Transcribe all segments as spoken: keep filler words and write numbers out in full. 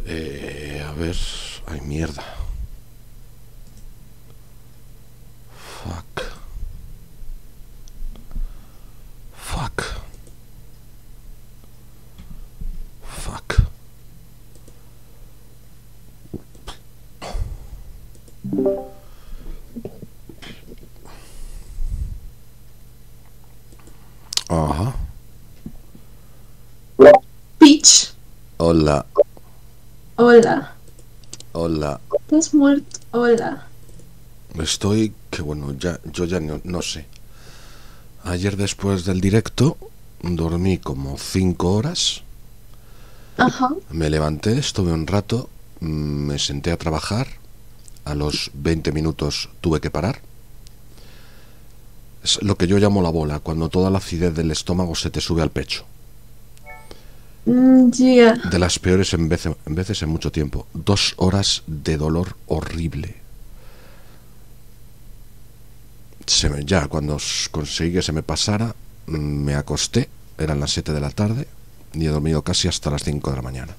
Eh, a ver... Ay, mierda. Fuck. Fuck. Fuck. Ajá. Peach. Hola. Hola. Hola. ¿Estás muerto? Hola. Estoy... Que bueno, ya yo ya no, no sé. Ayer después del directo dormí como cinco horas. Ajá. Me levanté, estuve un rato, me senté a trabajar. A los veinte minutos tuve que parar. Es lo que yo llamo la bola, cuando toda la acidez del estómago se te sube al pecho. Mm, yeah. De las peores en veces, en veces en mucho tiempo. Dos horas de dolor horrible. Se me, ya cuando conseguí que se me pasara, me acosté. Eran las siete de la tarde y he dormido casi hasta las cinco de la mañana.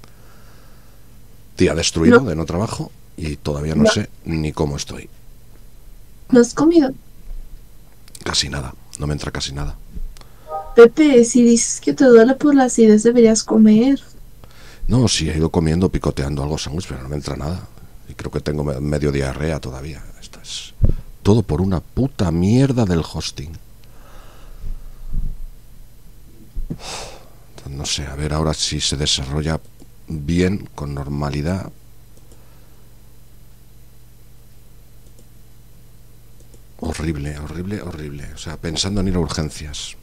Día destruido No. de no trabajo y todavía no, No. sé ni cómo estoy. ¿No has comido? Casi nada, no me entra casi nada. Pepe, si dices que te duele por las acidez, deberías comer. No, sí, he ido comiendo, picoteando algo sándwich, pero no me entra nada. Y creo que tengo medio diarrea todavía. Esto es todo por una puta mierda del hosting. No sé, a ver ahora si se desarrolla bien, con normalidad. Horrible, horrible, horrible. O sea, pensando en ir a urgencias.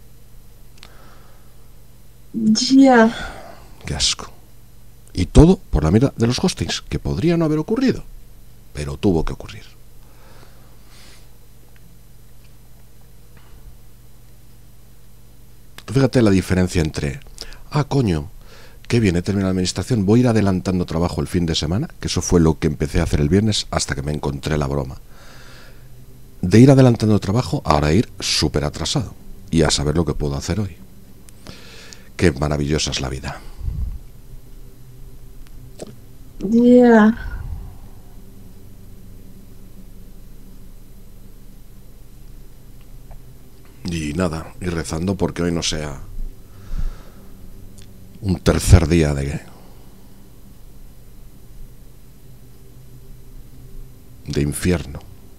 Ya. Yeah. Qué asco. Y todo por la mierda de los hostings, que podría no haber ocurrido, pero tuvo que ocurrir. Fíjate la diferencia entre, ah, coño, qué bien, he terminado la administración, voy a ir adelantando trabajo el fin de semana, que eso fue lo que empecé a hacer el viernes hasta que me encontré la broma. De ir adelantando trabajo, ahora ir súper atrasado y a saber lo que puedo hacer hoy. Qué maravillosa es la vida. Ya. Yeah. Y nada, y rezando porque hoy no sea un tercer día de de infierno.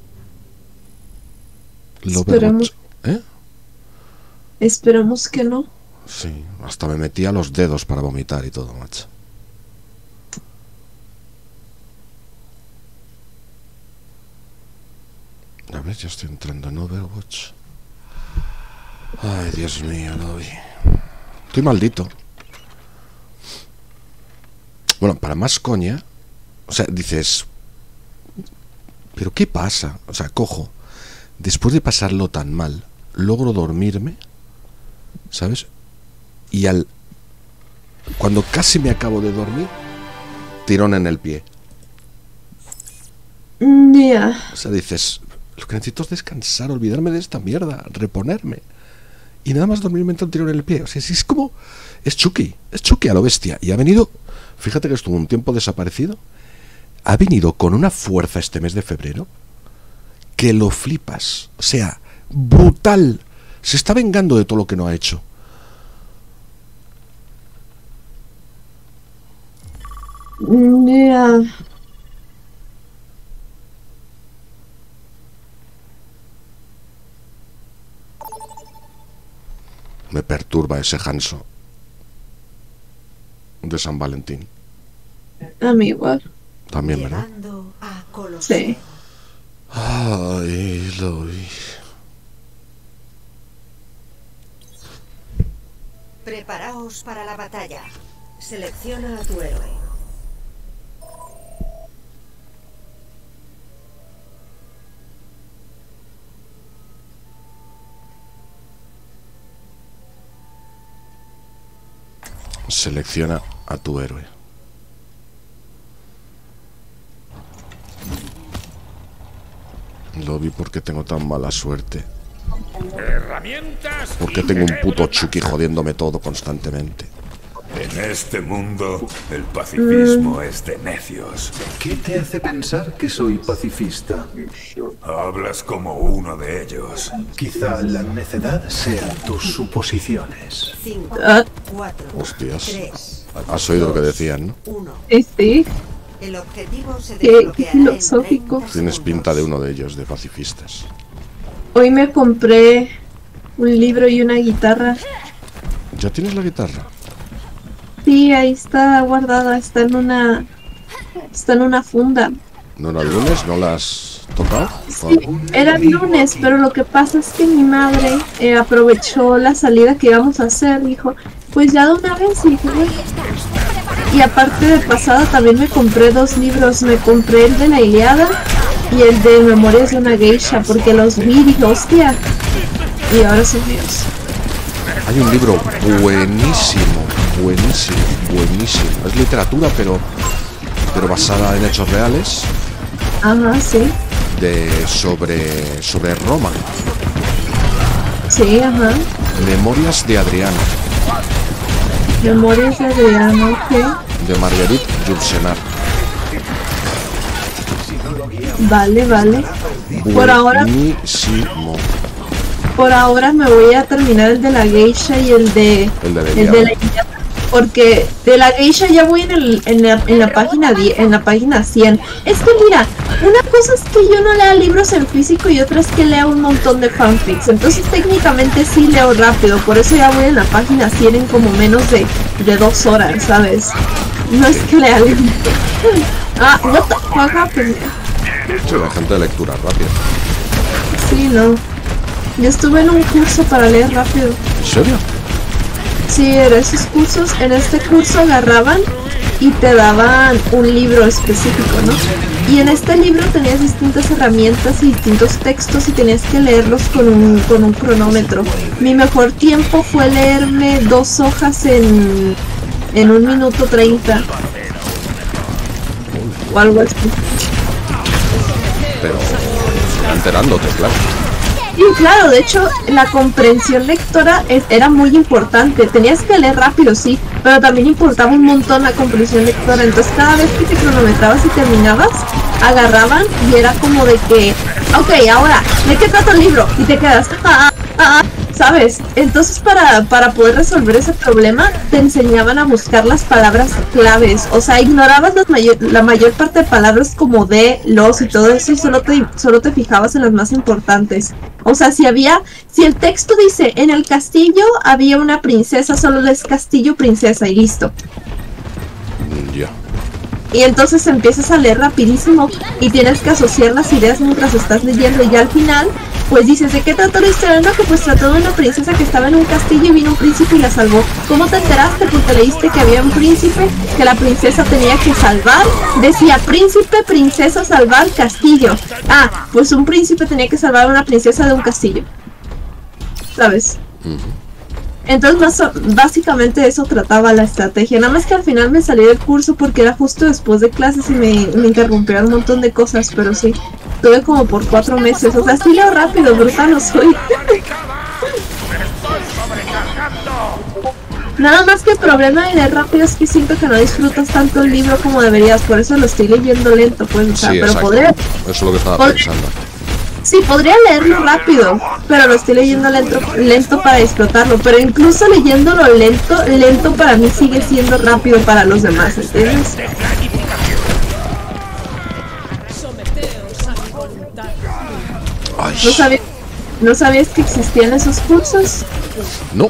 Esperemos, ¿Eh? esperemos que no. Sí, hasta me metía los dedos para vomitar y todo, macho. A ver, ya estoy entrando en Overwatch. Ay, Dios mío, lo vi. Estoy maldito. Bueno, para más coña, o sea, dices, ¿pero qué pasa? O sea, cojo, después de pasarlo tan mal, logro dormirme, ¿sabes? Y al... cuando casi me acabo de dormir, tirón en el pie. Ya. Yeah. O sea, dices, lo que necesito es descansar, olvidarme de esta mierda, reponerme. Y nada más dormirme entra un tirón en el pie. O sea, es como... es Chucky, es Chucky a lo bestia. Y ha venido... Fíjate que estuvo un tiempo desaparecido. Ha venido con una fuerza este mes de febrero que lo flipas. O sea, brutal. Se está vengando de todo lo que no ha hecho. Ya. Yeah. Me perturba ese Hanso de San Valentín. A mí igual. También, ¿verdad? Sí. Ay, lo vi. Preparaos para la batalla. Selecciona a tu héroe. Selecciona a tu héroe. Lo vi porque tengo tan mala suerte. Herramientas. Porque tengo un puto Chucky jodiéndome todo constantemente. En este mundo, el pacifismo es de necios. ¿Qué te hace pensar que soy pacifista? Hablas como uno de ellos. Quizá la necedad sean tus suposiciones. cinco, Ah, cuatro, Hostias. tres, Has oído lo que decían, ¿no? uno. este, El objetivo se qué, qué desbloqueará en filosófico. treinta Tienes segundos. pinta de uno de ellos, de pacifistas. Hoy me compré un libro y una guitarra. ¿Ya tienes la guitarra? Sí, ahí está guardada, está en una, está en una funda. ¿No era el lunes? ¿No la has tocado? Sí, era el lunes, pero lo que pasa es que mi madre eh, aprovechó la salida que íbamos a hacer, dijo, pues ya de una vez, y dije, "Bueno". Y aparte de pasada también me compré dos libros, me compré el de la Ilíada y el de Memorias de una Geisha, porque los vi y dije, hostia, y ahora son míos. Hay un libro buenísimo, buenísimo, buenísimo. Es literatura, pero, pero basada en hechos reales, Ajá, sí, de sobre, sobre Roma. sí, ajá. Memorias de Adriano, Memorias de Adriano, ok. de Marguerite Yourcenar. Vale, vale. Por ahora, Buenísimo. por ahora me voy a terminar el de la Geisha y el de El de la el de Ilíada. la Ilíada, porque de la Geisha ya voy en, el, en, la, en la página diez, en la página cien. Es que mira, una cosa es que yo no lea libros en físico y otra es que lea un montón de fanfics. Entonces técnicamente sí leo rápido, por eso ya voy en la página cien en como menos de, de dos horas, ¿sabes? No es que lea libros. Ah, what the fuck happened? Sí, la gente de lectura rápida. Sí, no. Yo estuve en un curso para leer rápido. ¿En serio? Sí, era esos cursos. En este curso agarraban y te daban un libro específico, ¿no? Y en este libro tenías distintas herramientas y distintos textos y tenías que leerlos con un, con un cronómetro. Mi mejor tiempo fue leerme dos hojas en, en un minuto treinta. O algo así. Pero enterándote, claro. Y claro, de hecho, la comprensión lectora es- era muy importante. Tenías que leer rápido, sí, pero también importaba un montón la comprensión lectora. Entonces, cada vez que te cronometrabas y terminabas, agarraban y era como de que, ok, ahora, ¿de qué trata el libro? Y te quedas, ah, ah, ah, ¿sabes? Entonces, para, para poder resolver ese problema, te enseñaban a buscar las palabras claves. O sea, ignorabas las mayor, la mayor parte de palabras como de, los y todo eso y solo te, solo te fijabas en las más importantes. O sea, si había, si el texto dice, en el castillo había una princesa, solo es castillo, princesa y listo. Mm, Ya. Y entonces empiezas a leer rapidísimo y tienes que asociar las ideas mientras estás leyendo y ya al final pues dices, ¿de qué trató la historia? No, que pues trató de una princesa que estaba en un castillo y vino un príncipe y la salvó. ¿Cómo te enteraste? Porque leíste que había un príncipe que la princesa tenía que salvar. Decía príncipe, princesa, salvar, castillo. Ah, pues un príncipe tenía que salvar a una princesa de un castillo. ¿Sabes? Entonces más, básicamente eso trataba la estrategia, nada más que al final me salí del curso porque era justo después de clases y me, me interrumpieron un montón de cosas, pero sí, tuve como por cuatro meses, o sea, sí leo rápido, brutal no soy. Nada más que el problema de leer rápido es que siento que no disfrutas tanto el libro como deberías, por eso lo estoy leyendo lento, pues, o sea, Sí, pero exacto. podría... Eso es lo que estaba podría- pensando. Sí, podría leerlo rápido, pero lo estoy leyendo lento, lento para disfrutarlo. Pero incluso leyéndolo lento, lento para mí sigue siendo rápido para los demás, ¿entiendes? Ay, ¿No sabías, ¿no sabías que existían esos cursos? no.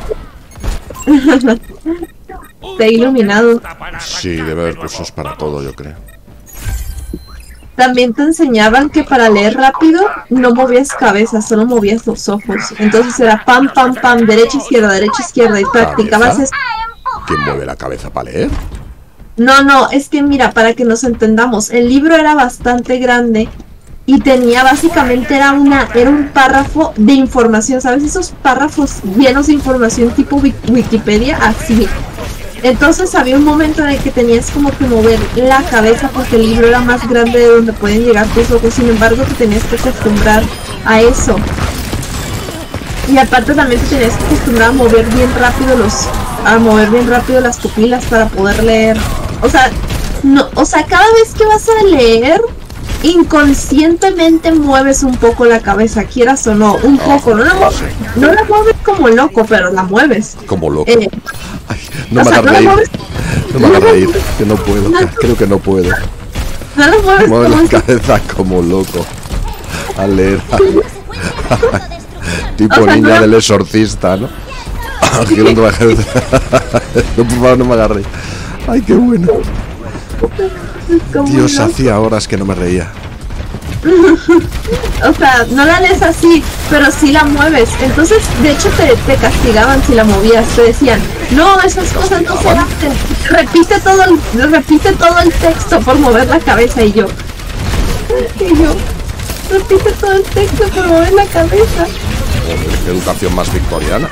Te he iluminado. Sí, debe haber cursos para todo, yo creo. También te enseñaban que para leer rápido no movías cabeza, solo movías los ojos. Entonces era pam, pam, pam, derecha, izquierda, derecha, izquierda y practicabas ¿Cabeza? eso. ¿Quién mueve la cabeza para leer? No, no, es que mira, para que nos entendamos, el libro era bastante grande y tenía básicamente era una era un párrafo de información, ¿sabes? Esos párrafos llenos de información tipo Wik- Wikipedia, así. Entonces había un momento en el que tenías como que mover la cabeza porque el libro era más grande de donde pueden llegar tus ojos, sin embargo te tenías que acostumbrar a eso. Y aparte también te tenías que acostumbrar a mover bien rápido los, a mover bien rápido las pupilas para poder leer. O sea, no, o sea, cada vez que vas a leer, inconscientemente mueves un poco la cabeza, quieras o no, un poco, no la, no la mueves como loco, pero la mueves. Como loco. Eh, Ay, no o me sea, hagas no la reír. mueves, No me hagas reír, que no puedo. Creo que no puedo. no la mueves Mueve como la si- cabeza como loco. A leer. Tipo O sea, niña no- del exorcista, ¿no? Girando la cabeza. No, por favor, no me hagas reír. Ay, qué bueno. como Dios, loco. hacía horas que no me reía. O sea, no la lees así, pero sí la mueves. Entonces, de hecho, te, te castigaban si la movías. Te decían, no, esas cosas no se hacen. Repite todo el, repite todo el texto por mover la cabeza. Y yo, y yo, repite todo el texto por mover la cabeza. Joder, qué educación más victoriana.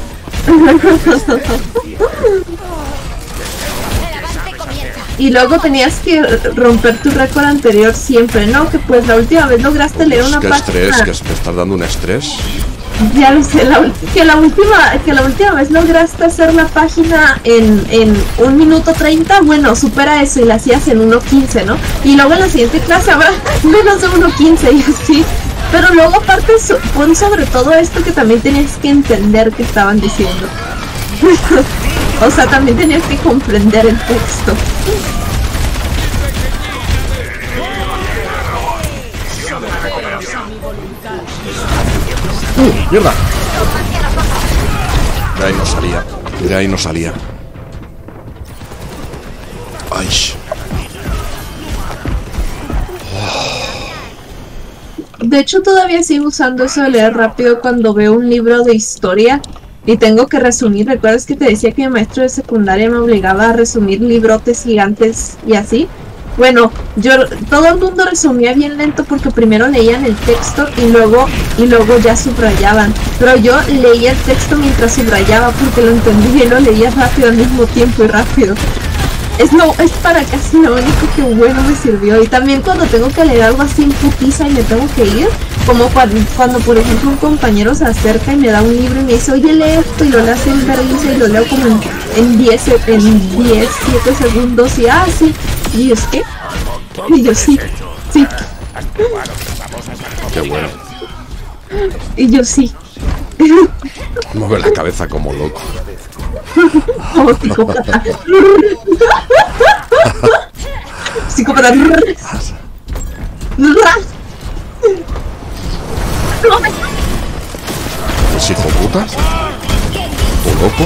Y luego tenías que romper tu récord anterior siempre, ¿no? Que pues la última vez lograste leer Pues una qué estrés, página. que me estás dando un estrés. Ya lo sé, la, ul- que la última que la última vez lograste hacer la página en, en un minuto treinta, bueno, supera eso y la hacías en uno quince, ¿no? Y luego en la siguiente clase habrá menos de uno quince y así. Pero luego aparte so- pon sobre todo esto que también tenías que entender que estaban diciendo. O sea, también tenías que comprender el texto. ¡Uh, mierda! De ahí no salía. De ahí no salía. Ay. De hecho, todavía sigo usando eso de leer rápido cuando veo un libro de historia y tengo que resumir. ¿Recuerdas que te decía que mi maestro de secundaria me obligaba a resumir librotes gigantes y así? Bueno, yo todo el mundo resumía bien lento porque primero leían el texto y luego y luego ya subrayaban. Pero yo leía el texto mientras subrayaba porque lo entendía y lo leía rápido al mismo tiempo y rápido. Es, lo, es para casi lo único que bueno me sirvió. Y también cuando tengo que leer algo así en putiza y me tengo que ir, como cuando, cuando por ejemplo un compañero se acerca y me da un libro y me dice, oye, lee esto, y lo leo así en vergüenza y lo leo como en, en diez, en diez, siete segundos y ah, sí. Y yo, ¿qué? Y yo, sí, sí. Qué bueno. Y yo, sí. Mueve la cabeza como loco. Oh, psicópata. Psicópata. ¿Es hijo puta? ¿O loco?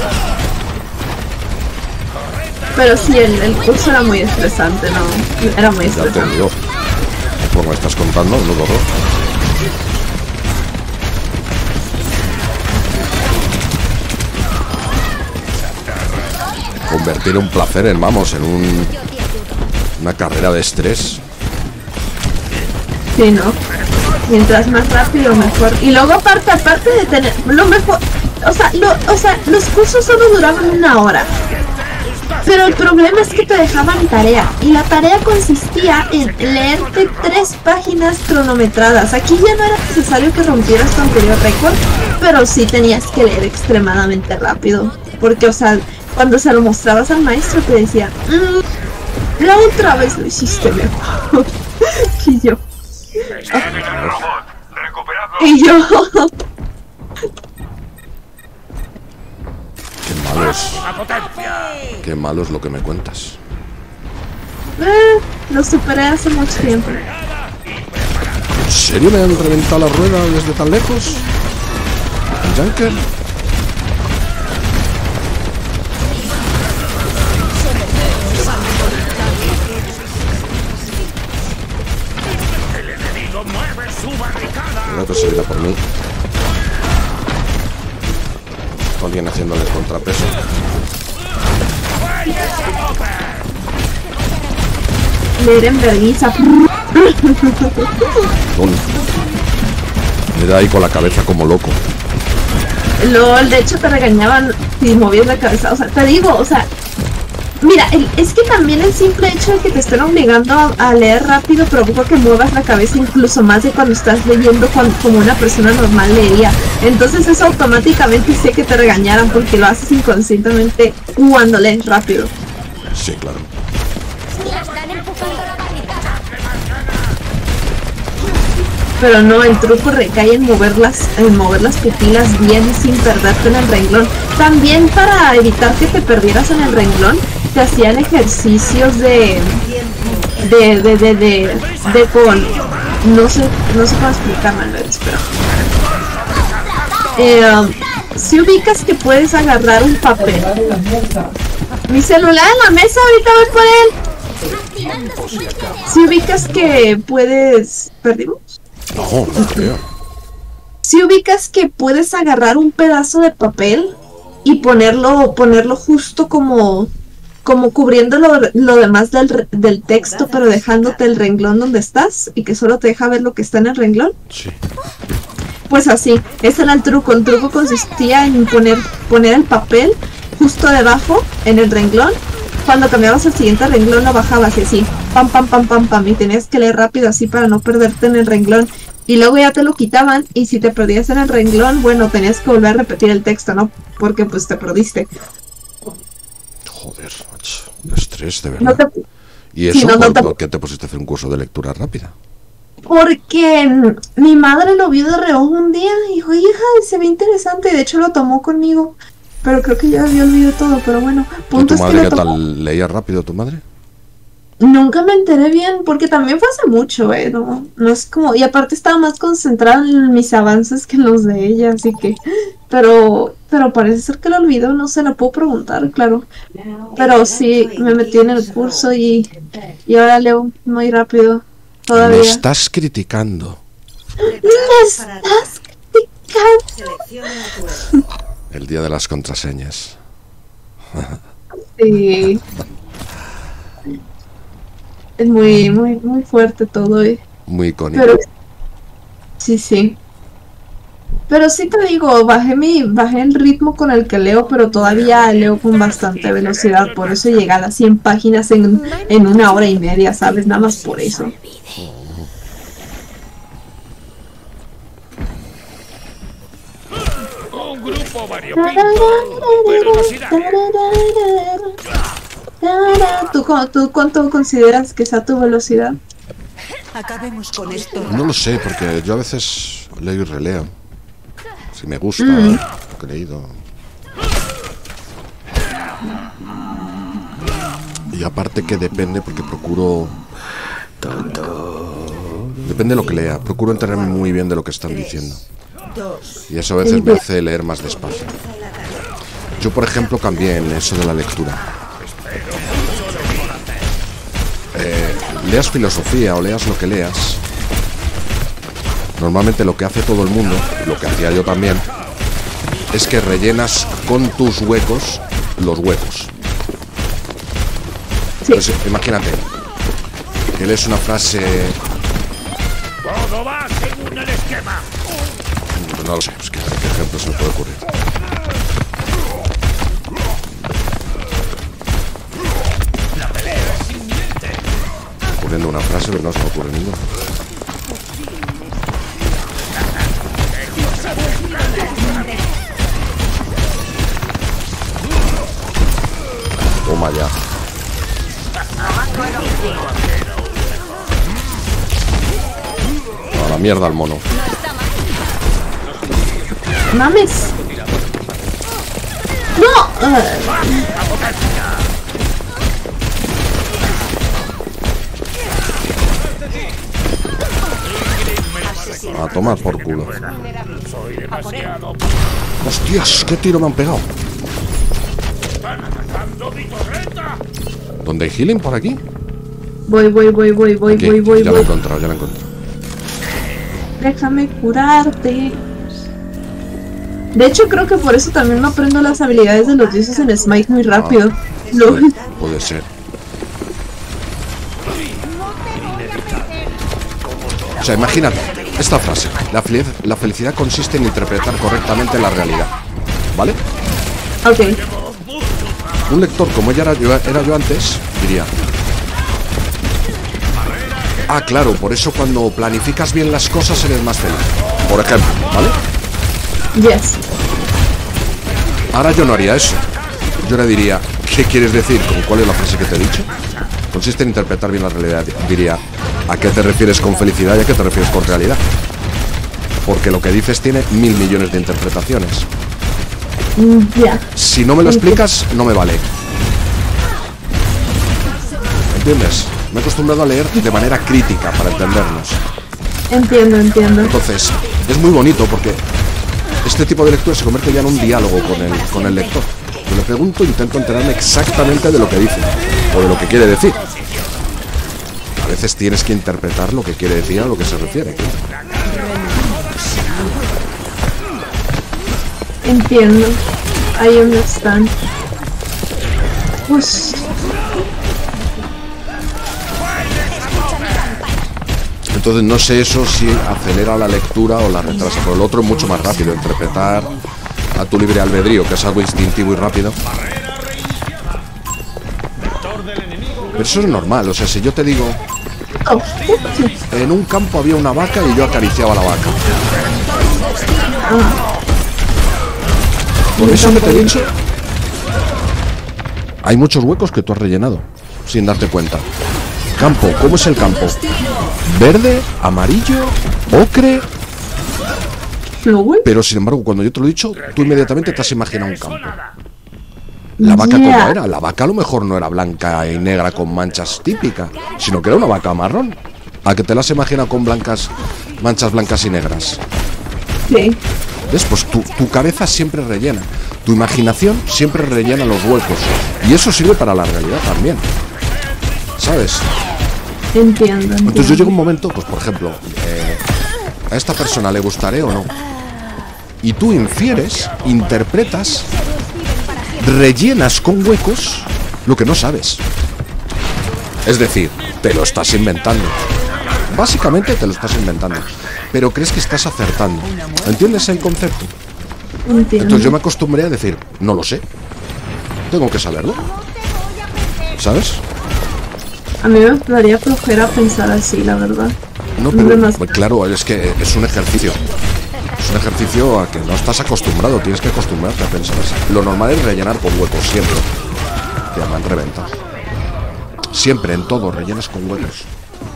Pero sí, el, el curso era muy estresante, ¿no? Era muy Ya estresante. entendió. Por lo que estás contando, no horror. Convertir un placer en, vamos, en un una carrera de estrés. Sí, ¿no? Mientras más rápido, mejor. Y luego aparte, aparte de tener lo mejor, o sea, lo, o sea, los cursos solo duraban una hora. Pero el problema es que te dejaban tarea. Y la tarea consistía en leerte tres páginas cronometradas. Aquí ya no era necesario que rompieras tu anterior récord, pero sí tenías que leer extremadamente rápido. Porque, o sea, cuando se lo mostrabas al maestro te decía, mmm, la otra vez lo hiciste mejor. Y yo. Y yo. Qué malo es. Qué malo es lo que me cuentas. Eh, lo superé hace mucho tiempo. ¿En serio me han reventado la rueda desde tan lejos? ¿El Junker? El otro se irá por mí. Alguien haciéndole el contrapeso. Leer en vergüenza. ¿Dónde? Me da ahí con la cabeza como loco. LOL, de hecho te regañaban si movías la cabeza. O sea, te digo, o sea, Mira, el, es que también el simple hecho de que te estén obligando a, a leer rápido provoca que muevas la cabeza incluso más de cuando estás leyendo cuando, como una persona normal leería. Entonces eso automáticamente sé que te regañaran porque lo haces inconscientemente cuando lees rápido. Sí, claro. Pero no, el truco recae en mover las, en mover las pupilas bien y sin perderte en el renglón. También para evitar que te perdieras en el renglón, te hacían ejercicios de de de de de, de con no sé no sé cómo explicarme, espera. Eh, um, si ubicas que puedes agarrar un papel. Mi celular en la mesa, ahorita voy por él. Si ubicas que puedes, perdimos. No, no creo. Si ubicas que puedes agarrar un pedazo de papel y ponerlo ponerlo justo como como cubriendo lo, lo demás del, del texto, pero dejándote el renglón donde estás y que solo te deja ver lo que está en el renglón. Sí. Pues así, ese era el truco. El truco consistía en poner poner el papel justo debajo en el renglón. Cuando cambiabas al siguiente renglón lo bajabas y así, pam pam pam pam pam, y tenías que leer rápido así para no perderte en el renglón. Y luego ya te lo quitaban, y si te perdías en el renglón, bueno, tenías que volver a repetir el texto, ¿no? Porque pues te perdiste. Joder, macho, estrés, de verdad. No te... ¿Y eso sí, no, por, no te... por qué te pusiste a hacer un curso de lectura rápida? Porque mi madre lo vio de reojo un día y dijo, hija, se ve interesante, y de hecho lo tomó conmigo. Pero creo que ya había olvidado todo, pero bueno. ¿Y tu madre es que qué tomó... tal? ¿Leía rápido tu madre? Nunca me enteré bien, porque también fue hace mucho, eh, no, no es como... Y aparte estaba más concentrada en mis avances que en los de ella, así que... Pero pero parece ser que lo olvidó, no se lo puedo preguntar, claro. Pero sí, me metí en el curso y, y ahora leo muy rápido, todavía. Me estás criticando. ¡Me estás criticando! El día de las contraseñas. Sí. Es muy, muy, muy fuerte todo, eh. Muy icónico. Pero, sí, sí. Pero sí te digo, bajé mi, bajé el ritmo con el que leo, pero todavía leo con bastante velocidad. Por eso llegué a las cien páginas en, en una hora y media, ¿sabes? Nada más por eso. Un grupo variopinto, pero no sin nadie. ¿Tú, ¿Tú cuánto consideras que sea tu velocidad? Acabemos con esto. No lo sé, porque yo a veces leo y releo. Si me gusta Mm. lo que he leído. Y aparte que depende, porque procuro... Depende de lo que lea. Procuro enterarme muy bien de lo que están diciendo. Y eso a veces me hace leer más despacio. Yo, por ejemplo, cambié en eso de la lectura. Eh, leas filosofía o leas lo que leas, normalmente lo que hace todo el mundo, lo que hacía yo también, es que rellenas con tus huecos los huecos. Sí. Pues imagínate que lees una frase... Todo va según el esquema. No lo sé, es que qué ejemplo se me puede ocurrir. Ocurriendo una frase, pero no se me ocurre ninguna. Toma ya. A la mierda al mono. ¡Mames! ¡No! Uh. A tomar por culo. Soy demasiado. ¡Hostias! ¿Qué tiro me han pegado? ¡Están atacando mi torreta! ¿Dónde hay healing por aquí? Voy, voy, voy, voy, voy, Aquí, voy, voy, ya lo he voy. encontrado, ya lo he encontrado. Déjame curarte. De hecho, creo que por eso también me aprendo las habilidades de los dioses en Smite muy rápido. Lo... Puede ser. O sea, imagínate esta frase. La, fel la felicidad consiste en interpretar correctamente la realidad. ¿Vale? Ok. un lector como ella era yo, era yo antes, diría: ah, claro, por eso cuando planificas bien las cosas eres más feliz. Por ejemplo, ¿vale? Yes. Ahora yo no haría eso. Yo le diría: ¿qué quieres decir? ¿Con cuál es la frase que te he dicho? Consiste en interpretar bien la realidad. Diría: ¿a qué te refieres con felicidad y a qué te refieres con realidad? Porque lo que dices tiene mil millones de interpretaciones. Ya. Yeah. Si no me lo explicas, no me vale. ¿Entiendes? Me he acostumbrado a leer de manera crítica para entendernos. Entiendo, entiendo. Entonces, es muy bonito porque este tipo de lectura se convierte ya en un diálogo con el, con el lector. Yo le pregunto e intento enterarme exactamente de lo que dice o de lo que quiere decir. A veces tienes que interpretar lo que quiere decir a lo que se refiere. Entiendo. I understand. Pues... Entonces no sé eso si acelera la lectura o la retrasa, pero el otro es mucho más rápido, interpretar a tu libre albedrío, que es algo instintivo y rápido. Pero eso es normal, o sea, si yo te digo: en un campo había una vaca y yo acariciaba a la vaca. Por eso que te he dicho, hay muchos huecos que tú has rellenado sin darte cuenta. Campo, ¿cómo es el campo? Verde, amarillo, ocre. Pero sin embargo, cuando yo te lo he dicho, tú inmediatamente te has imaginado un campo. La vaca, ¿cómo era? La vaca a lo mejor no era blanca y negra con manchas típicas, sino que era una vaca marrón. ¿A que te la has imaginado con blancas, manchas blancas y negras? Sí. ¿Ves? Pues tu, tu cabeza siempre rellena. Tu imaginación siempre rellena los huecos. Y eso sirve para la realidad también. ¿Sabes? Entiendo, entiendo. Entonces yo llego a un momento, pues por ejemplo, eh, a esta persona le gustaré o no. Y tú infieres, interpretas, rellenas con huecos lo que no sabes. Es decir, te lo estás inventando. Básicamente te lo estás inventando. Pero crees que estás acertando. ¿Entiendes el concepto? Entiendo. Entonces yo me acostumbré a decir: no lo sé. Tengo que saberlo. ¿Sabes? A mí me daría flojera pensar así, la verdad. No, pero pues, claro, es que es un ejercicio. Es un ejercicio a que no estás acostumbrado. Tienes que acostumbrarte a pensar así. Lo normal es rellenar con huecos, siempre. Te llaman reventa. Siempre, en todo, rellenas con huecos.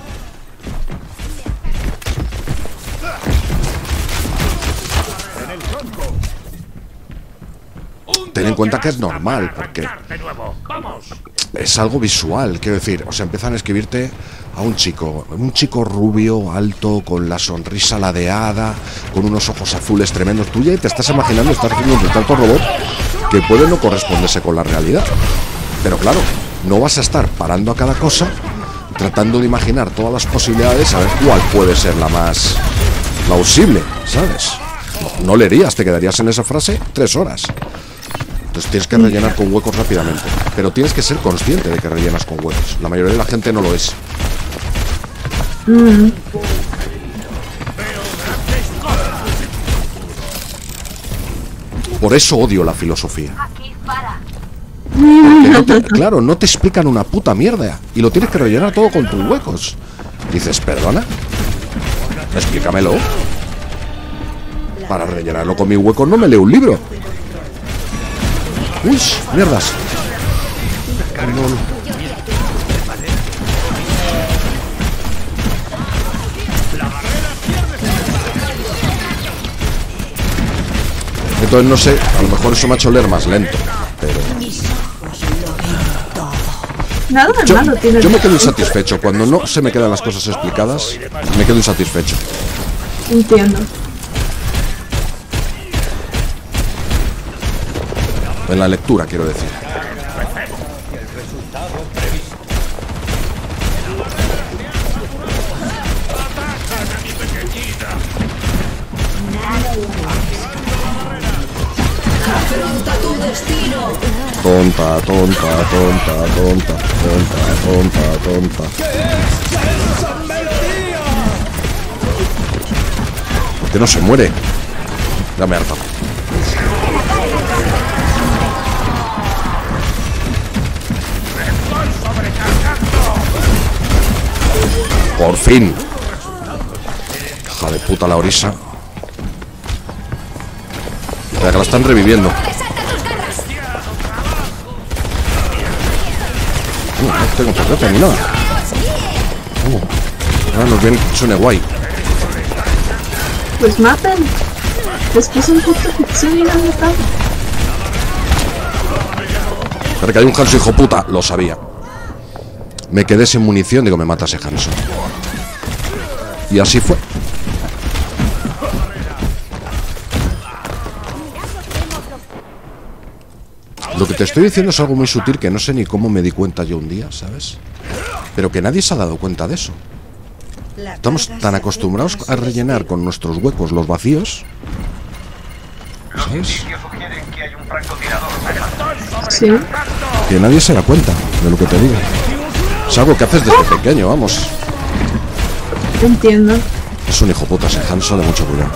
Ten en cuenta que es normal, porque es algo visual, quiero decir. O sea, empiezan a escribirte a un chico, un chico rubio, alto, con la sonrisa ladeada, con unos ojos azules tremendos. Tú ya te estás imaginando, estás haciendo un retrato robot que puede no corresponderse con la realidad. Pero claro, no vas a estar parando a cada cosa, tratando de imaginar todas las posibilidades, a ver cuál puede ser la más plausible, ¿sabes? No, no leerías, te quedarías en esa frase tres horas. Entonces tienes que rellenar con huecos rápidamente. Pero tienes que ser consciente de que rellenas con huecos. La mayoría de la gente no lo es. Mm. Por eso odio la filosofía. Porque no te, claro, no te explican una puta mierda. Y lo tienes que rellenar todo con tus huecos. Dices: ¿perdona? Explícamelo. Para rellenarlo con mis huecos no me leo un libro. Uy, mierdas. Entonces no sé, a lo mejor eso me ha hecho leer más lento, pero... Nada de Yo, malo tiene. yo me quedo insatisfecho. Cuando no se me quedan las cosas explicadas, me quedo insatisfecho. Entiendo. En la lectura, quiero decir. Tonta, tonta, tonta, tonta, tonta, tonta, tonta. Que no se muere. Ya me harta. Por fin. Hija de puta la orisa. Espera, que la están reviviendo. Uh, no tengo por qué terminar. Uh, ahora nos viene Sune guay. Pues maten. Después un puto ficción y no me está. Pero que hay un Hanzo hijo puta. Lo sabía. Me quedé sin munición. Digo, me mata ese Hanzo. Y así fue. Lo que te estoy diciendo es algo muy sutil que no sé ni cómo me di cuenta yo un día, ¿sabes? Pero que nadie se ha dado cuenta de eso. Estamos tan acostumbrados a rellenar con nuestros huecos los vacíos, ¿sabes? Sí. Que nadie se da cuenta de lo que te digo. Es algo que haces desde pequeño, vamos. Entiendo. Es un hijo puta ese Hanzo, de mucho cuidado.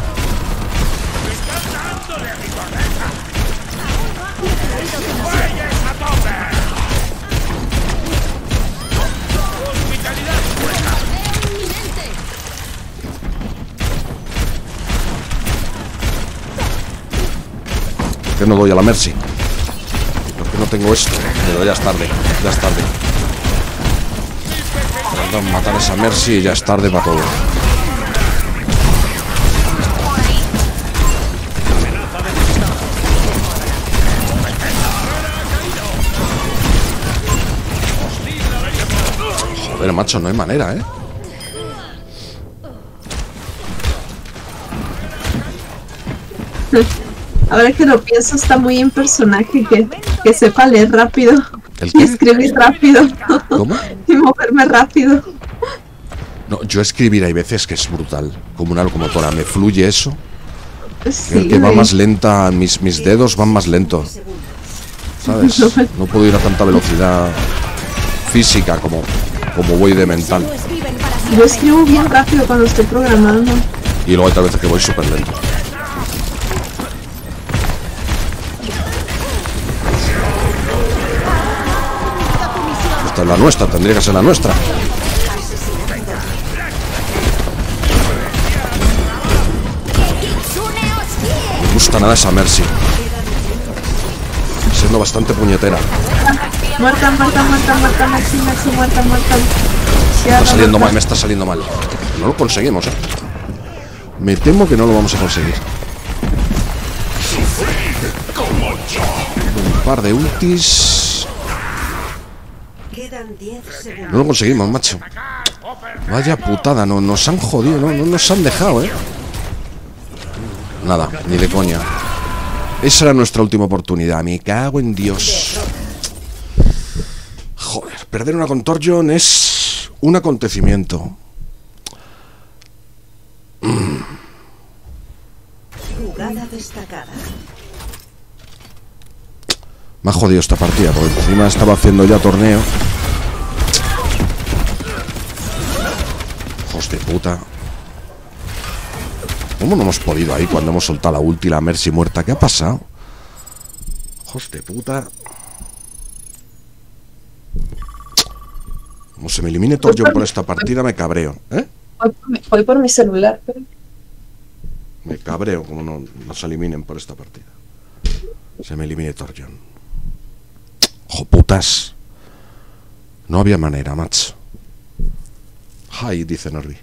Que no doy a la Mercy. Porque no tengo esto. Pero ya es tarde. Ya es tarde. Tratan de matar a esa Mercy y ya es tarde para todo. Joder, macho, no hay manera, ¿eh? Ahora que lo pienso, está muy en personaje que, que sepa leer rápido. ¿El Y qué? escribir rápido. ¿Cómo? Y moverme rápido. No, yo escribir hay veces que es brutal. Como una locomotora, me fluye eso. Sí, El que va güey. más lenta, mis, mis dedos van más lento. ¿Sabes? No puedo ir a tanta velocidad física como, como voy de mental. Yo escribo bien rápido cuando estoy programando. Y luego hay otras veces que voy súper lento. Esta es la nuestra, tendría que ser la nuestra. No me gusta nada esa Mercy. Siendo bastante puñetera. Muerta, muerta, muerta, muerta, Maxi, Maxi, muerta, muerta. Me está saliendo mal, me está saliendo mal. No lo conseguimos, eh. Me temo que no lo vamos a conseguir. Un par de ultis. Quedan diez segundos. No lo conseguimos, macho. Vaya putada, no, nos han jodido, no, no nos han dejado, eh. Nada, ni de coña. Esa era nuestra última oportunidad. Me cago en Dios. Joder, perder una Contortion es un acontecimiento. Jugada destacada. Me ha jodido esta partida, porque encima estaba haciendo ya torneo. Hijos de puta. ¿Cómo no hemos podido ahí cuando hemos soltado la ulti y la Mercy muerta? ¿Qué ha pasado? Hijos de puta. Como se me elimine Torjon por esta partida, me cabreo, ¿eh? Voy por mi, voy por mi celular. Pero... Me cabreo como no nos eliminen por esta partida. Se me elimine Torjon. ¡Jo putas! No había manera, macho. Hi, dice Norby.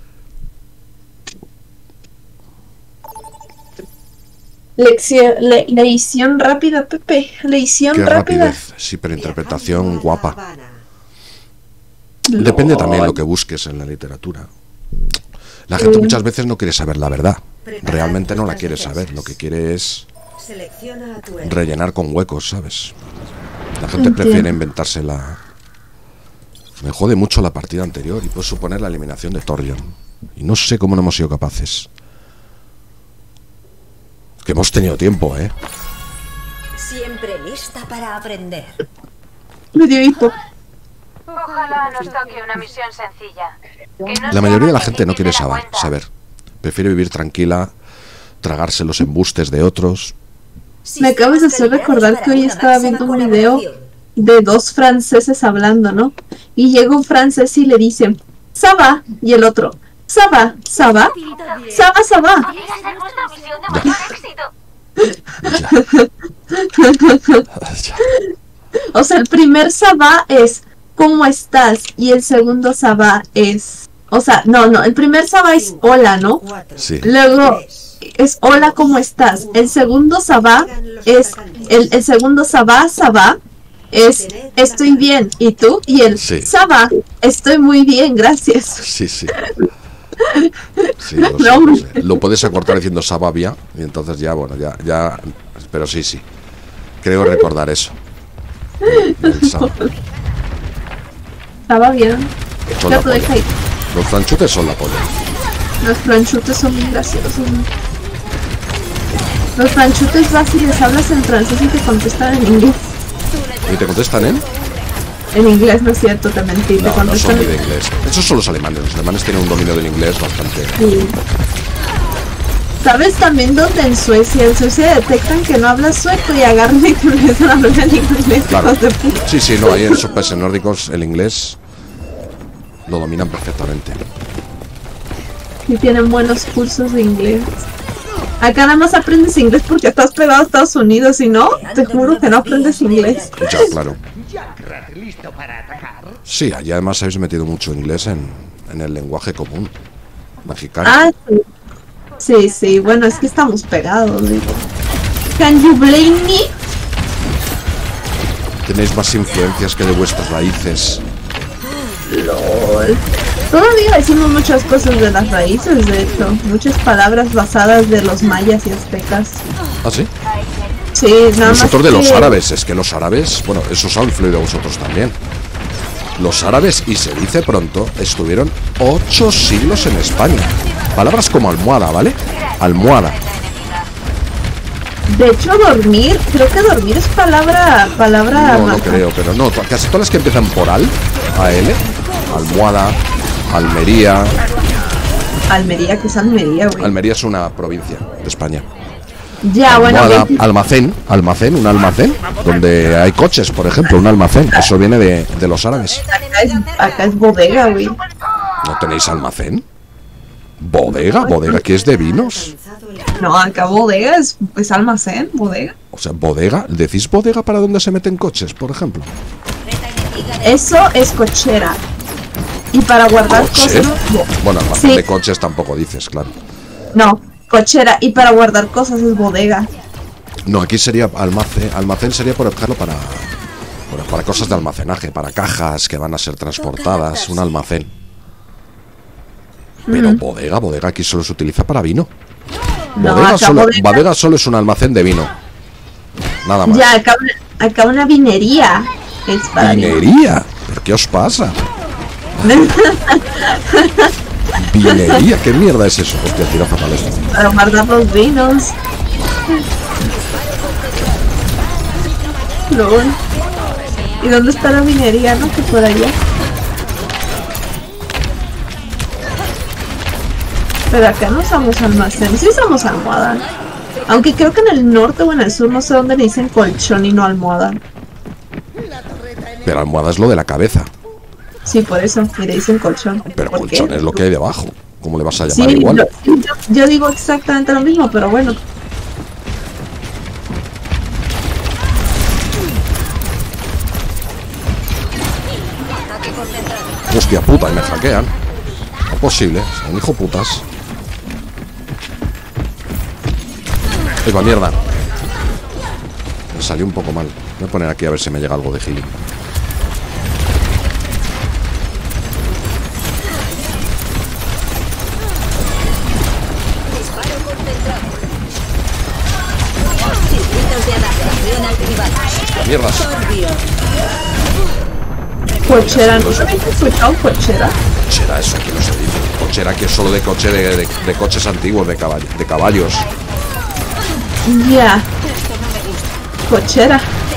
Lección, le, lección rápida, Pepe. Lección Qué rápida. rapidez. Sí, pero interpretación Viajando a guapa. La Habana. Depende también de lo que busques en la literatura. La gente muchas veces no quiere saber la verdad. Realmente no la quiere saber. Lo que quiere es Selecciona a tu héroe. rellenar con huecos, ¿sabes? La gente Entiendo. prefiere inventarse la... Me jode mucho la partida anterior y puede suponer la eliminación de Torjon. Y no sé cómo no hemos sido capaces. Que hemos tenido tiempo, ¿eh? Siempre lista para aprender. Me dio hipo. Ojalá nos toque una misión sencilla. Que no La sea mayoría de la más gente no quiere difícil de la saber, cuenta. saber. Prefiere vivir tranquila, tragarse los embustes de otros. Me acabas de hacer recordar que hoy estaba viendo un video de dos franceses hablando, ¿no? Y llega un francés y le dice, Saba. Y el otro, Saba, Saba, Saba, Saba. O sea, el primer Saba es ¿cómo estás? Y el segundo Saba es, o sea, no, no, el primer Saba es hola, ¿no? Sí. Luego es hola, ¿cómo estás? El segundo Saba es, el, el segundo Saba, Saba es estoy bien, ¿y tú? Y el Sí. Saba, estoy muy bien, gracias. Sí, sí. Sí, lo, sé, No. lo, sé. Lo puedes acortar diciendo Sabavia y entonces ya, bueno, ya, ya, pero sí, sí. Creo recordar eso. El Saba. Estaba bien. Son Ya la te deja polla. ir. Los franchutes son la polla. Los planchutes son muy graciosos. Los planchutes vas y les hablas en francés y te contestan en inglés. ¿Y te contestan en? En inglés no es cierto, te mentí, te No, no contestan son muy de inglés. Esos son los alemanes. Los alemanes tienen un dominio del inglés bastante. Sí. ¿Sabes también dónde en Suecia? En Suecia detectan que no hablas sueco y agarran y te empiezan a hablar en inglés. Claro. hijos de puta. Sí, sí, no, ahí en esos países nórdicos el inglés lo dominan perfectamente. Y tienen buenos cursos de inglés. Acá nada más aprendes inglés porque estás pegado a Estados Unidos, y no, te juro que no aprendes inglés. Ya, claro. Sí, allí además habéis metido mucho inglés en, en el lenguaje común mexicano. Ah, sí. Sí, sí, bueno, es que estamos pegados, digo. Can you blame me? Tenéis más influencias que de vuestras raíces. LOL. Todavía decimos muchas cosas de las raíces, de hecho. Muchas palabras basadas de los mayas y aztecas. ¿Ah, sí? Sí, nada más. Nosotros de los que- árabes, es que los árabes, bueno, eso os ha influido a vosotros también. Los árabes, y se dice pronto, estuvieron ocho siglos en España. Palabras como almohada, ¿vale? Almohada. De hecho, dormir, creo que dormir es palabra. Palabra. No, no marca. creo, pero no, to- casi todas las que empiezan por al, A L, almohada, Almería. Almería, que es Almería, güey. Almería es una provincia de España. Ya, bueno, Almohada, ve- almacén, almacén, un almacén, donde hay coches, por ejemplo, un almacén. Eso viene de, de los árabes. acá es, acá es bodega, güey. ¿No tenéis almacén? ¿Bodega? ¿Bodega que es de vinos? No, acá bodega es, es almacén, bodega. O sea, bodega. ¿Decís bodega para donde se meten coches, por ejemplo? Eso es cochera. Y para guardar ¿Coche? cosas. Bueno, almacén Sí. de coches tampoco dices, claro. No, cochera. Y para guardar cosas es bodega. No, aquí sería almacén. Almacén sería, por ejemplo, para, bueno, para cosas de almacenaje, para cajas que van a ser transportadas, un almacén. Pero bodega, bodega aquí solo se utiliza para vino. No, Bodega, acá solo, bodega- bodega solo es un almacén de vino. Nada más. Ya, acá, una- acá una vinería es para vino. Vinería. ¿Pero qué os pasa? Vinería. ¿Qué mierda es eso? Hostia, tira fatal esto. Para guardar los vinos. Lol. ¿Y dónde está la minería? No, que por allá. Pero acá no usamos almacén, sí usamos almohada. Aunque creo que en el norte o en el sur no sé dónde le dicen colchón y no almohada. Pero almohada es lo de la cabeza. Sí, por eso, y le dicen colchón. Pero ¿Por qué? colchón es lo que hay debajo. ¿Cómo le vas a Sí, llamar igual? yo, yo- yo digo exactamente lo mismo, pero bueno. Hostia puta, y me hackean. No es posible, son hijo putas. Ahí va, mierda. Me salió un poco mal. Voy a poner aquí a ver si me llega algo de healing. Mierdas. Cochera, ¿no se habéis escuchado cochera? Cochera, eso aquí no se dice. Cochera que es solo de coche de, de- de coches antiguos, de, caball- de caballos. Ya. Cochera.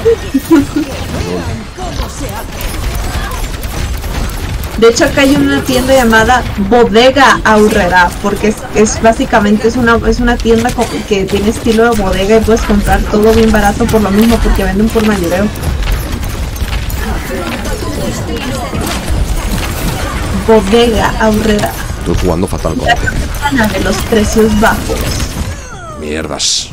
De hecho acá hay una tienda llamada Bodega Aurrera, porque es, es básicamente es una es una tienda como que tiene estilo de bodega y puedes comprar todo bien barato por lo mismo porque venden por mayoreo. Bodega Aurrera. Estoy jugando fatal con La capitana de los precios bajos. mierdas.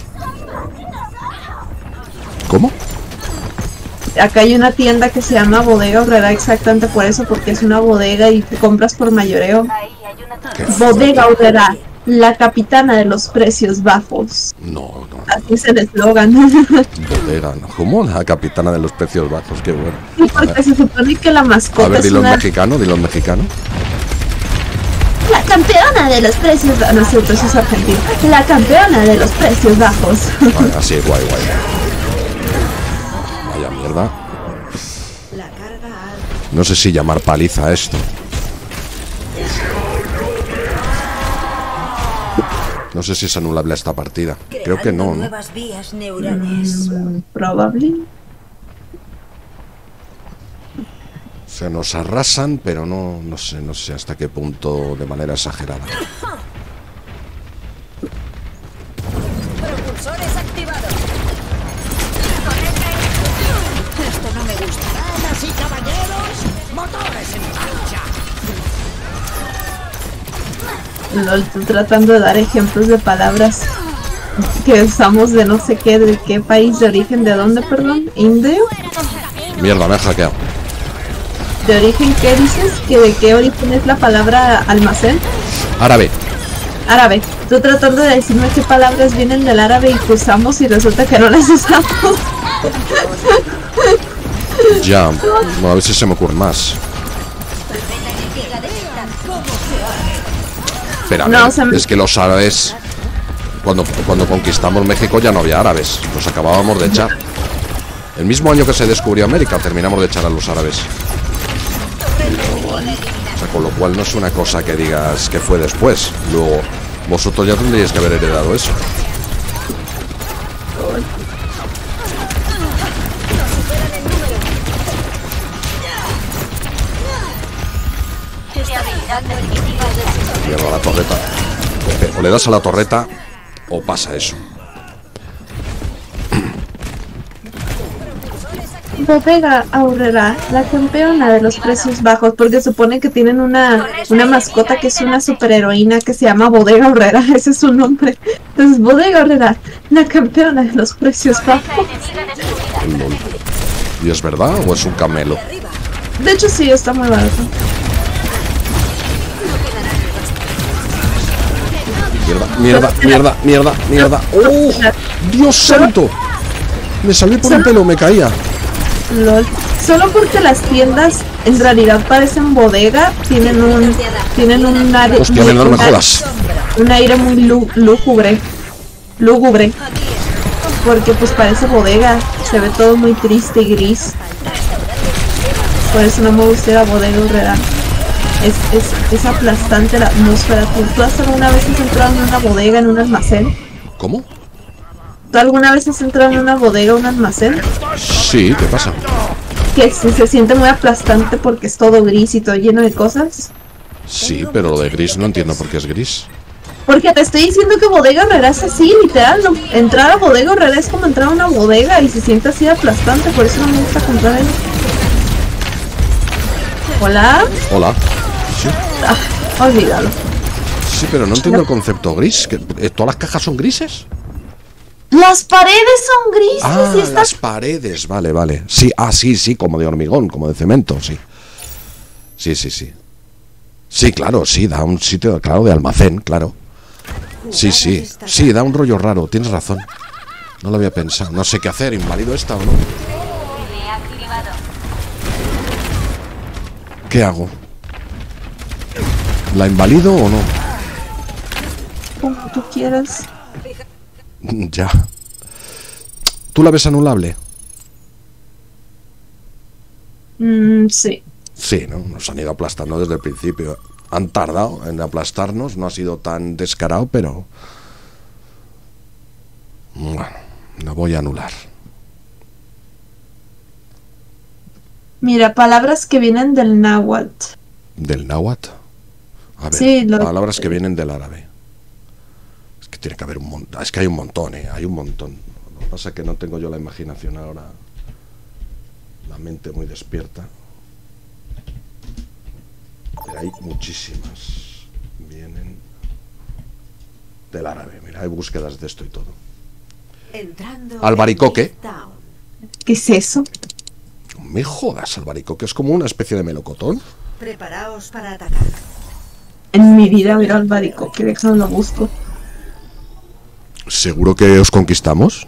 ¿Cómo? Acá hay una tienda que se llama Bodega Aurrera exactamente por eso, porque es una bodega y te compras por mayoreo. ¿Qué? Bodega Aurrera, la capitana de los precios bajos. No, no. Así es el eslogan. Bodega, ¿no? ¿Cómo? La capitana de los precios bajos, qué bueno. Sí, porque se supone que la mascota A ver, es dilo en una... mexicano, dilo en mexicano. La campeona de los precios bajos. No sé, eso es argentino. La campeona de los precios bajos. Vale, así, guay, guay. Vaya mierda. La carga alta. No sé si llamar paliza a esto. No sé si es anulable esta partida. Creo que no, ¿no? Nuevas vías neurales. Probable. Se nos arrasan, pero no, no sé, no sé hasta qué punto de manera exagerada. Propulsores activados. Esto no me gusta. Damas y caballeros, motores en marcha. Lol, estoy tratando de dar ejemplos de palabras que usamos de no sé qué, de qué país de origen, de dónde, perdón, indio. Mierda, me he hackeado. ¿De origen qué dices? ¿Que de qué origen es la palabra almacén? Árabe. Árabe. Estoy tratando de decirme qué palabras vienen del árabe y que usamos y resulta que no las usamos. Ya, bueno, a ver si se me ocurre más. Pero a No, ver, se me- es que los árabes, cuando, cuando conquistamos México ya no había árabes, los acabábamos de echar. El mismo año que se descubrió América terminamos de echar a los árabes. O sea, con lo cual no es una cosa que digas que fue después. Luego, vosotros ya tendríais que haber heredado eso. Mierda, la torreta. O le das a la torreta o pasa eso. Bodega Aurrera, la campeona de los precios bajos, porque supone que tienen una, una mascota que es una superheroína que se llama Bodega Aurrera, ese es su nombre. Entonces, Bodega Aurrera, la campeona de los precios bajos. Lol. ¿Y es verdad o es un camelo? De hecho, sí, está muy barato. Mierda, mierda, mierda, mierda, mierda. ¡Oh! ¡Dios santo! Me salí por un pelo, me caía. Lol. Solo porque las tiendas en realidad parecen bodega, tienen un tienen un aire, Hostia, mierda, no me un, jodas. un aire muy lú- lúgubre. Lúgubre. Porque pues parece bodega, se ve todo muy triste y gris. Por eso no me gusta ir a Bodega Aurrera. Es, es, es aplastante la atmósfera. ¿Tú, tú has alguna vez has entrado en una bodega, en un almacén? ¿Cómo? ¿Tú alguna vez has entrado en una bodega, un almacén? Sí, ¿qué pasa? Que se, se siente muy aplastante porque es todo gris y todo lleno de cosas. Sí, pero lo de gris no entiendo por qué es gris. Porque te estoy diciendo que Bodega Aurrera es así, literal. No, entrar a Bodega Aurrera es como entrar a una bodega y se siente así aplastante, por eso no me gusta comprar ahí. Hola. Hola. Sí, Ah, olvídalo. sí, pero no entiendo el concepto gris. ¿Que, eh, ¿Todas las cajas son grises? Las paredes son grises Ah, y están... las paredes, vale, vale. Sí, ah, sí, sí, como de hormigón, como de cemento, sí. Sí, sí, sí. Sí, claro, sí, da un sitio, claro, de almacén, claro. Sí, sí, sí, da un rollo raro, tienes razón. No lo había pensado, no sé qué hacer, invalido esta o no. ¿Qué hago? ¿La invalido o no? Como tú quieras. Ya. ¿Tú la ves anulable? Mm, sí. Sí, ¿no? Nos han ido aplastando desde el principio. Han tardado en aplastarnos, no ha sido tan descarado, pero... Bueno, la voy a anular. Mira, palabras que vienen del náhuatl. ¿Del náhuatl? A ver, Sí, lo- palabras que vienen del árabe. Es que tiene que haber un montón. Es que hay un montón, ¿eh? Hay un montón. Lo que pasa es que no tengo yo la imaginación ahora. La mente muy despierta. Pero hay muchísimas. Vienen del árabe. Mira, hay búsquedas de esto y todo. Entrando Albaricoque. en Town. ¿Qué es eso? No me jodas, albaricoque. Es como una especie de melocotón. Preparaos para atacar. En mi vida ver albaricoque, déjame lo busco. ¿Seguro que os conquistamos?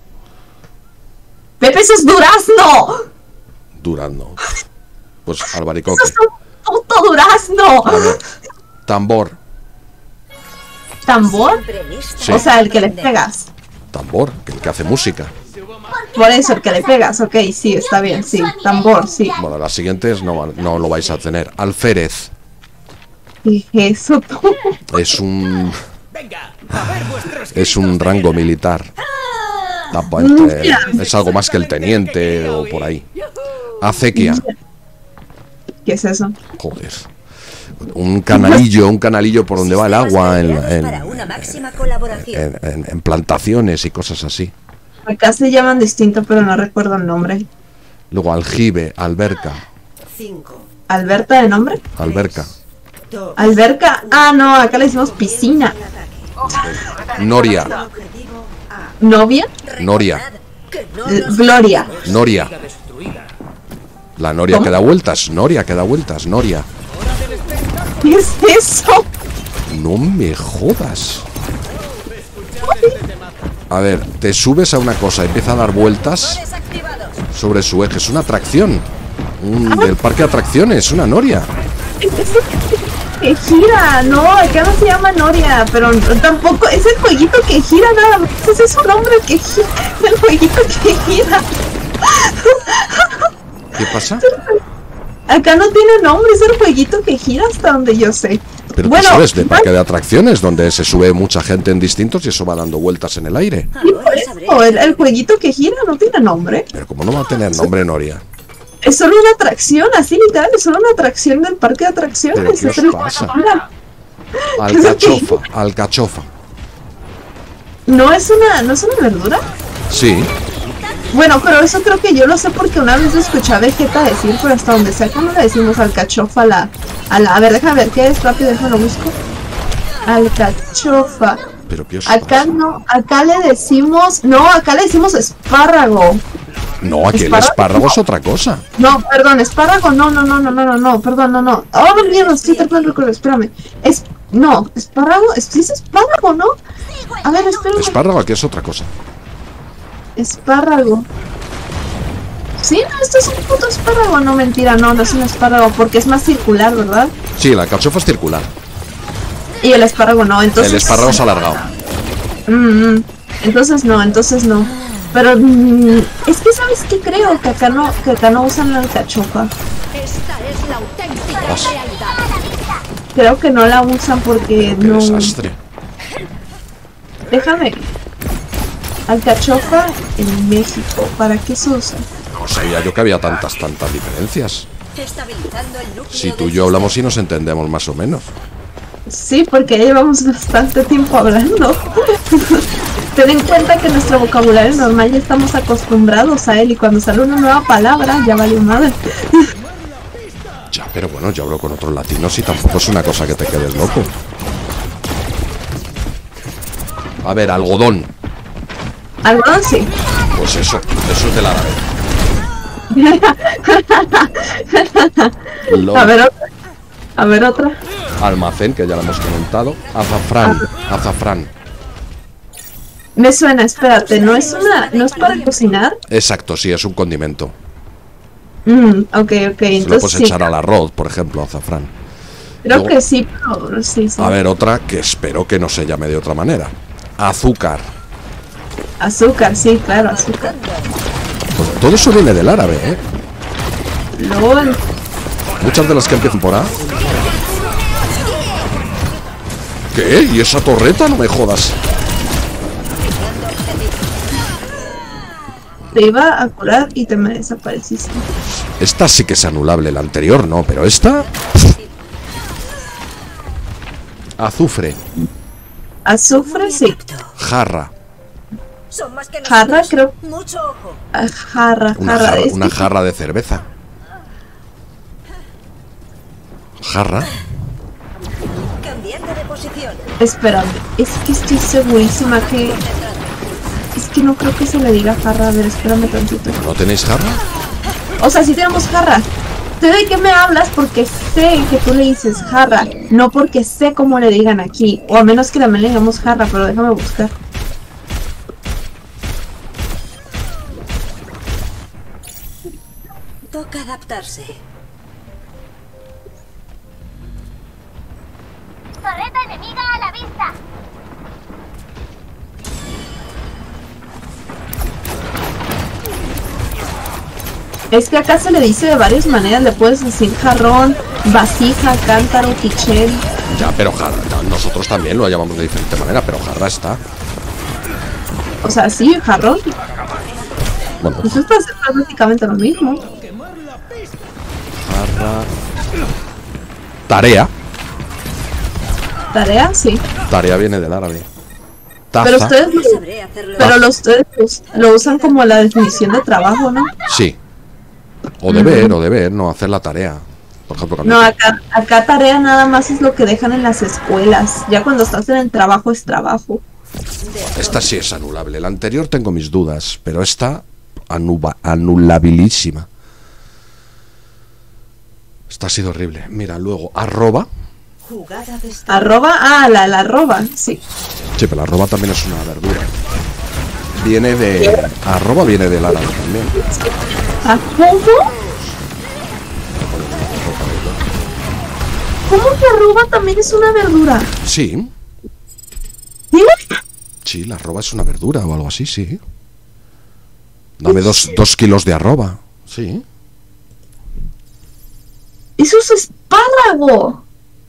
¡Pepe, eso es durazno! Durazno. Pues albaricoque. ¡Eso es un puto durazno! A ver, tambor. ¿Tambor? Siempre lista. Sí. O sea, el que le pegas. Tambor, que el que hace música. Por eso, el que le pegas, ok, sí, está bien, sí. Tambor, sí. Bueno, las siguientes no, no lo vais a tener. Alférez. ¿Qué es eso? Es un... Es un rango militar. Tapa entre- es algo más que el teniente o por ahí. Acequia. ¿Qué es eso? Joder. Un canalillo, un canalillo por donde va el agua en, en- Para una máxima colaboración. en- en- en plantaciones y cosas así. Acá se llaman distinto, pero no recuerdo el nombre. Luego aljibe, alberca, Cinco, ¿Alberta de nombre? alberca, dos, ¿Alberca? Ah, no, acá le decimos piscina. noria, objetivo A. ¿Novia? noria, Que no Eh, nos Gloria. noria. La noria ¿Cómo? que da vueltas, noria que da vueltas, noria. ¿Qué es eso? No me jodas. A ver, te subes a una cosa, empieza a dar vueltas desactivados. sobre su eje. Es una atracción. Un, del parque de atracciones, una noria. Que gira, no, acá no se llama Noria, pero tampoco, es el jueguito que gira nada más, ese es su nombre que gira, el jueguito que gira. ¿Qué pasa? Acá no tiene nombre, es el jueguito que gira hasta donde yo sé. Pero tú Bueno, sabes de parque de atracciones, donde se sube mucha gente en distintos y eso va dando vueltas en el aire. Ahora sabré. o el, el jueguito que gira no tiene nombre. Pero como no va a tener nombre, Noria. Es solo una atracción, así literal, es solo una atracción del parque de atracciones. ¿Pero qué es os el- pasa? Mira, Alcachofa, alcachofa. ¿No es una, no es una verdura? Sí, Bueno, pero eso creo que yo lo sé porque una vez lo escuché a Vegeta decir, pero hasta donde sea, ¿cómo le decimos alcachofa a la, a la... A ver, déjame ver qué es, rápido, déjame lo busco. Alcachofa. pero ¿qué os Acá pasa? no, acá le decimos... No, acá le decimos espárrago. No, aquí el ¿Espárrago? espárrago es otra cosa. No, perdón, espárrago, no, no, no, no, no, no, no, perdón, no, no. Oh, mierda, estoy tratando de recordar, espérame. Es... No, espárrago, es, sí es espárrago, ¿no? A ver, espérame. Espárrago aquí es otra cosa. Espárrago. Sí, no, esto es un puto espárrago. No, mentira, no, no es un espárrago porque es más circular, ¿verdad? Sí, la alcachofa es circular. Y el espárrago no, entonces... El espárrago es alargado. Mm, mm, entonces no, entonces no. Pero mm, es que sabes qué creo que acá no, que acá no usan la alcachofa. Esta es la auténtica Pasa. realidad. Creo que no la usan porque Qué no. desastre. Déjame. Alcachofa en México, ¿para qué se usa? No sabía yo que había tantas, tantas diferencias. Estabilizando el núcleo Si tú y del yo hablamos y nos entendemos más o menos. Sí, porque ya llevamos bastante tiempo hablando. Ten en cuenta que nuestro vocabulario normal ya estamos acostumbrados a él y cuando sale una nueva palabra ya valió madre. Ya, pero bueno, yo hablo con otros latinos y tampoco es una cosa que te quedes loco. A ver, algodón. Algodón sí. Pues eso, eso es del árabe. Lo- A ver otra. A ver otra. Almacén, que ya lo hemos comentado. Azafrán, azafrán. Me suena, espérate, no es una, no es para cocinar. Exacto, sí, es un condimento. Mm, ok, ok, Se lo puedes entonces sí. echar al arroz, por ejemplo, azafrán. Creo luego- que sí, pero sí, sí. A ver, otra que espero que no se llame de otra manera. Azúcar. Azúcar, sí, claro, azúcar. Pues todo eso viene del árabe, ¿eh? LOL. Muchas de las que empiezan por A. ¿Qué? ¿Y esa torreta? No me jodas. Te iba a curar y te me desapareciste. Esta sí que es anulable, la anterior no, pero esta... Azufre, Azufre, sí. jarra, Son más que Jarra, nosotros. creo. Mucho ojo. Ah, Jarra, una jarra. jarra, es una que- jarra de cerveza. Jarra. Cambiando de posición. Espérame, es que estoy segurísima que... Es que no creo que se le diga jarra. A ver, espérame tantito. ¿No tenéis jarra? O sea, sí tenemos jarra. Sé de qué me hablas porque sé que tú le dices jarra, no porque sé cómo le digan aquí. O a menos que también le digamos jarra, pero déjame buscar. Toca adaptarse. Torreta enemiga a la vista. Es que acá se le dice de varias maneras. Le puedes decir jarrón, vasija, cántaro, quichel. Ya, pero jarra. no, nosotros también lo llamamos de diferente manera, pero jarra está. O sea, sí, jarrón. Bueno, Eso es prácticamente lo mismo. jarra. Tarea. Tarea, sí. Tarea viene del árabe. Taza. Pero ustedes lo, Sabré hacerlo. pero los ustedes us- lo usan como la definición de trabajo, ¿no? Sí. O deber, o deber, no hacer la tarea. Por ejemplo, cuando- No, acá, acá tarea nada más es lo que dejan en las escuelas. Ya cuando estás en el trabajo es trabajo. esta sí es anulable. La anterior tengo mis dudas, pero esta anuba- anulabilísima. Esta ha sido horrible. Mira, luego arroba. Jugada de esta. Arroba, ah, la, la arroba, sí. Sí, pero la arroba también es una verdura. Viene de... Arroba viene del árabe también. ¿A cómo? ¿Cómo que arroba también es una verdura? Sí, ¿Dime? sí, la arroba es una verdura o algo así, sí. Dame dos, dos kilos de arroba. Sí. Eso es espárrago.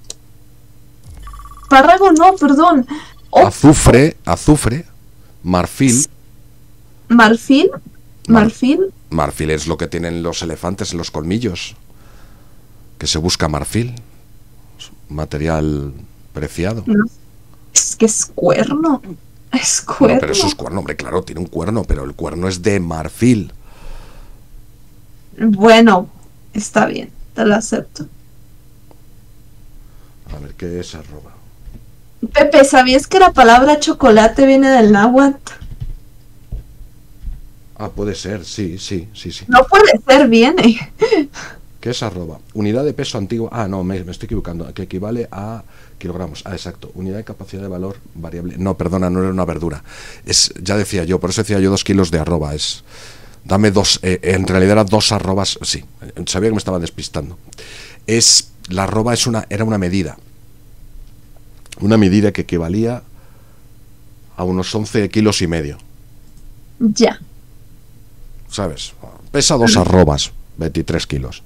Espárrago no, perdón. Oh, Azufre, azufre, marfil. marfil. Mar- Marfil. Marfil es lo que tienen los elefantes en los colmillos. Que se busca marfil. Material preciado. No. Es que es cuerno. Es No, cuerno. pero eso es cuerno, hombre, claro, tiene un cuerno, pero el cuerno es de marfil. Bueno, está bien, te lo acepto. A ver, ¿qué es arroba? Pepe, ¿sabías que la palabra chocolate viene del náhuatl? Ah, puede ser, sí, sí, sí, sí. No puede ser, viene. ¿Qué es arroba? Unidad de peso antiguo. Ah, no, me, me estoy equivocando. Que equivale a kilogramos. Ah, exacto. Unidad de capacidad de valor variable. No, perdona, no era una verdura. Es, ya decía yo, por eso decía yo dos kilos de arroba. Es, dame dos, eh, en realidad era dos arrobas. Sí, sabía que me estaba despistando. Es, la arroba es una, era una medida. Una medida que equivalía a unos once kilos y medio. Ya. ¿Sabes? Pesa dos arrobas, veintitrés kilos.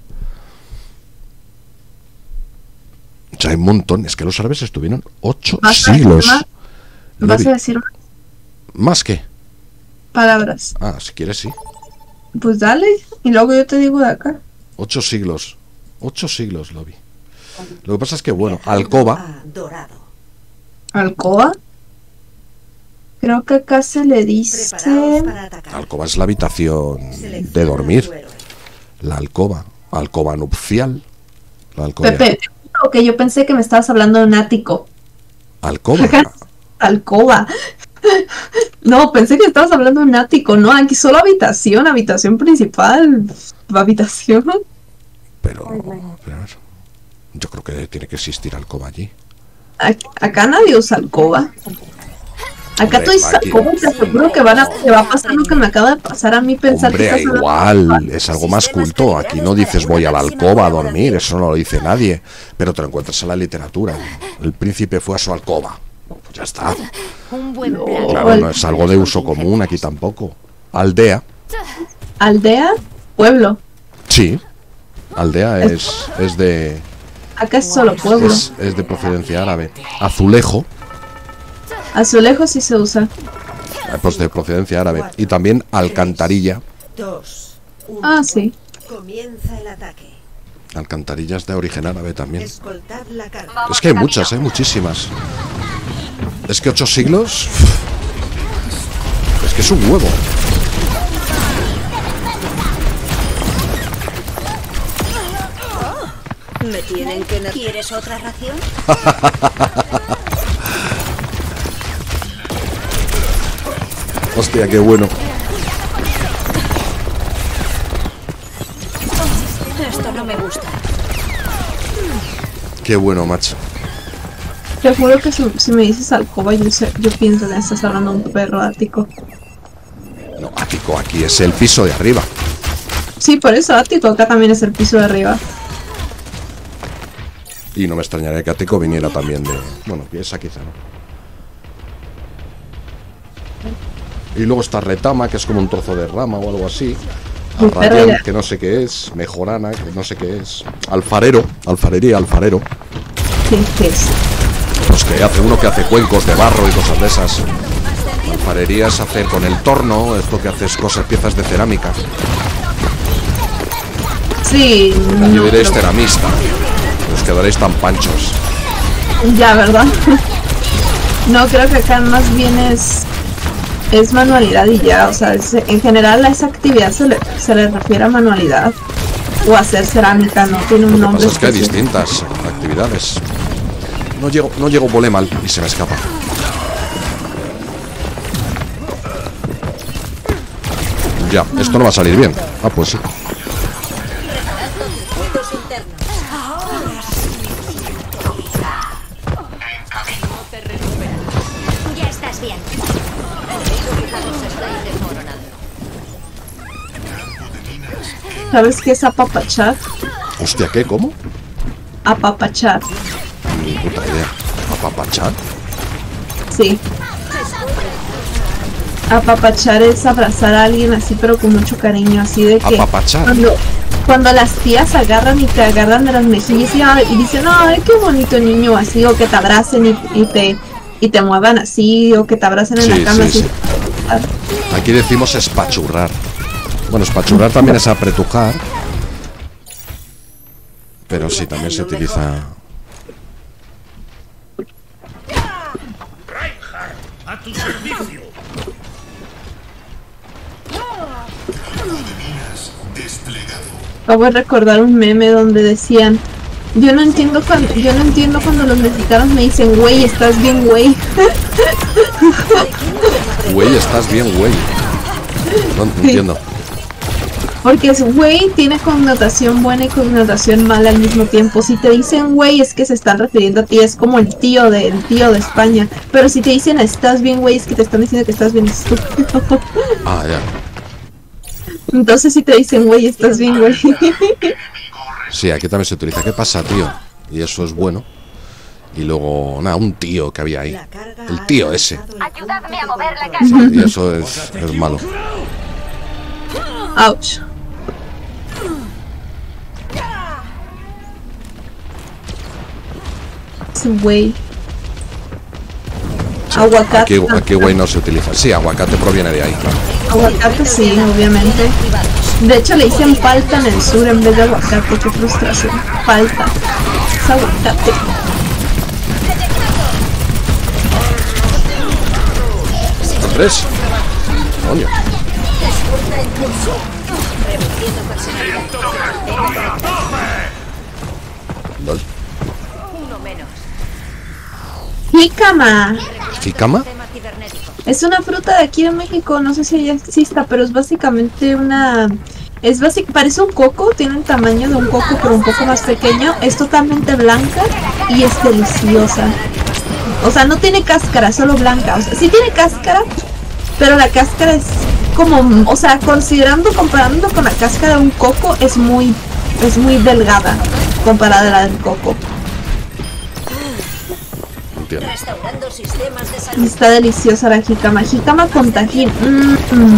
O sea, hay un montón. Es que los árabes estuvieron ocho ¿Vas a siglos. decir más? ¿Vas Levi. a decir unas ¿Más qué? palabras? Ah, si quieres, sí. Pues dale, y luego yo te digo de acá. Ocho siglos. Ocho siglos, lo vi. Lo que pasa es que, bueno, alcoba. Ah, dorado. ¿Alcoba? Creo que acá se le Preparaos dice... para atacar. Alcoba es la habitación Selecciona de a tu dormir. héroe. La alcoba. Alcoba nupcial. La alcoba. Pepe, que yo pensé que me estabas hablando de un ático. Alcoba. Alcoba. No, pensé que estabas hablando de un ático. No, aquí solo habitación, habitación principal. Habitación. Pero, pero a ver, yo creo que tiene que existir alcoba allí. Ac- Acá nadie usa alcoba. Acá tú Hombre, dices aquí- alcoba y te aseguro que van a, te va a pasar lo que me acaba de pasar a mí pensar Hombre, que estás hablando igual, de alcoba. es algo más culto. Aquí no dices voy a la alcoba a dormir, eso no lo dice nadie. Pero te lo encuentras en la literatura. El príncipe fue a su alcoba. Pues ya está. Un buen plan. Claro, no es algo de uso común aquí tampoco. Aldea, Aldea, pueblo. sí. Aldea es, es de Acá es solo pueblo. es, es de procedencia árabe. Azulejo, Azulejo sí se usa. eh, pues de procedencia árabe. Y también alcantarilla. Dos. Uno. Ah, sí. Comienza el ataque. Alcantarilla es de origen árabe también. Escoltad la carga. Es que hay muchas, hay muchísimas. Es que ocho siglos. Es que es un huevo. Me tienen que... ¿Quieres otra ración? Hostia, qué bueno. Esto no me gusta. Qué bueno, macho. Te juro que si, si me dices alcoba, yo, sé, yo pienso que estás hablando de un perro ático. No, ático aquí es el piso de arriba. Sí, por eso ático acá también es el piso de arriba. Y no me extrañaría que ático viniera también de... Bueno, esa quizá no. Y luego está retama, que es como un trozo de rama o algo así. Arrayán, que no sé qué es. Mejorana, que no sé qué es. Alfarero, alfarería, alfarero. ¿Qué, qué es? Pues que hace uno que hace cuencos de barro y cosas de esas. Alfarería es hacer con el torno, esto que haces cosas, piezas de cerámica. Sí. Aquí No, veréis pero... ceramista. Os quedaréis tan panchos. Ya, ¿verdad? No, creo que acá más bien es... Es manualidad y ya, o sea, es, en general a esa actividad se le, se le refiere a manualidad. O hacer cerámica, no tiene un Lo que nombre pasa es que hay específico. distintas actividades. No llego, no llego, volé mal y se me escapa. Ya, esto no va a salir bien. Ah, pues sí. Ya estás bien. ¿Sabes qué es apapachar? Hostia, ¿qué? ¿Cómo? Apapachar, Ni puta idea. ¿Apapachar? sí. Apapachar es abrazar a alguien así pero con mucho cariño, así de que... Apapachar. Cuando, cuando las tías agarran y te agarran de las mejillas y, ay, y dicen, ay, qué bonito niño, así, o que te abracen y, y te y te muevan así, o que te abracen en Sí, la cama sí, así. sí. Aquí decimos espachurrar. Bueno, espachurrar también es apretujar. Pero sí, también se utiliza... Reinhardt, a tu servicio. Acabo de recordar un meme donde decían, yo no entiendo cuando, yo no entiendo cuando los mexicanos me dicen, güey, estás bien, güey. Güey, estás bien, güey. No, no Sí. entiendo. Porque es güey tiene connotación buena y connotación mala al mismo tiempo. Si te dicen güey es que se están refiriendo a ti, es como el tío de, el tío de España. Pero si te dicen estás bien güey es que te están diciendo que estás bien estúpido. Ah, ya. Entonces si te dicen güey estás bien güey. Sí, aquí también se utiliza. ¿Qué pasa, tío? Y eso es bueno. Y luego, nada, un tío que había ahí. El tío ese. Ayúdame a mover la casa. Y eso es, es malo. Ouch. Es güey. Aguacate. Aquí, aquí güey no se utiliza. Sí, aguacate proviene de ahí, claro. Aguacate sí, obviamente. De hecho le dicen palta en el sur en vez de aguacate, qué frustración. Palta. Es aguacate. ¿Tres? Coño. Lol. Jícama. ¿Jícama? Es una fruta de aquí de México, no sé si ya exista, pero es básicamente una... Es básic, parece un coco, tiene el tamaño de un coco pero un poco más pequeño. Es totalmente blanca y es deliciosa. O sea, no tiene cáscara, solo blanca. O sea, sí tiene cáscara, pero la cáscara es como... O sea, considerando, comparando con la cáscara de un coco, es muy... Es muy delgada comparada a la del coco. Entiendo. Restaurando sistemas de salud. Está deliciosa la jícama. Jícama con tajín. Mm, mm.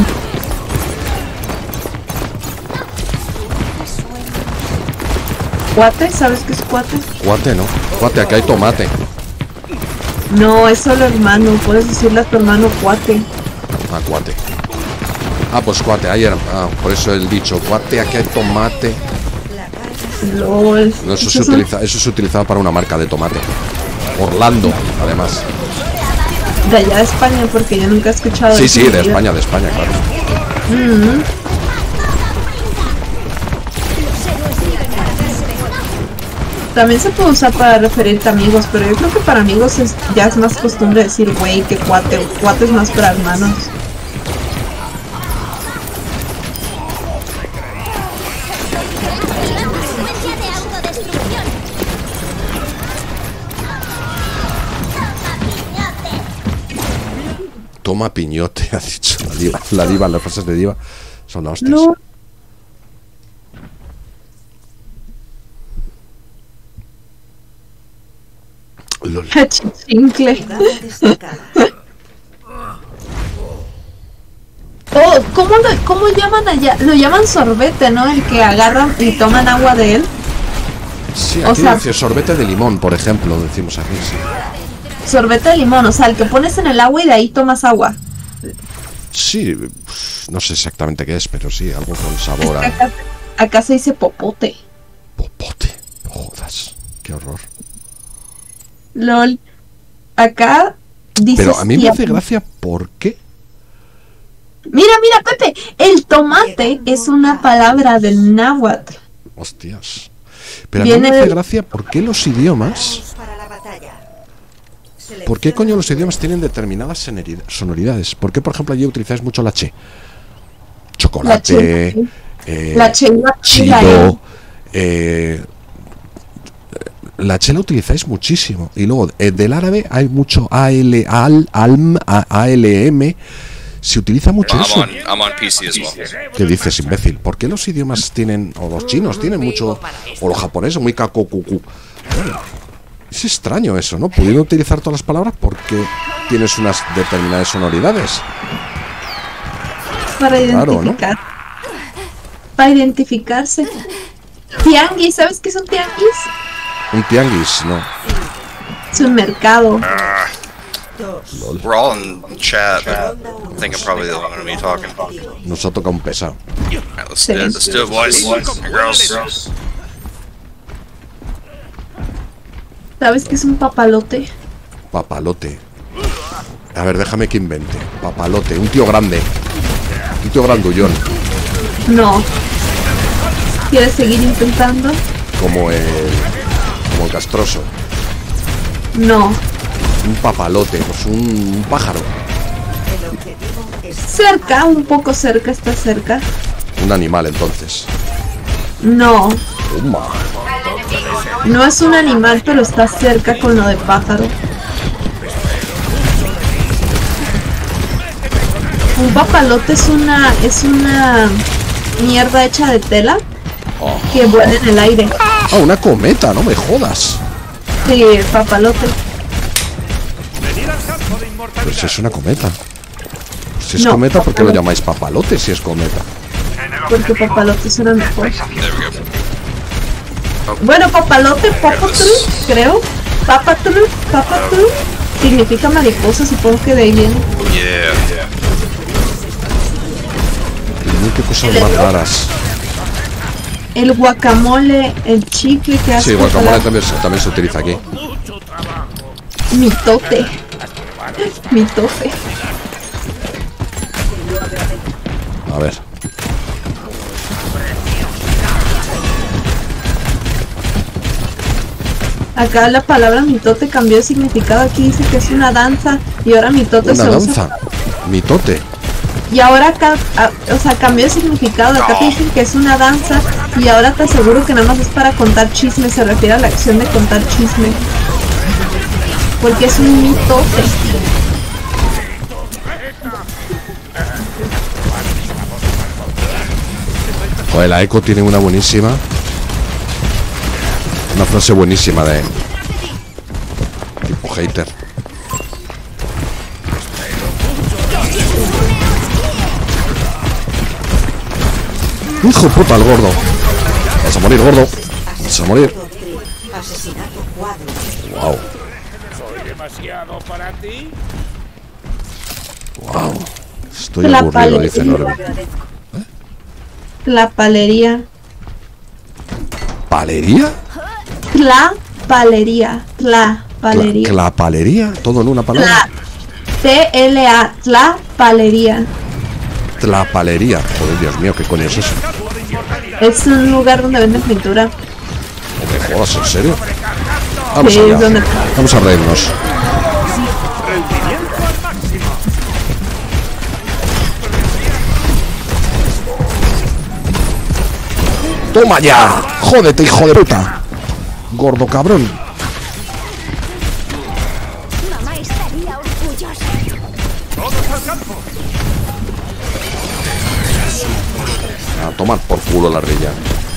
¿Cuate? ¿Sabes qué es cuate? Cuate, ¿no? Cuate, aquí hay tomate. No, es solo hermano. Puedes decirle a tu hermano cuate. Ah, cuate. Ah, pues cuate, ayer. Ah, por eso el dicho. Cuate, aquí hay tomate. LOL. No, eso, Eso se es un- utiliza, eso se utilizaba para una marca de tomate. Orlando, además. De allá de España, porque yo nunca he escuchado Sí, eso sí, en mi de vida. España, de España, claro. Mm. También se puede usar para referirte a amigos, pero yo creo que para amigos es, ya es más costumbre decir güey que cuate, o cuate es más para hermanos. Toma piñote, ha dicho la diva. La diva, las frases de diva son las hostias. No. Lol. Chincle. Oh, ¿cómo lo, cómo llaman allá? Lo llaman sorbete, ¿no? El que agarran y toman agua de él. Sí, O aquí sea- dice sorbete de limón, por ejemplo, decimos aquí, sí. Sorbete de limón, o sea, el que pones en el agua y de ahí tomas agua. Sí, no sé exactamente qué es, pero sí, algo con sabor a Acá, acá se dice popote. popote. Jodas, qué horror. Lol. Acá dice. Pero a mí me hace gracia, ¿por qué? Mira, mira, Pepe, el tomate es una palabra del náhuatl. Hostias. Pero a mí Viene me hace de- gracia, ¿por qué los idiomas? Para la batalla. ¿Por qué coño los idiomas tienen determinadas sonorida- sonoridades? ¿Por qué, por ejemplo, allí utilizáis mucho la che? Chocolate, La che, eh, la che, la che, la chido, eh, la che la utilizáis muchísimo. Y luego, eh, del árabe hay mucho A L, al, alm, A- ALM. Se utiliza mucho I'm eso. on, I'm on P C as well. ¿Qué dices, imbécil? ¿Por qué los idiomas tienen, o los chinos tienen mucho, o los japoneses muy kakokuku? Bueno, es extraño eso, ¿no? Pudiendo utilizar todas las palabras porque tienes unas determinadas sonoridades. Para Claro, ¿no? identificar. Para identificarse. Tianguis, ¿sabes qué es un tianguis? Un tianguis, ¿no? Es un mercado. We're all in chat. I think I'm probably the only one to be talking. Nos ha tocado un pesado. Alright, let's do it. Let's do it, boys and girls. ¿Sabes qué es un papalote? Papalote. A ver, déjame que invente. Papalote, un tío grande. Un tío grandullón. No. ¿Quieres seguir intentando? Como el. Como el castroso. No. Un papalote, pues un, un pájaro. Cerca, un poco cerca, está cerca. Un animal, entonces. No. Toma. No es un animal, pero está cerca con lo de pájaro. Un papalote es una es una mierda hecha de tela que vuela en el aire. Ah, una cometa, no me jodas. Sí, papalote. Pues es una cometa. Si es No, cometa, ¿por qué lo papalote. llamáis papalote si es cometa? Porque papalote suena mejor. There we go. Bueno, papalote, papatru, creo. Papatru, papatru significa mariposa, supongo que de ahí viene. Yeah. Uy, qué cosas más raras. El guacamole, el chicle que hace. Sí, guacamole también, se- también se utiliza aquí. Mitote. Mitote. A ver. Acá la palabra mitote cambió de significado. Aquí dice que es una danza y ahora mitote Una se usa. danza. Mitote. Y ahora acá, a- o sea, cambió de significado. Acá te dicen que es una danza y ahora te aseguro que nada más es para contar chisme. Se refiere a la acción de contar chisme. Porque es un mitote. Joder, la Eco tiene una buenísima. Una frase buenísima de. Tipo hater. Hijo de puta, el gordo. Vas a morir, gordo. Vas a morir. Asesinato cuádruple. Wow. ¿Soy demasiado para ti? Wow. Estoy La aburrido, dice palería. Norby. La palería. ¿Palería? La palería. La Cla- palería. ¿Clapalería? ¿Todo en una palabra? T L A. La palería. Tlapalería. Joder, Dios mío, ¿qué coño es eso? Es un lugar donde venden pintura. No me jodas, ¿en serio? Vamos Sí, allá. ¿dónde? Vamos a reírnos. Rendimiento al máximo. ¡Toma ya! ¡Jódete, hijo de puta! Gordo cabrón. Mamá estaría orgullosa. Todos al campo. A tomar por culo la rilla.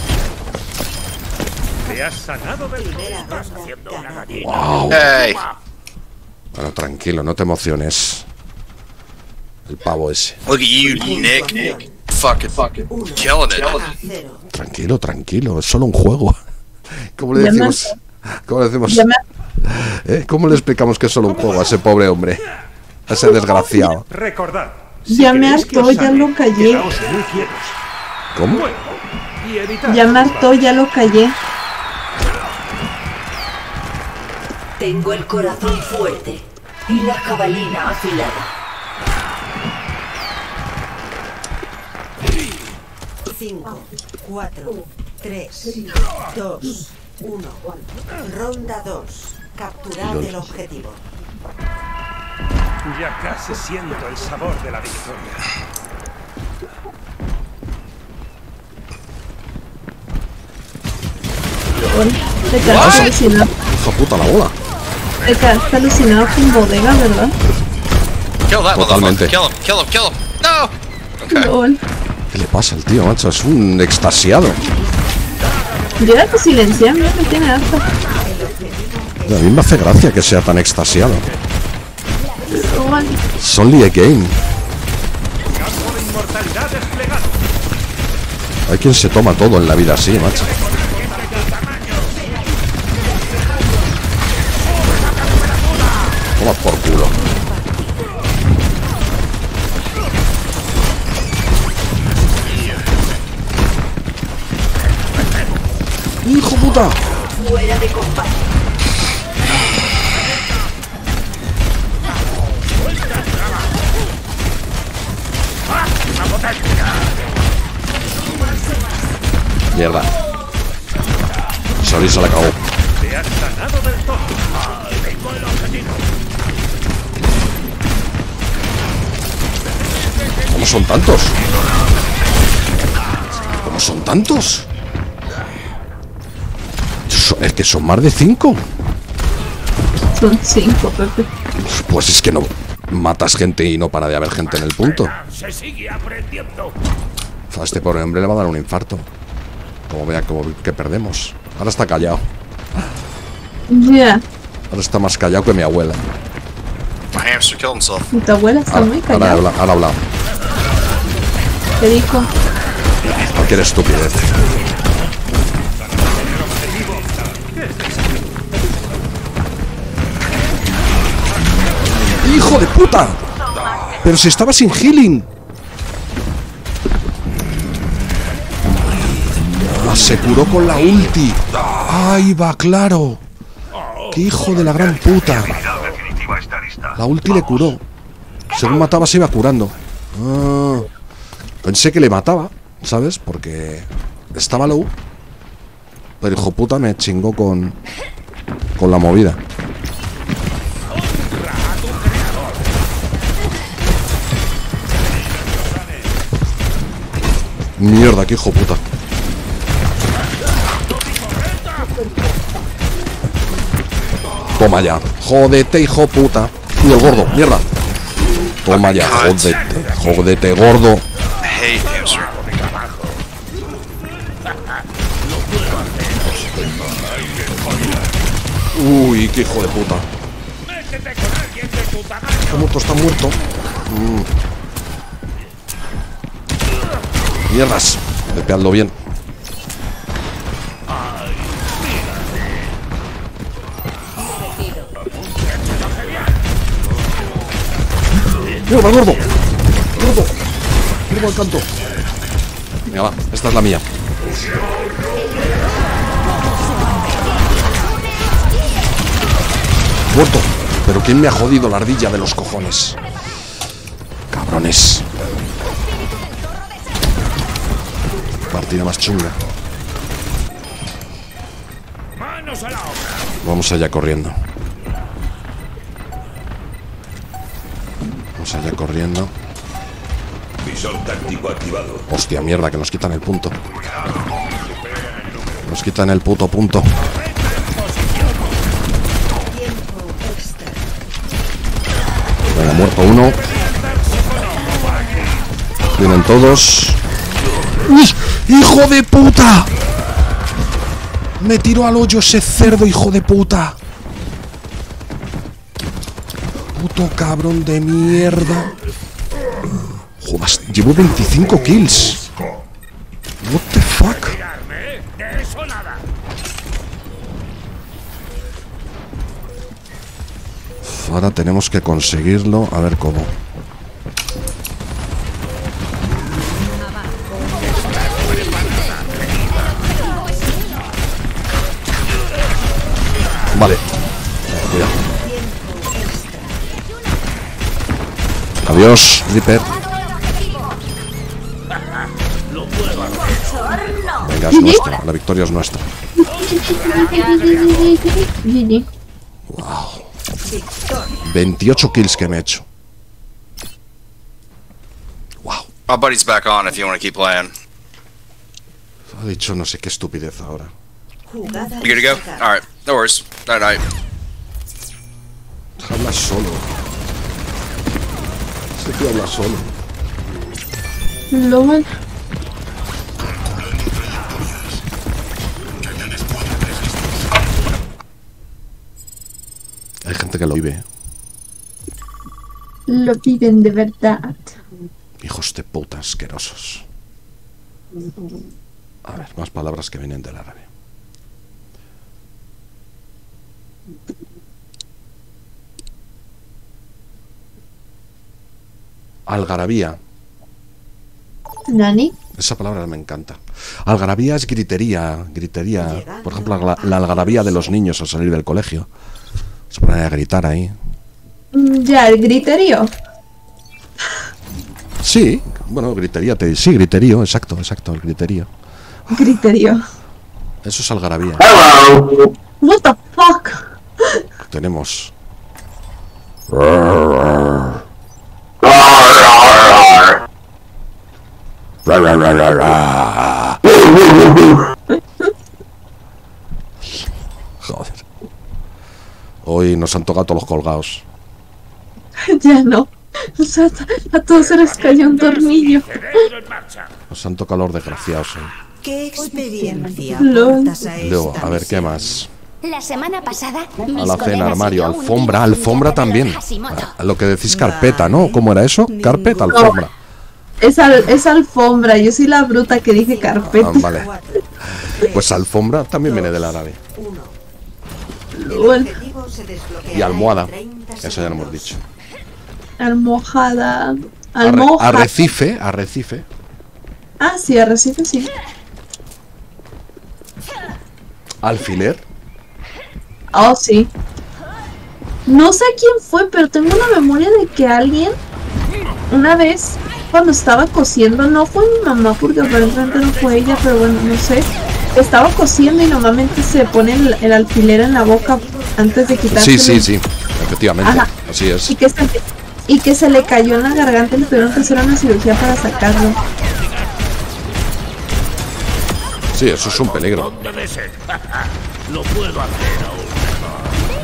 Te has sanado del todo. Estás haciendo una gallina. Wow. Hey. Bueno, tranquilo, no te emociones. El pavo ese. Look at you, Nick. Fucking, fucking killing it. Tranquilo, tranquilo, es solo un juego. ¿Cómo le Ya me- decimos? ¿Cómo le decimos? Ya me, ¿Eh? ¿Cómo le explicamos que es solo un juego a ese pobre hombre? A ese desgraciado. Recordad. Ya me queréis que hartó, os ya sane, lo callé. quedaos muy quietos. ¿Cómo? Bueno, y evitad ya me los hartó, ya lo callé. Tengo el corazón fuerte y la jabalina afilada. cinco, cuatro, tres, dos, uno. Ronda dos. Capturad el objetivo. Ya casi siento el sabor de la victoria. Te quedaste alucinado. Hijo puta la bola. Te quedaste alucinado con bodega, ¿verdad? Kill that Totalmente. motherfucker. Kill him, kill him, kill him. No! Okay. Lol. ¿Qué le pasa al tío, macho? Es un extasiado. Yo era que silencié, mira, me tiene harta. A mí me hace gracia que sea tan extasiado. Lol. It's only a game. Campo de inmortalidad desplegado. Hay quien se toma todo en la vida así, macho. Toma por culo. ¡Hijo puta! Fuera de combate. Mierda. Sorry, se la cagó. Te has sanado del todo. Tengo el objetivo. ¿Cómo son tantos? ¿Cómo son tantos? So- Es que son más de cinco. Son cinco, Pepe. Pues es que no matas gente y no para de haber gente en el punto. Se sigue aprendiendo. A este pobre hombre le va a dar un infarto. Como vea como que perdemos. Ahora está callado. Ya. Ahora está más callado que mi abuela. My hamster killed himself. Y tu abuela está Ahora, muy ahora, callada. habla- ahora ha hablado. ¿Qué dijo? Cualquier estupidez. ¡Hijo de puta! Pero si estaba sin healing. Ah, se curó con la ulti. ¡Ahí va, claro! ¡Qué hijo de la gran puta! La ulti le curó. Según mataba se iba curando. Ah, pensé que le mataba, ¿sabes? Porque estaba low. Pero hijo puta me chingó con con la movida. Mierda, qué hijo puta. Toma ya. Jódete, hijo puta. Y el gordo, mierda. Toma ya, jódete. Jódete, gordo. I hate hamster. Uy, qué hijo de puta. Está muerto, está muerto. Mm. Mierdas. Golpeadlo bien. ¡Mierda, gordo! ¡Gordo! ¡Gordo al canto! Venga, va, esta es la mía. Muerto. Pero ¿quién me ha jodido la ardilla de los cojones? Cabrones. Partida más chunga. Vamos allá corriendo. Vamos allá corriendo. Visor táctico activado. Hostia, mierda, que nos quitan el punto. Nos quitan el puto punto. Venga, muerto uno. Vienen todos. ¡Uy! ¡Hijo de puta! Me tiró al hoyo ese cerdo, hijo de puta. Puto cabrón de mierda. Joder, llevo veinticinco kills. What the fuck? Ahora tenemos que conseguirlo. A ver cómo. Vale. Cuidado. Adiós, Reaper. Venga, es nuestra. La victoria es nuestra. Wow. veintiocho kills que me he hecho. Wow. My buddy's back on if you want to keep playing. Ha dicho no sé qué estupidez ahora. You good to go? Alright, no worries. Night night. Habla solo. Este tío habla solo. Lo van. Hay gente que lo vive. Lo piden de verdad. Hijos de puta asquerosos. A ver, más palabras que vienen del árabe. Algarabía. ¿Nani? Esa palabra me encanta. Algarabía es gritería. Gritería. Por ejemplo, la, la algarabía de los niños al salir del colegio. Se ponen a gritar ahí. Ya, el griterío. Sí, bueno, gritería. Te, sí, griterío, exacto, exacto, el griterío. Griterío. Eso es algarabía. What the fuck? Tenemos. Joder. Hoy nos han tocado todos los colgados. Ya no. O sea, a todos se les cayó un tornillo. Nos han tocado los desgraciados hoy. ¿Qué experiencia Lol. aportas a Luego, esta a ver qué misión? más. La semana pasada, A la cena, armario, alfombra, alfombra también. A lo que decís carpeta, ¿no? ¿Cómo era eso? Carpeta, alfombra. Es, al, es alfombra, yo soy la bruta que dije carpeta. Ah, vale. Pues alfombra también viene del árabe. Lol. Y almohada. Eso ya lo hemos dicho. Almohada. Arre, Almohada. arrecife, arrecife. Ah, sí, arrecife, sí. Alfiler. Oh, sí. No sé quién fue, pero tengo una memoria de que alguien, una vez, cuando estaba cosiendo, no fue mi mamá, porque aparentemente no fue ella, pero bueno, no sé. Estaba cosiendo y normalmente se pone el, el alfiler en la boca antes de quitarse. Sí, sí, sí. Efectivamente. Ajá. Así es. Y que, se, y que se le cayó en la garganta y tuvieron que hacer una cirugía para sacarlo. Sí, eso es un peligro. Debe ser. Lo puedo hacer aún mejor.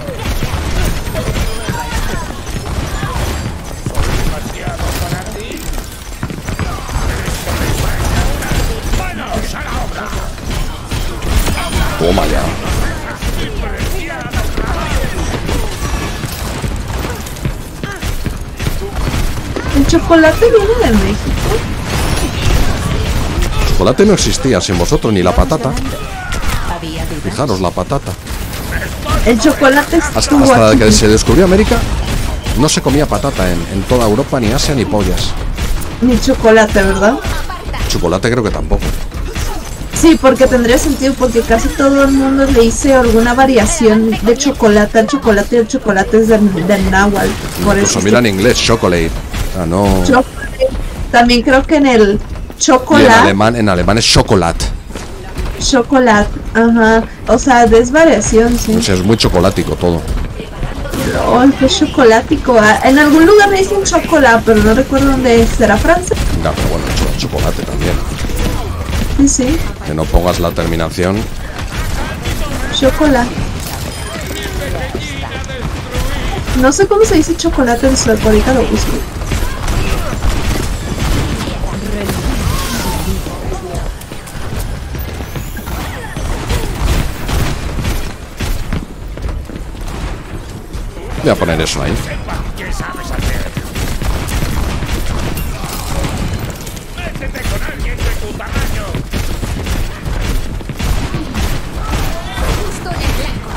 Demasiado para ti. ¡Manos a la obra! Toma ya. El chocolate viene de México. Chocolate no existía sin vosotros, ni la patata. Fijaros, la patata. El chocolate Hasta, estuvo hasta aquí. que se descubrió América, no se comía patata en, en toda Europa, ni Asia, ni pollas. Ni chocolate, ¿verdad? Chocolate creo que tampoco. Sí, porque tendría sentido, porque casi todo el mundo le hice alguna variación de chocolate al chocolate y el chocolate es del, del náhuatl. Por Incluso eso mira en inglés, chocolate. Ah, no. chocolate. También creo que en el Y chocolate. en alemán, en alemán es chocolate. Chocolate, ajá. O sea, es variación, sí. O sea, es muy chocolático todo. Oh, qué chocolático. En algún lugar me dicen chocolate, pero no recuerdo dónde es. ¿Será Francia? No, pero bueno, ch chocolate también. Sí, sí. Que no pongas la terminación. Chocolate. No sé cómo se dice chocolate en sueco, ahorita lo busco. Voy a poner eso ahí. ¿Qué sabes hacer? Métete con alguien de tu tamaño. Justo en el blanco.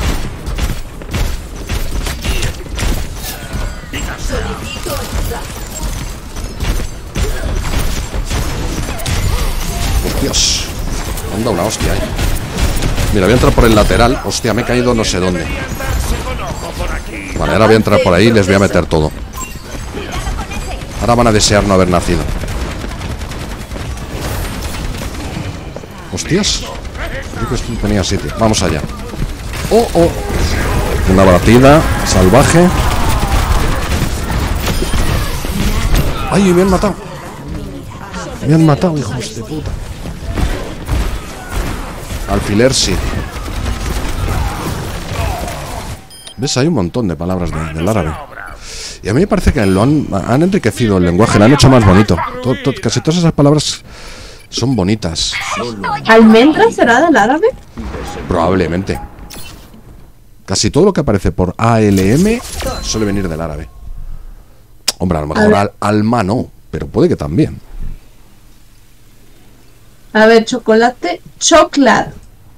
Oh, Dios. Me han dado una hostia ahí. Mira, voy a entrar por el lateral. Hostia, me he caído no sé dónde. Vale, ahora voy a entrar por ahí y les voy a meter todo. Ahora van a desear no haber nacido. Hostias. Creo que esto tenía sitio. Vamos allá. Oh, oh. Una batida salvaje. Ay, me han matado. Me han matado, hijos de puta. Alfiler sí. ¿Ves? Hay un montón de palabras de, del árabe. Y a mí me parece que lo han, han enriquecido el lenguaje, lo han hecho más bonito. Todo, todo, casi todas esas palabras son bonitas. ¿Almendra será del árabe? Probablemente. Casi todo lo que aparece por A L M suele venir del árabe. Hombre, a lo mejor al, alma no, pero puede que también. A ver, chocolate, chocolate.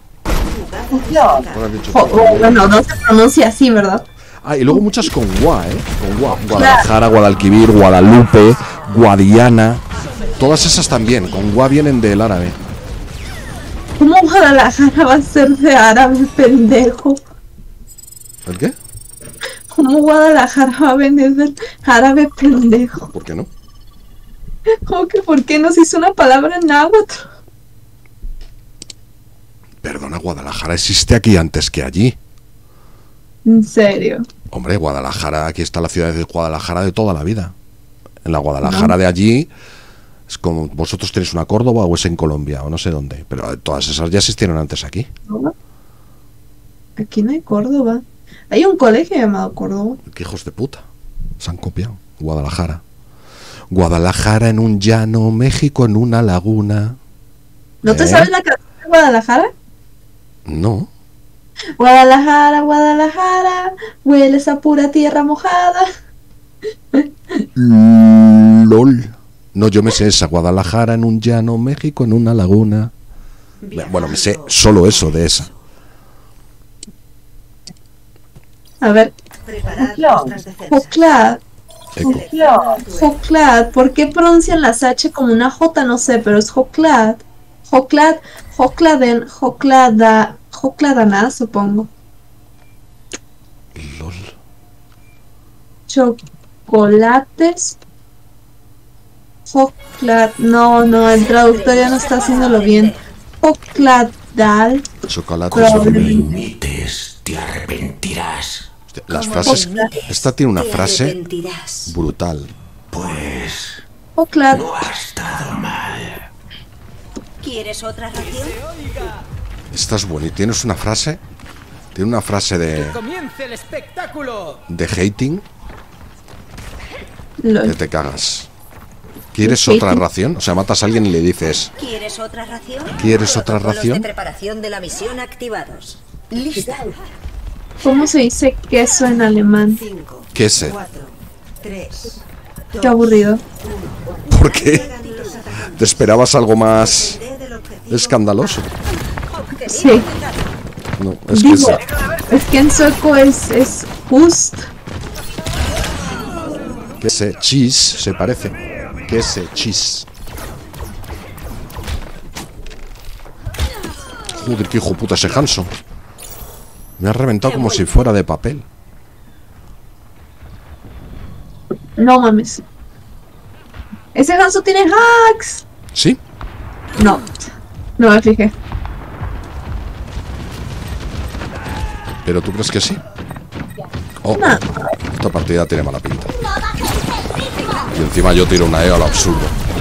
Jo, bueno, no se pronuncia así, ¿verdad? Ah, y luego muchas con gua, ¿eh? Con gua. Guadalajara, Guadalquivir, Guadalupe, Guadiana. Todas esas también, con gua vienen del árabe. ¿Cómo Guadalajara va a ser de árabe, pendejo? ¿El qué? ¿Cómo Guadalajara va a venir del árabe, pendejo? ¿Por qué no? ¿Cómo que por qué nos hizo una palabra en náhuatl? Perdona, Guadalajara existe aquí antes que allí. ¿En serio? Hombre, Guadalajara, aquí está la ciudad de Guadalajara de toda la vida. En la Guadalajara no. de allí es como vosotros tenéis una Córdoba o es en Colombia o no sé dónde. Pero todas esas ya existieron antes aquí. ¿No? Aquí no hay Córdoba. Hay un colegio llamado Córdoba. ¿Qué hijos de puta? Se han copiado. Guadalajara. Guadalajara en un llano, México en una laguna. ¿No ¿Eh? te sabes la canción de Guadalajara? No. Guadalajara, Guadalajara, hueles a pura tierra mojada. LOL. No, yo me sé esa. Guadalajara en un llano, México en una laguna. Bueno, me sé solo eso de esa. A ver. Joclad. Joclad. ¿Por qué pronuncian las H como una J? No sé, pero es Joclad. Joclad. Jocladen. Joclada. Jocladana, supongo. LOL. Chocolates. Joclad. No, no, el traductor ya no está haciéndolo bien. Jocladal. Chocolates. Permites, te arrepentirás. Las frases. Esta tiene una frase brutal. Pues. Joclad. No ha estado mal. ¿Quieres otra ración? Esta es buena. Y tienes una frase. Tiene una frase de. ¡Comience el espectáculo! De hating. Lol. Que te cagas. ¿Quieres ¿De otra hating? ración? O sea, matas a alguien y le dices. ¿Quieres otra ración? ¿Quieres otra Protocolos ración? de preparación de la misión activados. Lista. ¿Cómo se dice queso en alemán? cinco, ¿Qué sé? cuatro, tres, Qué aburrido. ¿Por qué? ¿Te esperabas algo más escandaloso? Sí. No, es que Digo, es, es que en sueco es, es just. que ese cheese se parece. Que ese cheese. Joder, qué hijo puta ese Hanson. Me ha reventado como si fuera de papel. No mames. ¿Ese ganso tiene hacks? ¿Sí? No. No me fijé. ¿Pero tú crees que sí? Oh, No. esta partida tiene mala pinta. Y encima yo tiro una E a lo absurdo.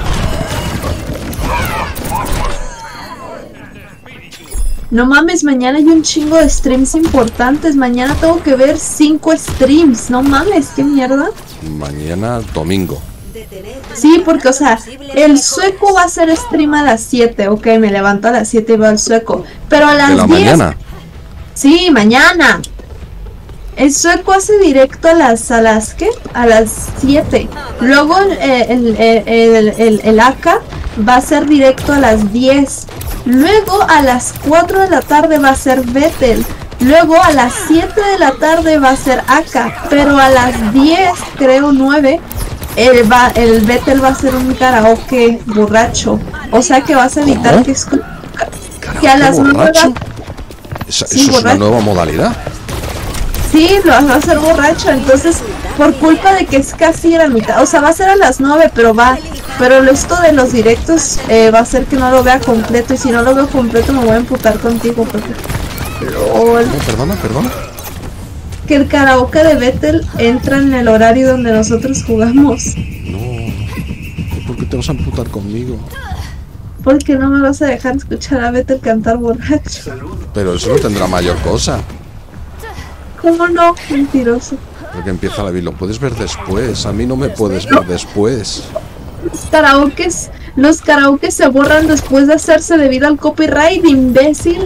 No mames, mañana hay un chingo de streams importantes. Mañana tengo que ver cinco streams. No mames, qué mierda. Mañana domingo. Sí, porque, o sea, el sueco va a hacer stream a las siete. Ok, me levanto a las siete y veo al sueco. Pero a las ¿De la diez... mañana? Sí, mañana. El sueco hace directo a las, a las, ¿qué? A las siete. Luego eh, el, el, el, el, el A K va a ser directo a las diez. Luego a las cuatro de la tarde va a ser Vettel. Luego a las siete de la tarde va a ser A K. Pero a las diez, creo nueve, el, va, el Vettel va a ser un karaoke borracho. O sea que vas a evitar ¿Cómo? que, que a las nueve va... Esa, Sí, eso es borracho. una nueva modalidad. Sí, lo va a hacer borracho, entonces por culpa de que es casi la mitad, o sea, va a ser a las nueve, pero va, pero esto de los directos eh, va a ser que no lo vea completo, y si no lo veo completo me voy a emputar contigo, porque LOL. No, perdona, perdona. Que el karaoke de Vettel entra en el horario donde nosotros jugamos. No. ¿Por qué te vas a amputar conmigo? Porque no me vas a dejar escuchar a Vettel cantar borracho. Pero eso no tendrá mayor cosa. ¿Cómo no? Mentiroso. Porque empieza la vida. Lo puedes ver después. A mí no me puedes ver después. Los karaokes, los karaokes se borran después de hacerse debido al copyright, imbécil.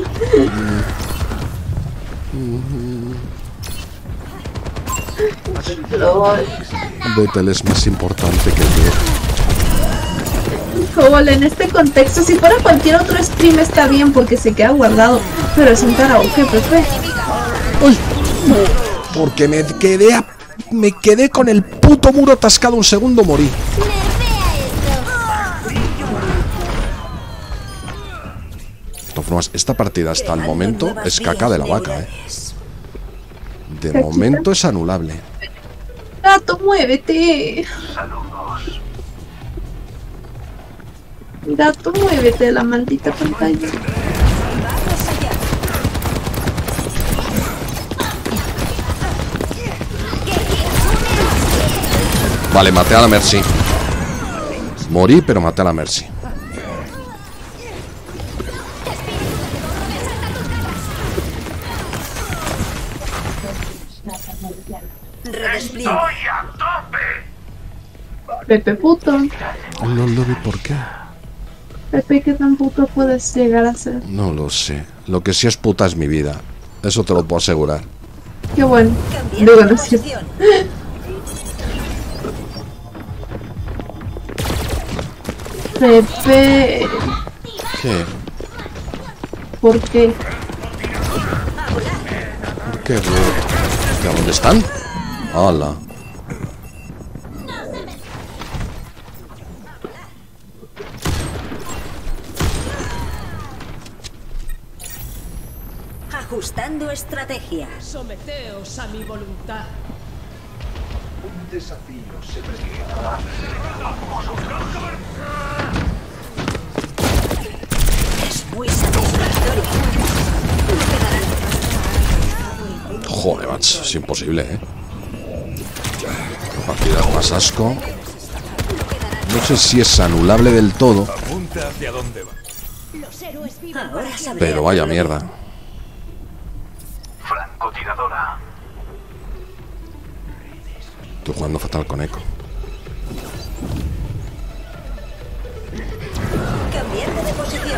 LOL. Vettel es más importante que yo. Joder, en este contexto, si fuera cualquier otro stream está bien porque se queda guardado, pero es un karaoke, Pepe. ¡Uy! Porque me quedé a- me quedé con el puto muro atascado un segundo, morí. De todas formas, esta partida hasta el momento es caca de la vaca, eh. De Caquita. momento es anulable. Gato, muévete. Gato, muévete de la maldita pantalla. Vale, maté a la Mercy. Morí, pero maté a la Mercy. Redespliegue. Pepe puto. No lo vi por qué. Pepe, ¿qué tan puto puedes llegar a ser? No lo sé. Lo que sí es puta es mi vida. Eso te lo puedo asegurar. Qué bueno. Cambiar Luego de no es cierto. posición. Pepe, ¿Qué? ¿por qué? ¿Por qué, Ruth? ¿De dónde están? Hola. Ajustando estrategia. Someteos a mi voluntad. Un desafío se presenta. Es muy satisfactorio. Joder, macho, es imposible, ¿eh? La partida es más asco. No sé si es anulable del todo, Apunta hacia dónde va. Ahora sabré pero vaya mierda. Francotiradora. Estoy jugando fatal con Echo. cambiando de posición.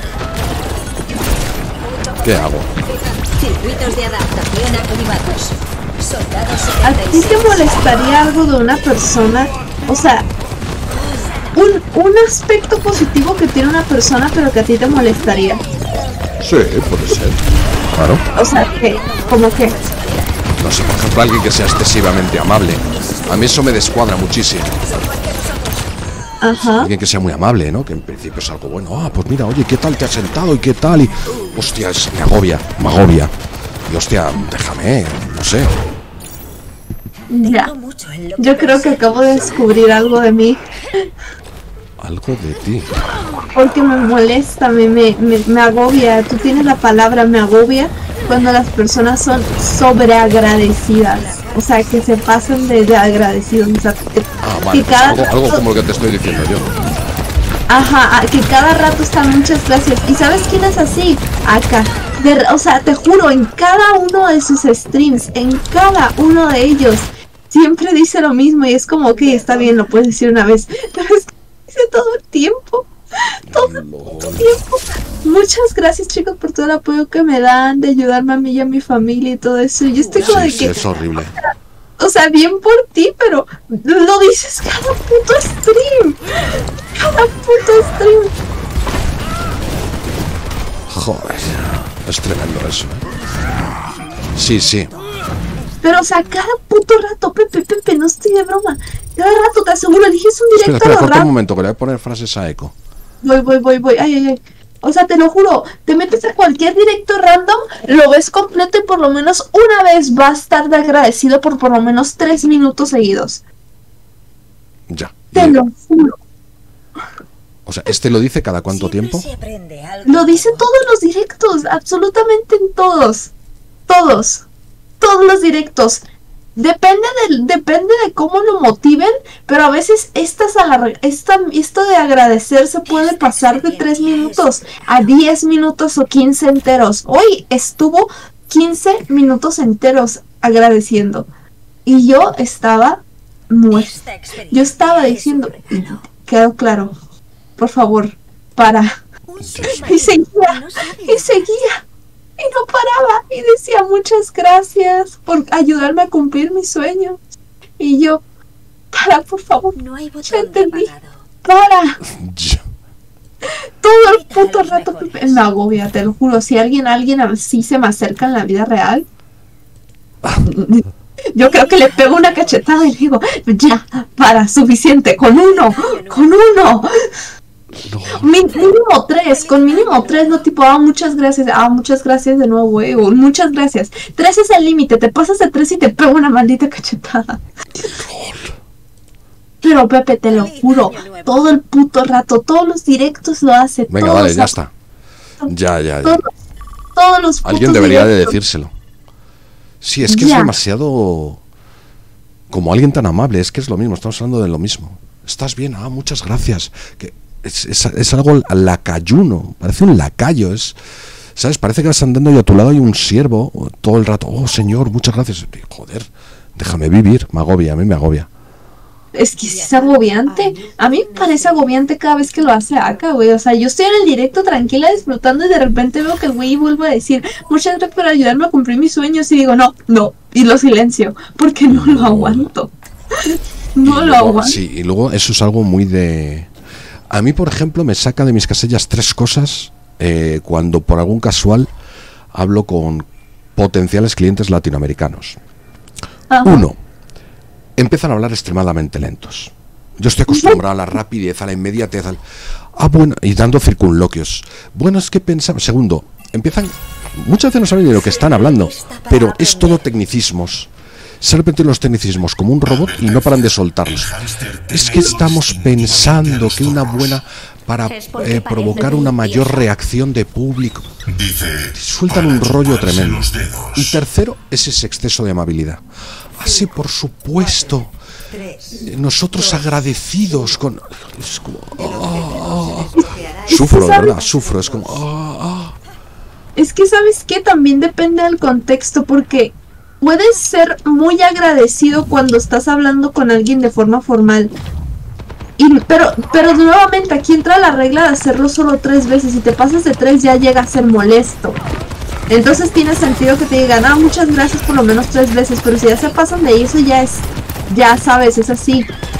¿Qué hago? Circuitos de adaptación activados. Soldados ¿A ti setenta y te seis. molestaría algo de una persona? O sea, un, un aspecto positivo que tiene una persona pero que a ti te molestaría. Sí, puede ser. Claro. O sea, que, como que, No sé, por ejemplo, alguien que sea excesivamente amable. A mí eso me descuadra muchísimo. ajá. Alguien que sea muy amable, ¿no? Que en principio es algo bueno. Ah, pues mira, oye, ¿qué tal te has sentado? ¿Y qué tal? Y... Hostia, es- me agobia, me agobia. Y hostia, déjame, no sé. Ya. Mucho en lo que Yo creo que acabo de descubrir algo de mí. Algo de ti. Porque me molesta, me, me, me, me agobia. Tú tienes la palabra me agobia. cuando las personas son sobreagradecidas. O sea, que se pasan de, de agradecidos. O sea, que, ah, vale, que pues cada algo, algo como lo que te estoy diciendo yo. Ajá, que cada rato están muchas gracias. ¿Y sabes quién es así? Acá. De, o sea, te juro, en cada uno de sus streams, en cada uno de ellos, siempre dice lo mismo y es como, ok, está bien, lo puedes decir una vez, pero es que dice todo el tiempo. Todo el puto tiempo. Muchas gracias, chicos, por todo el apoyo que me dan, de ayudarme a mí y a mi familia y todo eso. Yo estoy como Sí, de sí, que... es horrible. O sea, bien por ti, pero lo dices cada puto stream. Cada puto stream. Joder, es tremendo eso, ¿eh? Sí, sí. Pero, o sea, cada puto rato, Pepe, Pepe, no estoy de broma. Cada rato, te aseguro, eliges un Espera, directo espera, a lo corta un raro. momento, que le voy a poner frases a eco. Voy, voy, voy, voy. Ay, ay, ay. O sea, te lo juro, te metes a cualquier directo random, lo ves completo y por lo menos una vez va a estar de agradecido por por lo menos tres minutos seguidos. Ya. Te Y- lo juro. O sea, ¿este lo dice cada cuánto tiempo? Lo dice todos los directos, absolutamente en todos. Todos. Todos los directos. Depende del, depende de cómo lo motiven, pero a veces estas alar- esta, esto de agradecer se puede pasar de tres minutos a diez minutos o quince enteros. Hoy estuvo quince minutos enteros agradeciendo. Y yo estaba muerta. Yo estaba diciendo, quedó claro, por favor, para. Y seguía, y seguía. Y no paraba, y decía muchas gracias por ayudarme a cumplir mi sueño. Y yo, para, por favor, No hay ya botón de entendí, apagado. para. Ya. Todo el puto rato me agobia, te lo juro. Si alguien, alguien así se me acerca en la vida real, yo creo que le pego una cachetada y le digo, ya, para, suficiente, con uno, con uno. Mi- mínimo tres, con mínimo tres, no tipo, ah, muchas gracias, ah, muchas gracias de nuevo, eh, o muchas gracias. Tres es el límite, te pasas de tres y te pego una maldita cachetada. Pero Pepe, te lo juro, todo el puto rato, todos los directos lo hace. Venga, todos vale, ya los- está. Ya, ya, ya. Todos, todos los putos Alguien debería de directos. decírselo. Sí, es que Ya. es demasiado... Como alguien tan amable, es que es lo mismo, estamos hablando de lo mismo. ¿Estás bien? Ah, muchas gracias. Que es, es, es algo lacayuno, parece un lacayo, es... ¿Sabes? Parece que vas andando y a tu lado hay un siervo todo el rato. Oh, señor, muchas gracias. Joder, déjame vivir, me agobia, a mí me agobia. Es que es agobiante. A mí me parece agobiante cada vez que lo hace acá, güey. O sea, yo estoy en el directo tranquila disfrutando y de repente veo que el güey vuelve a decir muchas gracias por ayudarme a cumplir mis sueños y digo, no, no, y lo silencio, porque no lo aguanto. No Y lo luego- aguanto. Sí, y luego eso es algo muy de... A mí, por ejemplo, me saca de mis casillas tres cosas eh, cuando por algún casual hablo con potenciales clientes latinoamericanos. Ajá. Uno, empiezan a hablar extremadamente lentos. Yo estoy acostumbrado a la rapidez, a la inmediatez, al... Ah, bueno, y dando circunloquios. Bueno, es que pensamos... Segundo, empiezan... Muchas veces no saben ni de lo que están hablando, pero es todo tecnicismos. Se repiten los tecnicismos como un robot y no paran de soltarlos. Es que estamos pensando que una buena... para eh, provocar una mayor reacción de público. Sueltan un rollo tremendo. Y tercero es ese exceso de amabilidad. Así, por supuesto. Eh, Nosotros agradecidos con... Es como... ah, ah. Sufro, de verdad, sufro. Es como... ah, ah. Es que, ¿sabes qué? También depende del contexto, porque puedes ser muy agradecido cuando estás hablando con alguien de forma formal. Y, pero, pero nuevamente aquí entra la regla de hacerlo solo tres veces. Si te pasas de tres ya llega a ser molesto. Entonces tiene sentido que te digan, ah, muchas gracias por lo menos tres veces. Pero si ya se pasan de eso ya es, ya sabes, es así.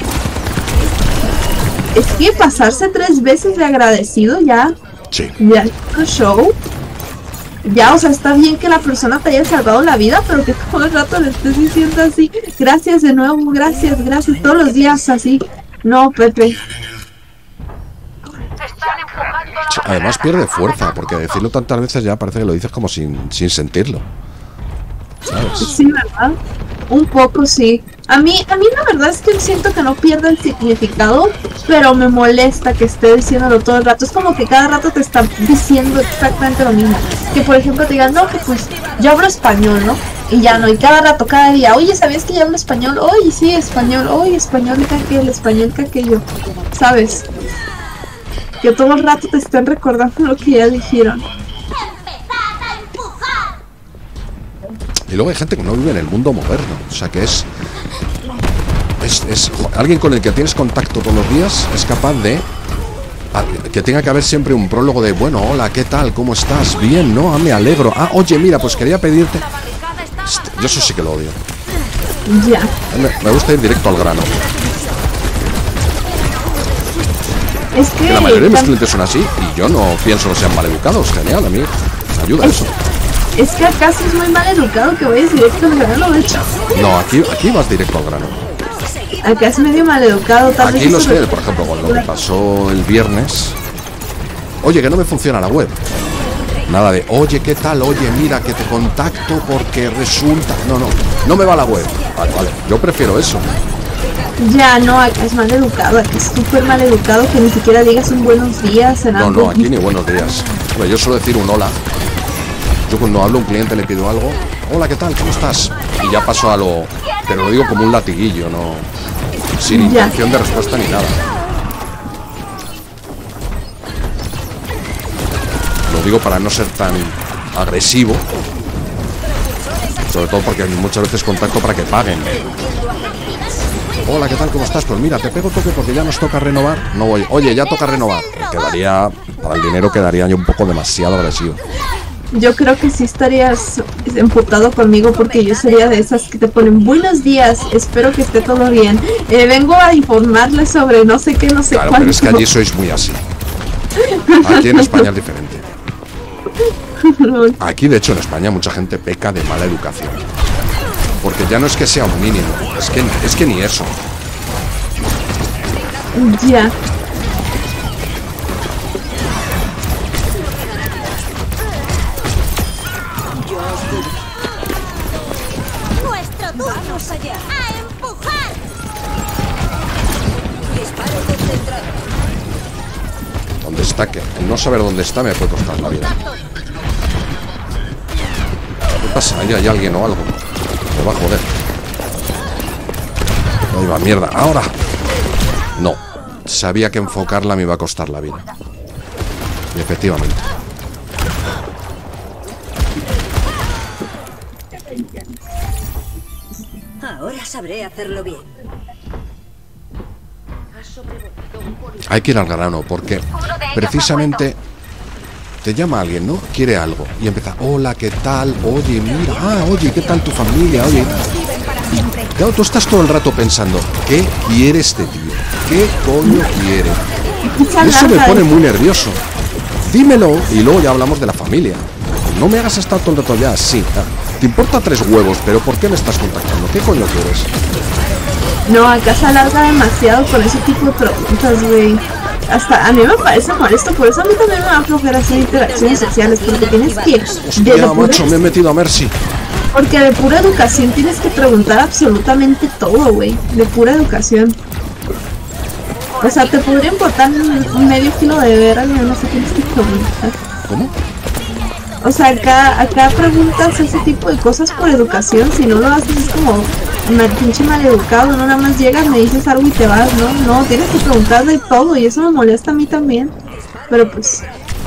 Es que pasarse tres veces de agradecido ya, Sí. ya es otro show. Ya, o sea, está bien que la persona te haya salvado la vida, pero que todo el rato le estés diciendo así, gracias de nuevo, gracias, gracias, todos los días así. No, Pepe. Están empujando la Sí, además pierde fuerza, porque decirlo tantas veces ya parece que lo dices como sin, sin sentirlo. ¿sabes? Sí, ¿verdad? Un poco, sí. A mí, a mí la verdad es que siento que no pierde el significado, pero me molesta que esté diciéndolo todo el rato. Es como que cada rato te está diciendo exactamente lo mismo. Que por ejemplo te digan, no, que pues yo hablo español, ¿no? Y ya no, y cada rato, cada día, oye, ¿sabías que yo hablo español? Oye, sí, español, oye, español, que aquel, español, que aquello, ¿sabes? Que todo el rato te están recordando lo que ya dijeron. Y luego hay gente que no vive en el mundo moderno, o sea que es, es, es alguien con el que tienes contacto todos los días es capaz de a, que tenga que haber siempre un prólogo de bueno, hola, ¿qué tal? ¿Cómo estás? Bien, ¿no? Ah, me alegro. Ah, oye, mira, pues quería pedirte. Yo eso sí que lo odio. Ya. Me, me gusta ir directo al grano. Es que, que la mayoría de mis clientes son así y yo no pienso que sean maleducados. Genial, a mí me ayuda es, eso. Es que acaso es muy mal educado que vayas directo al grano, de hecho. No, aquí, aquí vas directo al grano. Acá es medio mal educado. Tal Aquí vez los que, lo... por ejemplo, con lo que pasó el viernes. Oye, que no me funciona la web. Nada de, oye, ¿qué tal? Oye, mira, que te contacto porque resulta... No, no, no me va la web. Vale, vale, yo prefiero eso. Ya, no, acá es mal educado, acá es súper mal educado que ni siquiera digas un buenos días en No, algo. no, aquí ni buenos días. Bueno, yo suelo decir un hola. Yo cuando hablo a un cliente le pido algo, hola, ¿qué tal? ¿Cómo estás? Y ya paso a lo... Pero lo digo como un latiguillo, no... Sin ya. intención de respuesta ni nada. Lo digo para no ser tan agresivo. Sobre todo porque muchas veces contacto para que paguen. Hola, ¿qué tal? ¿Cómo estás? Pues mira, te pego toque porque ya nos toca renovar. No voy. Oye, ya toca renovar. Quedaría... Para el dinero quedaría yo un poco demasiado agresivo. Yo creo que sí estarías emputado conmigo porque yo sería de esas que te ponen buenos días, espero que esté todo bien. Eh, vengo a informarles sobre no sé qué, no sé claro, cuánto. Pero es que allí sois muy así. Aquí en España es diferente. Aquí, de hecho, en España mucha gente peca de mala educación. Porque ya no es que sea un mínimo, es que, es que ni eso. Ya. Nuestro turno allá. ¡A empujar! Disparo concentrado. ¿Dónde está? Que el no saber dónde está me puede costar la vida. ¿Qué pasa? Ahí hay alguien o algo. Me va a joder. Ahí va, mierda. ¡Ahora! No. Sabía que enfocarla me iba a costar la vida. Y efectivamente. Ahora sabré hacerlo bien. Hay que ir al grano porque precisamente te llama alguien, ¿no? Quiere algo y empieza, hola, ¿qué tal? Oye, mira, ah, oye, ¿qué tal tu familia? Oye, y claro, tú estás todo el rato pensando, ¿qué quiere este tío? ¿Qué coño quiere? Y eso me pone muy nervioso. Dímelo y luego ya hablamos de la familia. No me hagas estar todo el rato ya así. Te importa tres huevos, pero ¿por qué me estás contactando? ¿Qué coño quieres? No, acá se alarga demasiado con ese tipo de preguntas, güey. Hasta a mí me parece molesto, por eso a mí también me va a aflojar hacer interacciones sociales, porque tienes que... Hostia, macho, me he metido a Mercy. Porque de pura educación tienes que preguntar absolutamente todo, güey. De pura educación. O sea, te podría importar un medio kilo de vera, no sé qué tienes que preguntar. ¿Cómo? O sea, acá, acá preguntas ese tipo de cosas por educación, si no lo haces es como una pinche maleducado, no nada más llegas, me dices algo y te vas, ¿no? No, tienes que preguntar de todo y eso me molesta a mí también. Pero pues...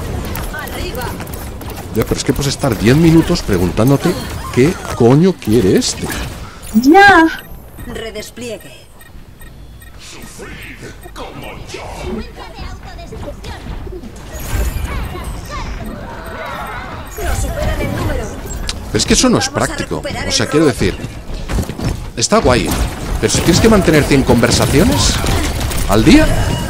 Ya, pero es que puedes estar diez minutos preguntándote qué coño quiere este. Ya. Redespliegue. Pero es que eso no es práctico. O sea, quiero decir, está guay, pero si tienes que mantener cien conversaciones al día,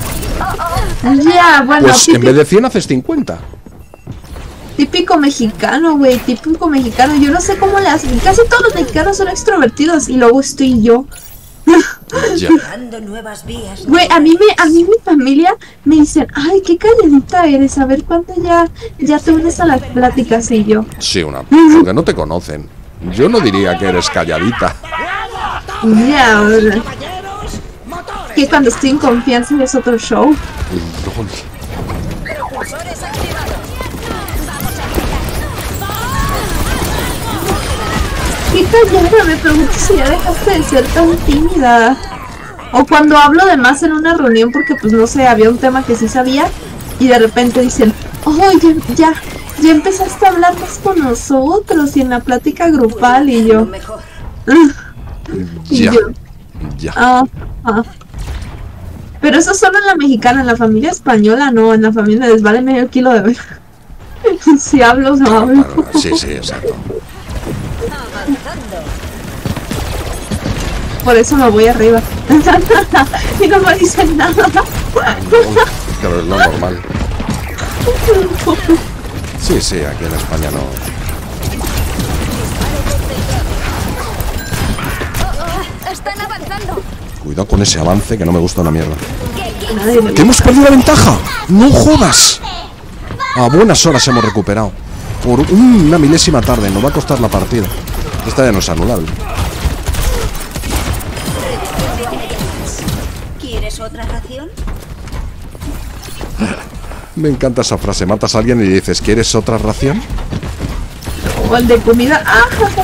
ya, bueno, pues en vez de cien haces cincuenta. Típico mexicano, güey, típico mexicano. Yo no sé cómo le hacen. Casi todos los mexicanos son extrovertidos y luego estoy yo. Ya. Güey, a mí me, a mí mi familia me dicen, ay, qué calladita eres, a ver cuánto ya, ya te unes a las pláticas y yo. Sí, una, porque no te conocen. Yo no diría que eres calladita. Ya, ¿verdad? Que cuando estoy en confianza es otro show. Qué callada, me pregunto si ya dejaste de ser tan tímida. O cuando hablo de más en una reunión porque pues no sé, había un tema que sí sabía y de repente dicen, oye, ya, ya empezaste a hablar más con nosotros y en la plática grupal y yo. y Ya, yo, ya. ah, ah. Pero eso solo en la mexicana, en la familia española no, en la familia les vale medio kilo de ver. Si hablo, no hablo. Sí, sí, exacto. Por eso me voy arriba. Y no me dicen nada. Pero es lo normal. Sí, sí, aquí en España no. Están avanzando. Cuidado con ese avance que no me gusta una mierda. Nadie me ¡Que hemos perdido la ventaja! ¡No jodas! A buenas horas hemos recuperado. Por una milésima tarde. Nos va a costar la partida. Esta ya no es anulable. ¿Quieres otra ración? Me encanta esa frase. Matas a alguien y le dices, ¿quieres otra ración? O el de comida. ¡Ah!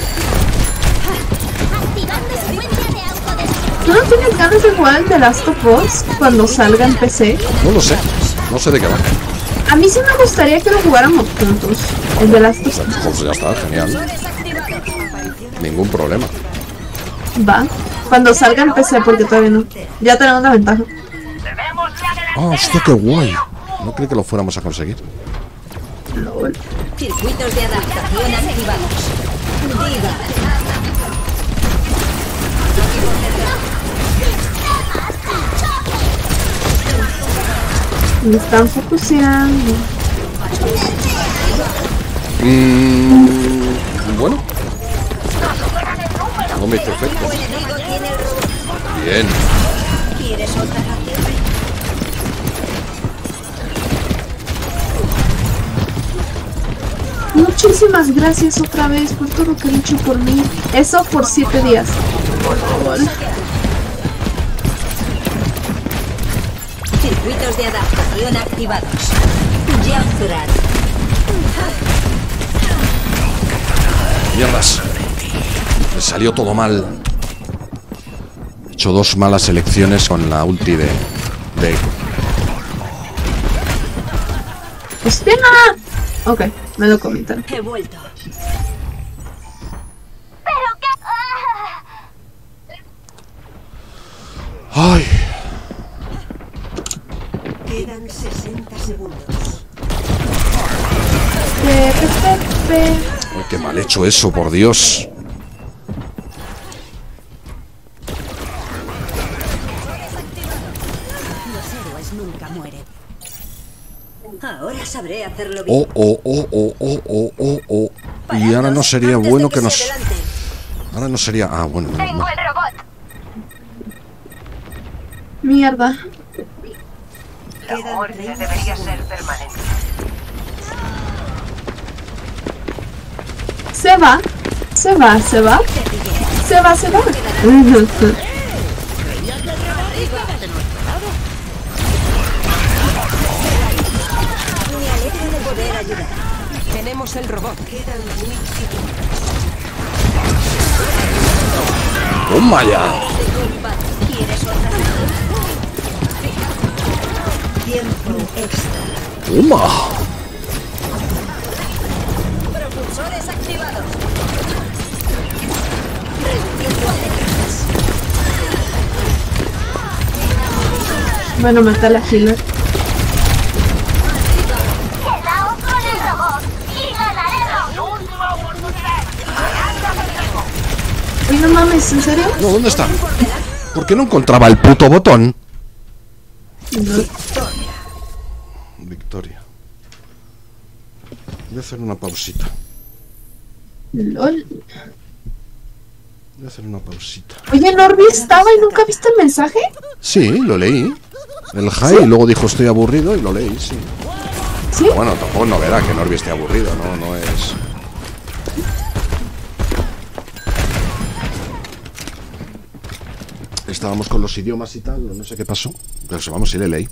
¿Tú no tienes ganas de jugar el de Last of Us cuando salga en P C? No lo sé. No sé de qué va. A mí sí me gustaría que lo jugáramos juntos. El de Last of Us. Pues ya está, genial. Ningún problema. Va. Cuando salga en P C, porque todavía no. Ya tenemos una ventaja. Ah, hostia, qué guay. No creí que lo fuéramos a conseguir. Circuitos de adaptación activados. Diga. Me están focuseando. Mm, bueno. No me hizo efecto. Bien. ¿Quieres otra ración? Muchísimas gracias otra vez por todo lo que han hecho por mí. Eso por siete días. Por favor. Circuitos de adaptación activados. Jumpstart. Mierdas. Me salió todo mal. He hecho dos malas elecciones con la ulti de... de... ¡Hostia! Ok, me lo comentan. He vuelto. Ay. Quedan sesenta segundos. Pepe, pepe. Ay, qué mal hecho eso, por Dios. Los héroes nunca mueren. Ahora sabré hacerlo bien. Oh, oh, oh, oh, oh, oh, oh, oh. Y ahora no sería Antes bueno de que se nos... adelanten. Ahora no sería... Ah, bueno. no, Tengo no. el robot. Mierda. La muerte debería ser permanente. Se va. Se va, se va. Se va, se va. Me alegro de poder ayudar. Tenemos el robot. Quedan mil segundos. ¡Toma ya! ¿Quieres otra ración? Tiempo extra. ¡Toma! Propulsores activados. Reduciendo amenazas. Bueno, mata a la healer. Quedaos con el robot y ganaremos. Última oportunidad. Uy, no mames, ¿en serio? No, ¿dónde está? ¿Por qué no encontraba el puto botón? No. Victoria. Voy a hacer una pausita. LOL. Voy a hacer una pausita. Oye, Norby estaba y nunca viste el mensaje. Sí, lo leí. El high, y luego dijo estoy aburrido y lo leí, sí. ¿Sí? Bueno, tampoco es novedad que Norby esté aburrido, no, no es... estábamos con los idiomas y tal, no sé qué pasó. Pero vamos, sí le leí.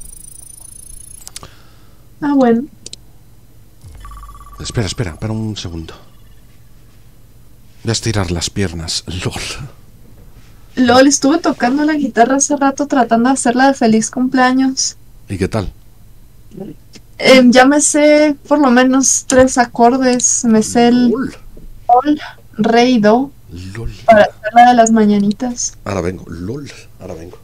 Ah, bueno. Espera, espera, espera un segundo. Voy a estirar las piernas. LOL. LOL, estuve tocando la guitarra hace rato tratando de hacerla de feliz cumpleaños. ¿Y qué tal? Eh, ya me sé por lo menos tres acordes. Me sé el Sol, Re y Do. LOL. Para hacerla de las mañanitas. Ahora vengo, LOL. Ahora vengo.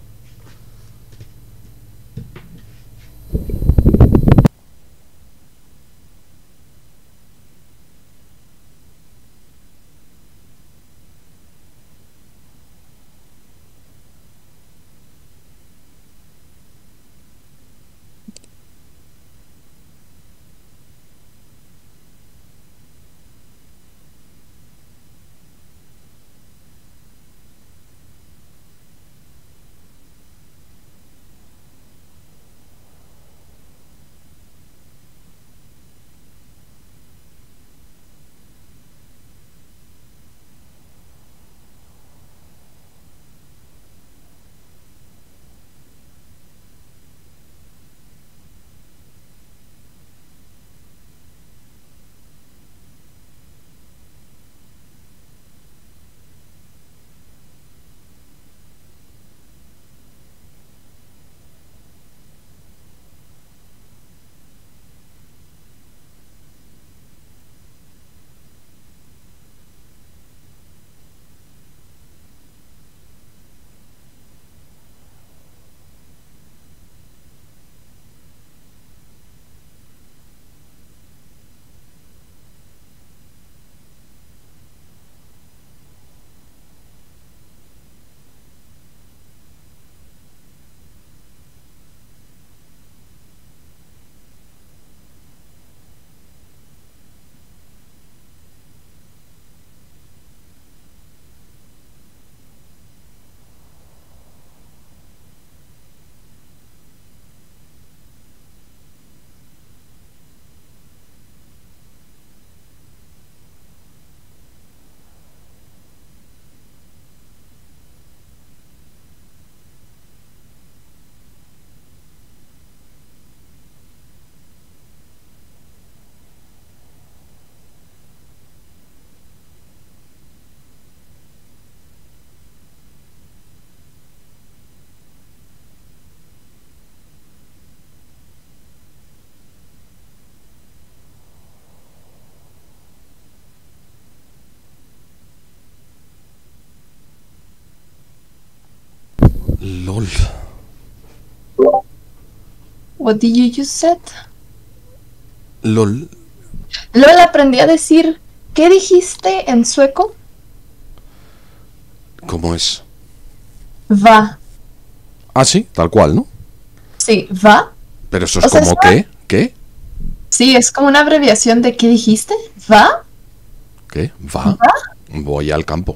LOL. What did you just said? LOL. LOL, aprendí a decir. ¿Qué dijiste en sueco? ¿Cómo es? Va. Ah, sí, tal cual, ¿no? Sí, va. Pero eso es O sea, como es qué, ¿qué? Sí, es como una abreviación de ¿qué dijiste? ¿Va? ¿Qué? ¿Va? ¿Va? Voy al campo.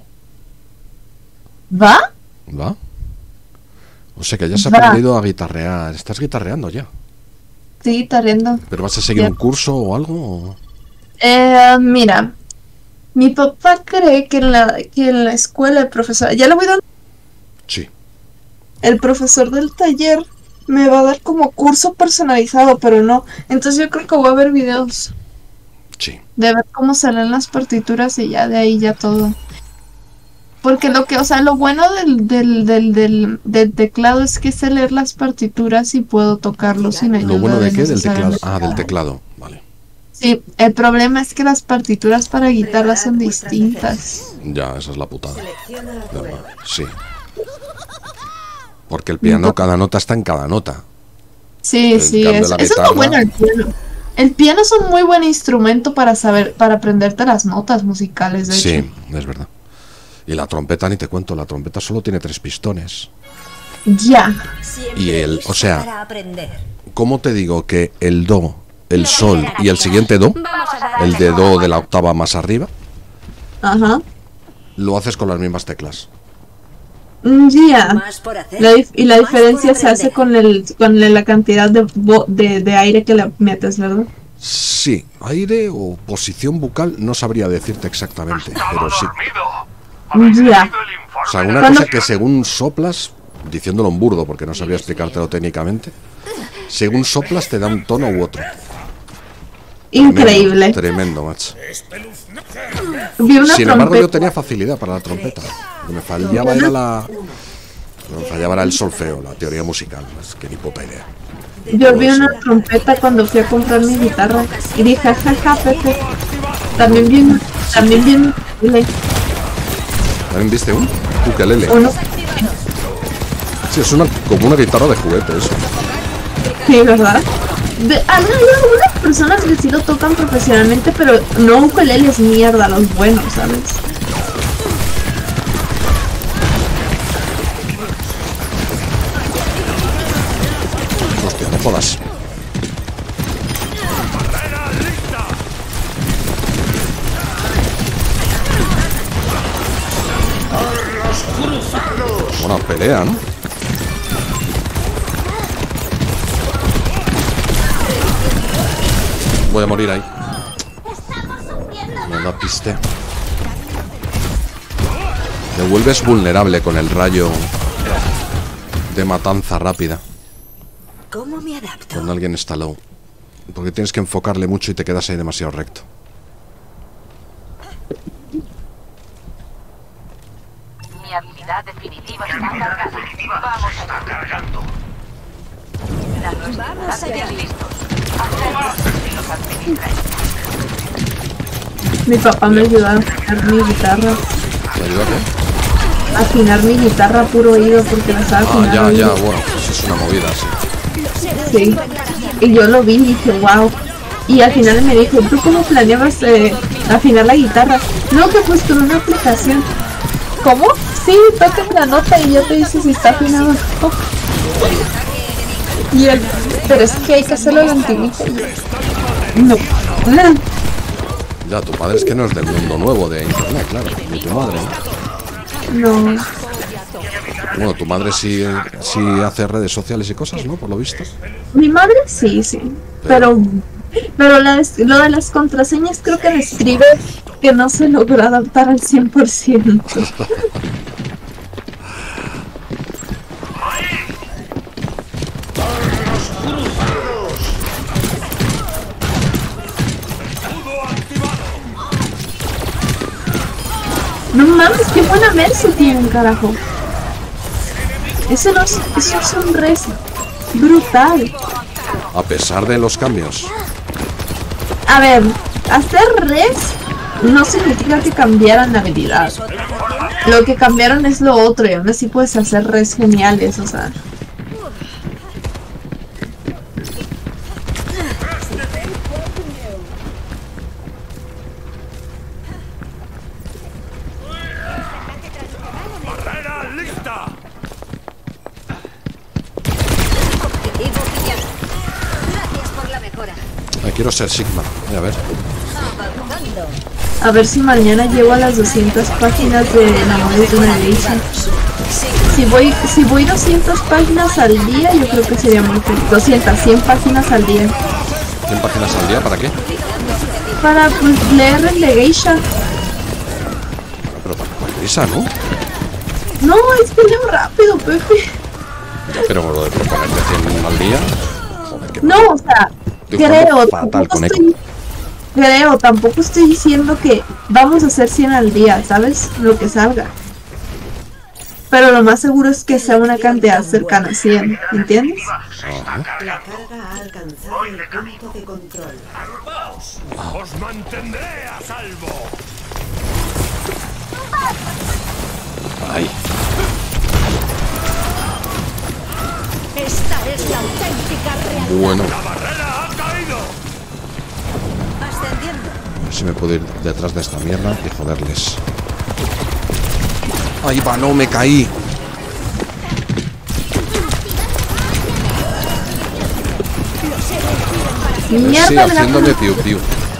¿Va? ¿Va? O sea que ya se ha Va. aprendido a guitarrear. ¿Estás guitarreando ya? Sí, está riendo. ¿Pero vas a seguir Ya. un curso o algo? o? Eh, mira, mi papá cree que en la, que en la escuela el profesor, ya le voy dando, Sí. el profesor del taller me va a dar como curso personalizado, pero no. Entonces yo creo que voy a ver videos Sí. de ver cómo salen las partituras y ya de ahí ya todo. Porque lo que, o sea, lo bueno del, del, del, del, del teclado es que sé leer las partituras y puedo tocarlo sin ayuda. ¿Lo bueno de qué? Del teclado. necesariamente Ah, del nada. teclado. Vale. Sí, el problema es que las partituras para guitarra son distintas. Ya, esa es la putada. ¿Verdad? Sí. Porque el piano, cada nota está en cada nota. Sí, En sí, cambio, es, la eso es guitarra- lo bueno del piano. El piano es un muy buen instrumento para saber, para aprenderte las notas musicales, de Sí, hecho. es verdad. Y la trompeta, ni te cuento, la trompeta solo tiene tres pistones. Ya. Y el, o sea, Para aprender. ¿cómo te digo que el do, el sol y el siguiente do, el de do de la octava más arriba, Ajá. lo haces con las mismas teclas? Mm, Ya. Más por hacer. La dif- y la más por diferencia se hace aprender. con el con la cantidad de, vo- de, de aire que le metes, ¿verdad? Sí, aire o posición bucal, no sabría decirte exactamente, pero sí. Ya. O sea, una Cuando- cosa que según soplas, diciéndolo en burdo porque no sabría explicártelo técnicamente. Según soplas te da un tono u otro. Increíble. Tremendo, tremendo, macho. Vi una Sin embargo, trompeta. yo tenía facilidad para la trompeta. Lo que me fallaba era la... Lo que me fallaba era el solfeo, la teoría musical. Es que ni puta idea. Yo vi una trompeta cuando fui a comprar mi guitarra y dije, jaja, Pepe. También vi un... También vi un... ¿También viste un ukelele? Uno. Sí, es una, como una guitarra de juguete eso. Sí, ¿verdad? De, hay algunas personas que sí lo tocan profesionalmente, pero no ukeleles mierda, los buenos, ¿sabes? Hostia, no jodas. Buena pelea, ¿no? Voy a morir ahí. Me da piste. Te vuelves vulnerable con el rayo de matanza rápida. ¿Cómo me adapto? Cuando alguien está low. Porque tienes que enfocarle mucho y te quedas ahí demasiado recto. Mi habilidad definitiva está cargada. Vamos a cargando. Vamos allá. Mi papá me ayudó a afinar mi guitarra. ¿Te ayuda qué? A afinar mi guitarra a puro oído porque la estaba Ah, afinando. ya, ya, oído. bueno, pues es una movida, sí. Sí. Y yo lo vi y dije, wow. Y al final me dijo, ¿tú cómo planeabas eh, afinar la guitarra? No, que pues con una aplicación. ¿Cómo? Sí, toca la nota y ya te dice si está afinado o no. Y él, pero es que hay que hacerlo a la antigüita. Y yo, no. No. Ya, tu padre es que no es del mundo nuevo de internet, claro. Ni tu madre, ¿no? No. Bueno, tu madre sí, sí hace redes sociales y cosas, ¿no? Por lo visto. Mi madre sí, sí. Pero, pero la des- lo de las contraseñas creo que describe que no se logró adaptar al cien por ciento. No mames, qué buena Mercy tiene, carajo. Eso no es, eso es un res brutal. A pesar de los cambios. A ver, hacer res no significa que cambiaran la habilidad. Lo que cambiaron es lo otro y aún así puedes hacer res geniales, o sea. ¡Barrera lista! Objetivo pillado. Gracias por la mejora. Ay, quiero ser Sigma. Voy a ver. Avanzando. A ver si mañana llego a las doscientas páginas de Enamores de una Geisha. Si voy, si voy doscientas páginas al día, yo creo que sería muy feliz. doscientas, cien páginas al día. ¿cien páginas al día? ¿Para qué? Para pues, leer el de Geisha. Pero para para prisa, ¿no? No, es que leo rápido, Pepe. Ya, pero lo de proponerte cien al día. Joder, qué No, o sea, Estoy creo, jugando fatal tampoco con estoy, creo, tampoco estoy diciendo que vamos a hacer cien al día, ¿sabes? Lo que salga. Pero lo más seguro es que sea una cantidad cercana a cien, ¿entiendes? Ajá. La carga ha alcanzado el punto de control. ¡Os mantendré a salvo! Ay. Esta es la auténtica realidad. Bueno. ¡La barrera ha caído! Ascendiendo. A ver si me puedo ir detrás de esta mierda y joderles. Ahí va, no me caí. Sí, Mierda de la haciéndome piu piu.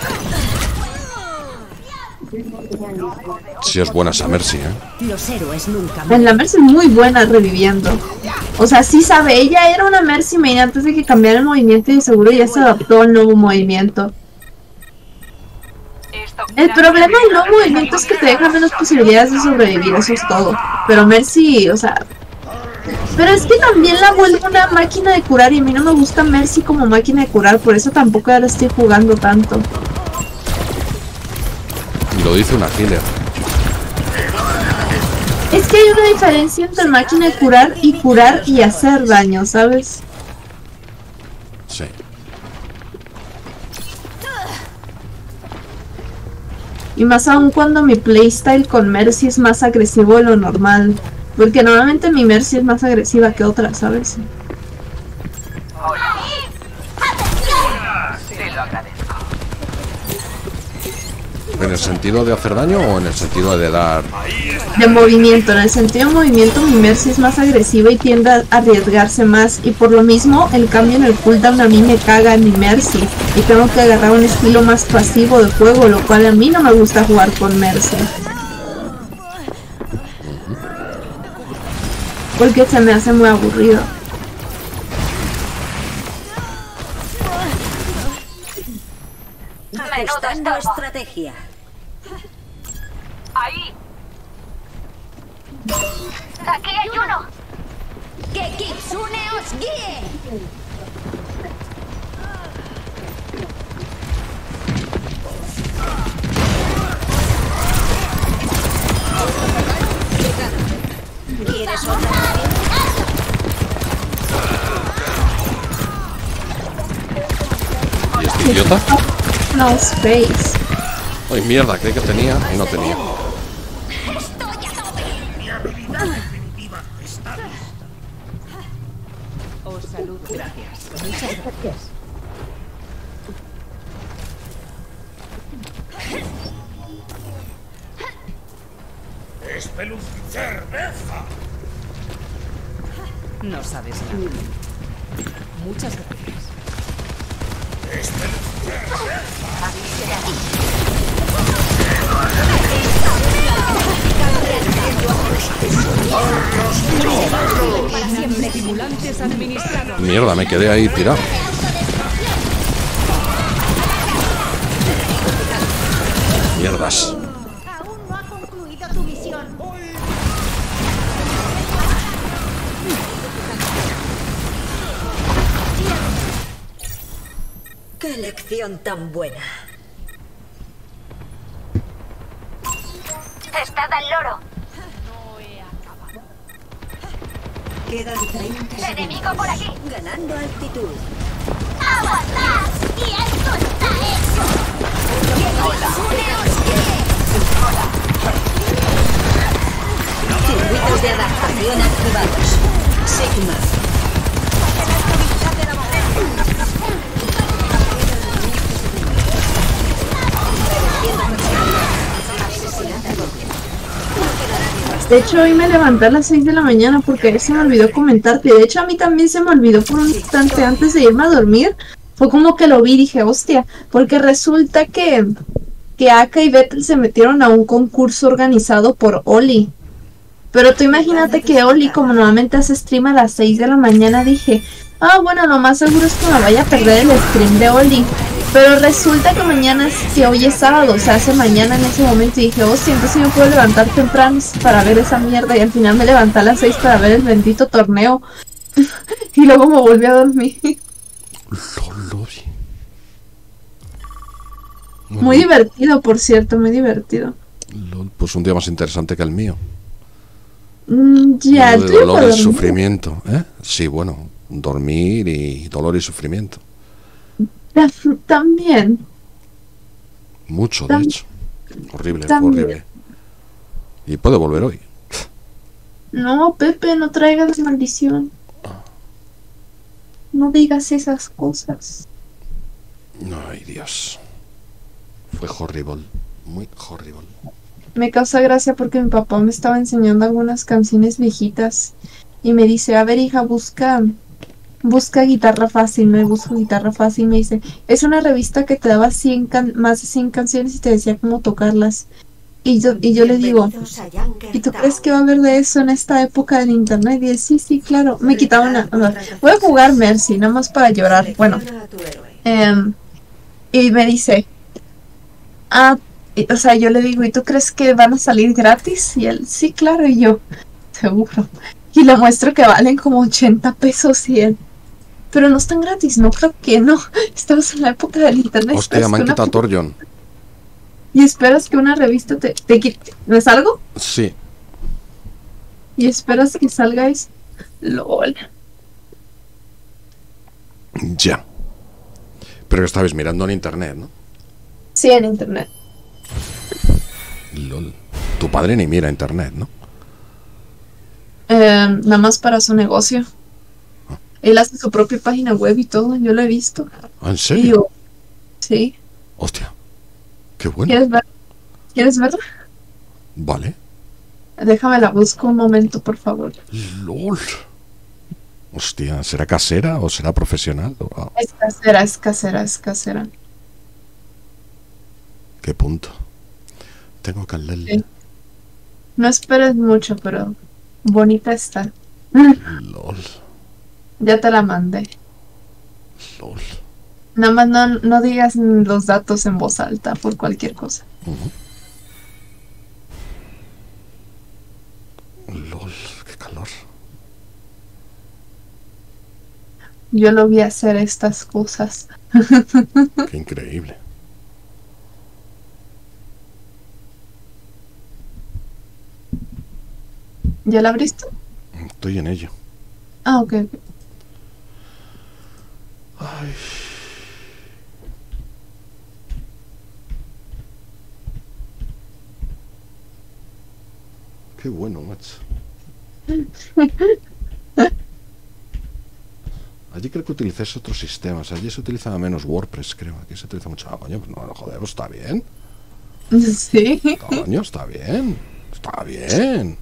Si es buena esa Mercy, ¿eh? Los héroes nunca En la Mercy es muy buena reviviendo. O sea, sí sabe, ella era una Mercy main antes de que cambiara el movimiento y seguro ya se adaptó al nuevo movimiento. El problema del nuevo movimiento es que te deja menos posibilidades de sobrevivir, eso es todo. Pero Mercy, o sea, Pero es que también la vuelvo una máquina de curar y a mí no me gusta Mercy como máquina de curar, por eso tampoco ya la estoy jugando tanto. Y lo dice una healer. Es que hay una diferencia entre máquina de curar y curar y hacer daño, ¿sabes? Sí. Y más aún cuando mi playstyle con Mercy es más agresivo de lo normal. Porque normalmente mi Mercy es más agresiva que otra, ¿sabes? ¿En el sentido de hacer daño o en el sentido de dar...? De movimiento, en el sentido de movimiento mi Mercy es más agresiva y tiende a arriesgarse más. Y por lo mismo el cambio en el cooldown a mí me caga en mi Mercy. Y tengo que agarrar un estilo más pasivo de juego, lo cual a mí no me gusta jugar con Mercy. Porque se me hace muy aburrido. Ajustando estrategia. Ahí. Aquí hay uno. ¡Que Kitsune os guíe! ¿Quieres otra? ¿Y este idiota? No space. Ay, mierda, creí que tenía y no tenía. Os saludo. Gracias. Muchas gracias. ¡Cerveza! No sabes nada. Muchas gracias. Para siempre. Estimulantes administrados. Mierda, me quedé ahí tirado. Mierdas. Aún no ha concluido tu misión. ¡Qué lección tan buena! Está al loro. Quedan treinta segundos. Enemigo por aquí. Ganando altitud. ¡Aguantad! ¡Y esto está hecho! Circuitos de adaptación activados. Sigma. De hecho hoy me levanté a las seis de la mañana porque se me olvidó comentarte. De hecho a mí también se me olvidó por un instante antes de irme a dormir. Fue como que lo vi y dije, hostia, porque resulta que, que Aka y Vettel se metieron a un concurso organizado por Oli. Pero tú imagínate que Oli, como normalmente hace stream a las seis de la mañana, dije, ah bueno, lo más seguro es que me vaya a perder el stream de Oli. Pero resulta que mañana, es, que hoy es sábado, o sea, hace mañana en ese momento y dije, hostia, entonces yo me puedo levantar temprano para ver esa mierda. Y al final me levanté a las seis para ver el bendito torneo. Y luego me volví a dormir. Lolo. Muy divertido, por cierto, muy divertido. Lol, pues un día más interesante que el mío. Mm, ya, de tú dolor y dormir. sufrimiento, ¿eh? Sí, bueno, dormir y dolor y sufrimiento. También. Mucho, de Tam hecho. Horrible, también. horrible. Y puede volver hoy. No, Pepe, no traigas maldición. No digas esas cosas. Ay, Dios. Fue horrible. Muy horrible. Me causa gracia porque mi papá me estaba enseñando algunas canciones viejitas. Y me dice, a ver hija, busca... Busca guitarra fácil, me busco guitarra fácil, me dice, es una revista que te daba cien can más de cien canciones y te decía cómo tocarlas. Y yo, y yo le digo, ¿y tú crees que va a haber de eso en esta época del internet? Y dice, sí, sí, claro. Me quitaba una... Voy a jugar Mercy, nada más para llorar. Bueno. Eh, y me dice, ah, y, o sea, yo le digo, ¿y tú crees que van a salir gratis? Y él, sí, claro, y yo, seguro. y le muestro que valen como ochenta pesos cien. Pero no están gratis, no creo que no. Estamos en la época del internet. Hostia, me han quitado Torjon. Y esperas que una revista te, te quite. ¿Me salgo? Sí. Y esperas que salgáis. LOL. Ya. Pero estabais mirando en internet, ¿no? Sí, en internet. LOL. Tu padre ni mira internet, ¿no? Eh, nada más para su negocio. Ah. Él hace su propia página web y todo, yo lo he visto. ¿En serio? Yo, sí. Hostia. Qué bueno. ¿Quieres ver? ¿Quieres verla? Vale. Déjame la busco un momento, por favor. LOL. Hostia, ¿será casera o será profesional? Oh. Es casera, es casera, es casera. ¿Qué punto? Tengo que leerla. Sí. No esperes mucho, pero bonita está. LOL. Ya te la mandé. LOL. Nada más no, no digas los datos en voz alta por cualquier cosa. Uh-huh. LOL, qué calor. Yo lo vi hacer estas cosas. Qué increíble. ¿Ya la abriste? Estoy en ello. Ah, ok, ok. Ay. Qué bueno, macho. Allí creo que utilicéis otros sistemas. Allí se utilizaba menos WordPress, creo. Aquí se utiliza mucho. Ah, coño, pues no, joder, pues está bien. Sí. Coño, está bien. Está bien.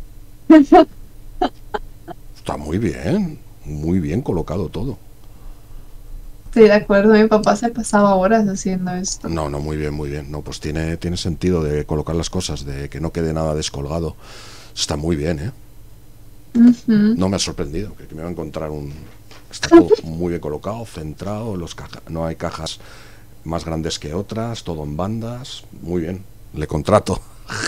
Está muy bien. Muy bien colocado todo. Sí, de acuerdo. Mi papá se pasaba horas haciendo esto. No, no, muy bien, muy bien. No, pues tiene, tiene sentido de colocar las cosas, de que no quede nada descolgado. Está muy bien, ¿eh? Uh-huh. No me ha sorprendido, que, que me va a encontrar un... Está todo muy bien colocado, centrado, los caja... no hay cajas más grandes que otras, todo en bandas, muy bien, le contrato.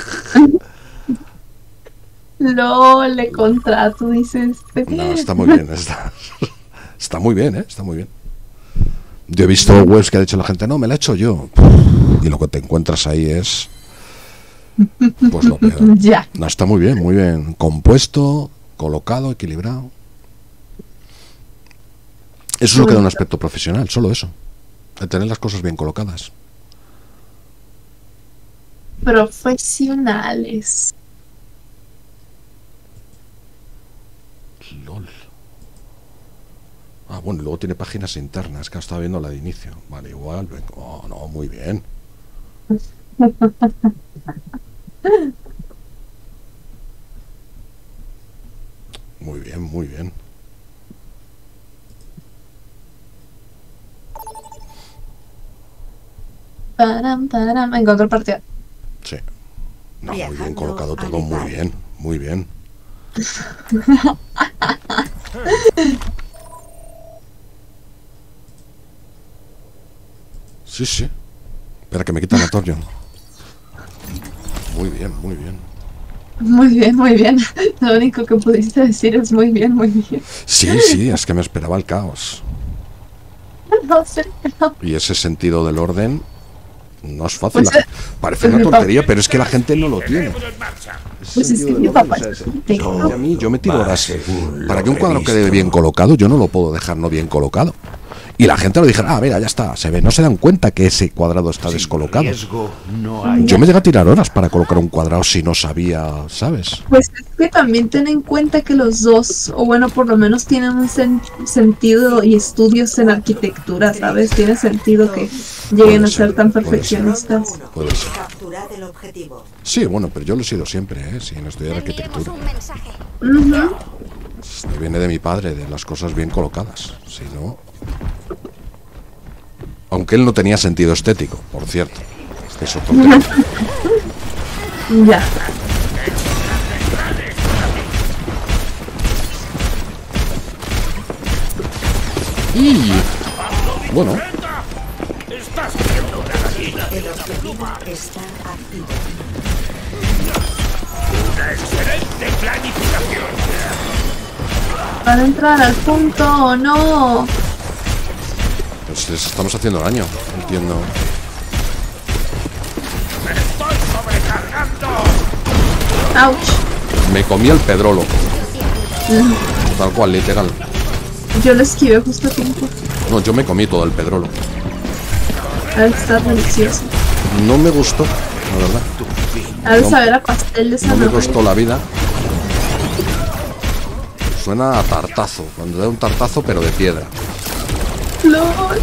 No, le contrato, dices. No, está muy bien, está, está muy bien, ¿eh? Está muy bien. Yo he visto webs que ha dicho la gente, no, me la he hecho yo. Y lo que te encuentras ahí es... Pues lo peor. Ya. No, está muy bien, muy bien compuesto, colocado, equilibrado. Eso es lo que da un aspecto profesional, solo eso. El tener las cosas bien colocadas. Profesionales. LOL. Ah, bueno, y luego tiene páginas internas, que estaba viendo la de inicio. Vale, igual. Oh, no, muy bien. Muy bien, muy bien. Param, param. Encontré partida. Sí. No, muy bien colocado todo, muy bien, muy bien. Sí, sí. Espera que me quitan la Torjon. Muy bien, muy bien. Muy bien, muy bien. Lo único que pudiste decir es muy bien, muy bien. Sí, sí, es que me esperaba el caos. No sé, no. Y ese sentido del orden no es fácil. Pues, Parece pues una tontería, pero es que la gente no lo tiene. Pues es que mi papá es a mí, yo me tiro horas. Para que un cuadro quede bien colocado, yo no lo puedo dejar no bien colocado. Y la gente lo dijera, ah, mira, ya está, se ve. No se dan cuenta que ese cuadrado está descolocado. Yo me llegué a tirar horas para colocar un cuadrado si no sabía, ¿sabes? Pues es que también ten en cuenta que los dos, o bueno, por lo menos tienen un sen sentido y estudios en arquitectura, ¿sabes? Tiene sentido que lleguen a ser tan perfeccionistas. Puede ser. Sí, bueno, pero yo lo he sido siempre, ¿eh? Sin estudiar arquitectura. Uh-huh. Esto viene de mi padre, de las cosas bien colocadas. Si no... Aunque él no tenía sentido estético, por cierto. Es otro tema. Ya. Y... Bueno. El objetivo está activo. Una excelente planificación. ¿Van a entrar al punto o no? Pues les estamos haciendo daño, entiendo. ¡Me estoy sobrecargando! ¡Auch! Me comí el pedrolo. Mm. Tal cual, literal. Yo lo esquivé justo a tiempo. No, yo me comí todo el pedrolo. A ver, está delicioso. No me gustó, la verdad. A ver, No. saber a pastel de No me zanahoria. costó la vida. Suena a tartazo, cuando da un tartazo pero de piedra. ¡Lol!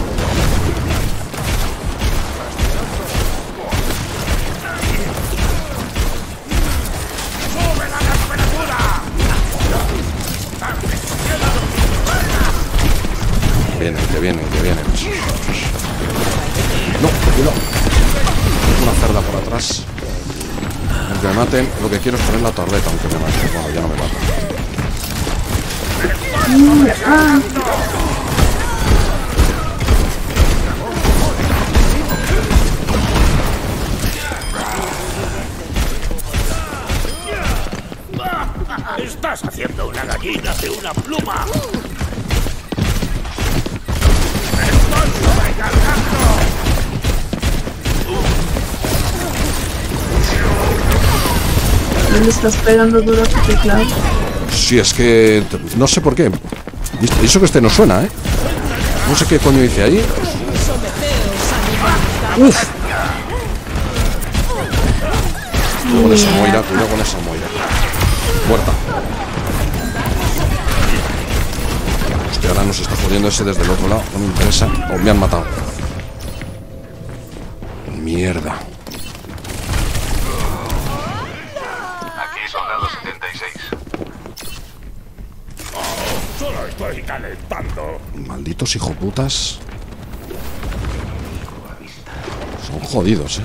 Vienen, que vienen, que vienen. No, cuidado. Una cerda por atrás. Aunque me maten, lo que quiero es poner la torreta, aunque me maten. Bueno, ya no me matan. Mm, ah. Estás haciendo una gallina de una pluma. ¡Me estoy sobrecargando! ¿No le estás pegando duro a tu teclado? Sí, es que no sé por qué. Y eso que este no suena, ¿eh? No sé qué coño hice ahí. Uf. Cuidado con esa Moira, cuidado con esa Moira. Muerta. Hostia, ahora nos está jodiendo ese desde el otro lado. No me interesa. O me han matado. Mierda. Aquí soldado setenta y seis. Solo estoy calentando. Malditos hijoputas. Son jodidos, eh.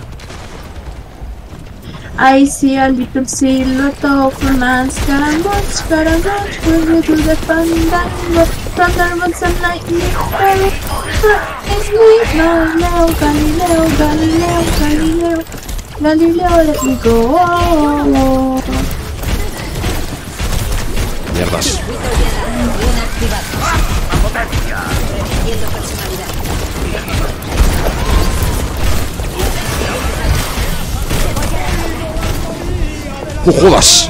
I see a little silhouette of a man. Scaramouche, Scaramouche, will you do the fandango? Thunderbolts and lightning. It's me, Galileo, Galileo, Galileo, Galileo. Galileo, let me go. Mierdas. ¡Uh, jodas!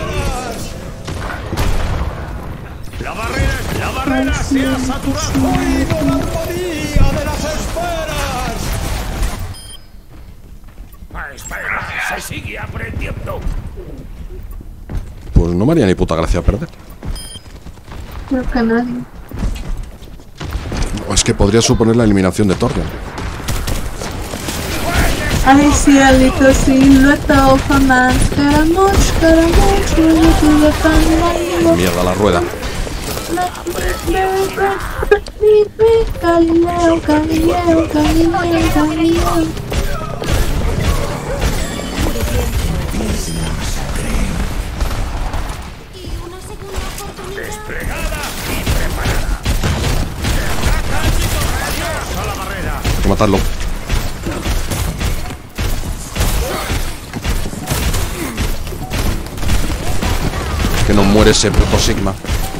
La barrera, la barrera se ha saturado. ¡Oído la armonía de las esferas! Ah, espera, se sigue aprendiendo. Pues no me haría ni puta gracia perder. Creo que nadie. O es que podría suponer la eliminación de Torgen. I see a little silhouette of a man. Scaramouche, Scaramouche, will you do the fandango? Mierda, la rueda. Galileo, Galileo, Galileo, Galileo. Desplegada y preparada. Adiós a la barrera. Hay que matarlo. Que no muere ese puto Sigma.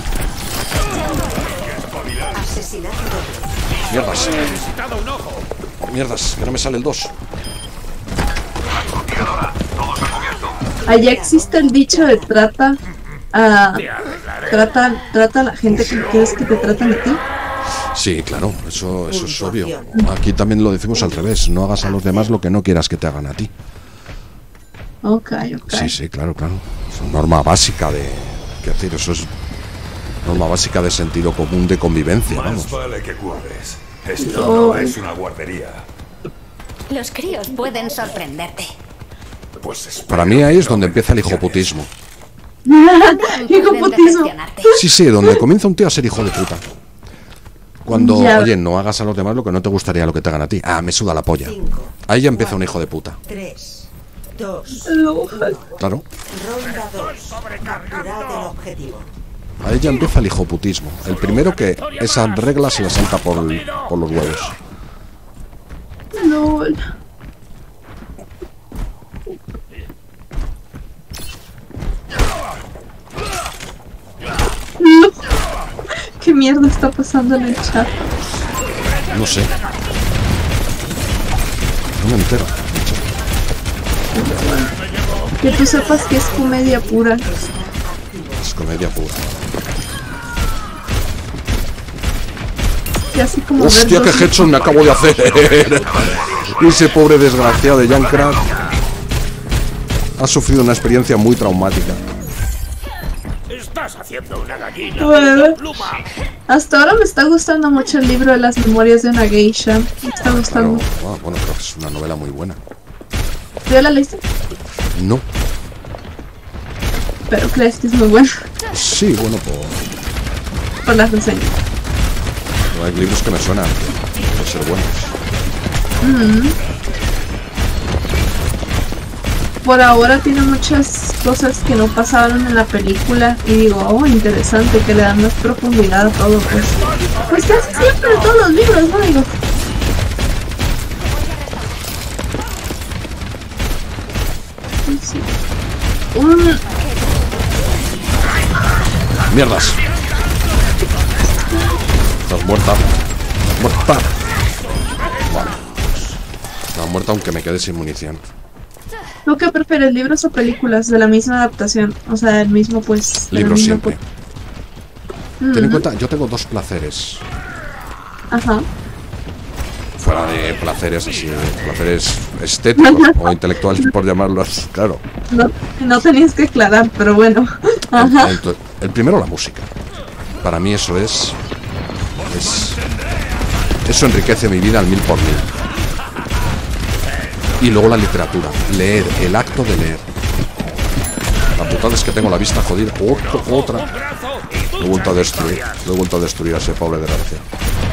Mierdas. Mierdas, que no me sale el dos. Allá existe el dicho de trata a trata, trata a la gente que quieres que te traten a ti. Sí, claro, eso, eso es obvio. Aquí también lo decimos al revés. No hagas a los demás lo que no quieras que te hagan a ti. Ok, ok. Sí, sí, claro, claro. Es una norma básica de... ¿Qué decir? Eso es norma básica de sentido común de convivencia, vamos. Más vale que cuadres. Esto Oh. no es una guardería. Los críos pueden sorprenderte. Pues espero Para mí ahí es que donde no empieza el me hijoputismo. Hijoputismo. Sí, sí, donde comienza un tío a ser hijo de puta. Cuando, Ya. oye, no hagas a los demás lo que no te gustaría lo que te hagan a ti. Ah, me suda la polla. Ahí ya empieza un hijo de puta. tres, dos, Claro. ronda dos. Capturad el objetivo. Ahí ya empieza el hijoputismo. El primero que esas reglas se las salta por, por los huevos. LOL. mierda está pasando en el chat? No sé. No me entero. Que tú sepas que es comedia pura. Es comedia pura. Que así como Hostia, ver qué dos- headshot me acabo de hacer. Ese pobre desgraciado de Junkrat ha sufrido una experiencia muy traumática. Estás haciendo una gallina Bueno, de pluma. hasta ahora me está gustando mucho el libro de las memorias de una geisha. Me está gustando. Pero, ah, bueno, creo que es una novela muy buena. ¿Tú ya la leíste? No. Pero crees que es muy buena Sí, bueno, pues por las reseñas. no hay libros que me suenan de ser buenos. Mm. Por ahora tiene muchas cosas que no pasaron en la película y digo, oh, interesante, que le dan más profundidad a todo, pues. Pues casi siempre en todos los libros, ¿no? Digo. Sí. Un... Mierdas. Estás muerta. Muerta. Vale. Estás muerta aunque me quede sin munición. ¿Tú qué prefieres, libros o películas de la misma adaptación? O sea, el mismo, pues... de la Libros misma, siempre. pues. Ten en Ujú. cuenta, yo tengo dos placeres. Ajá. Fuera de placeres así, de placeres estéticos o intelectuales, por llamarlos, claro. No, no tenías que aclarar, pero bueno. Ajá. El, el primero, la música. Para mí eso es, es... Eso enriquece mi vida al mil por mil. Y luego la literatura. Leer, el acto de leer. La putada es que tengo la vista jodida. Otra, otra. Lo he vuelto a destruir. Lo he vuelto a destruir a ese pobre desgraciado.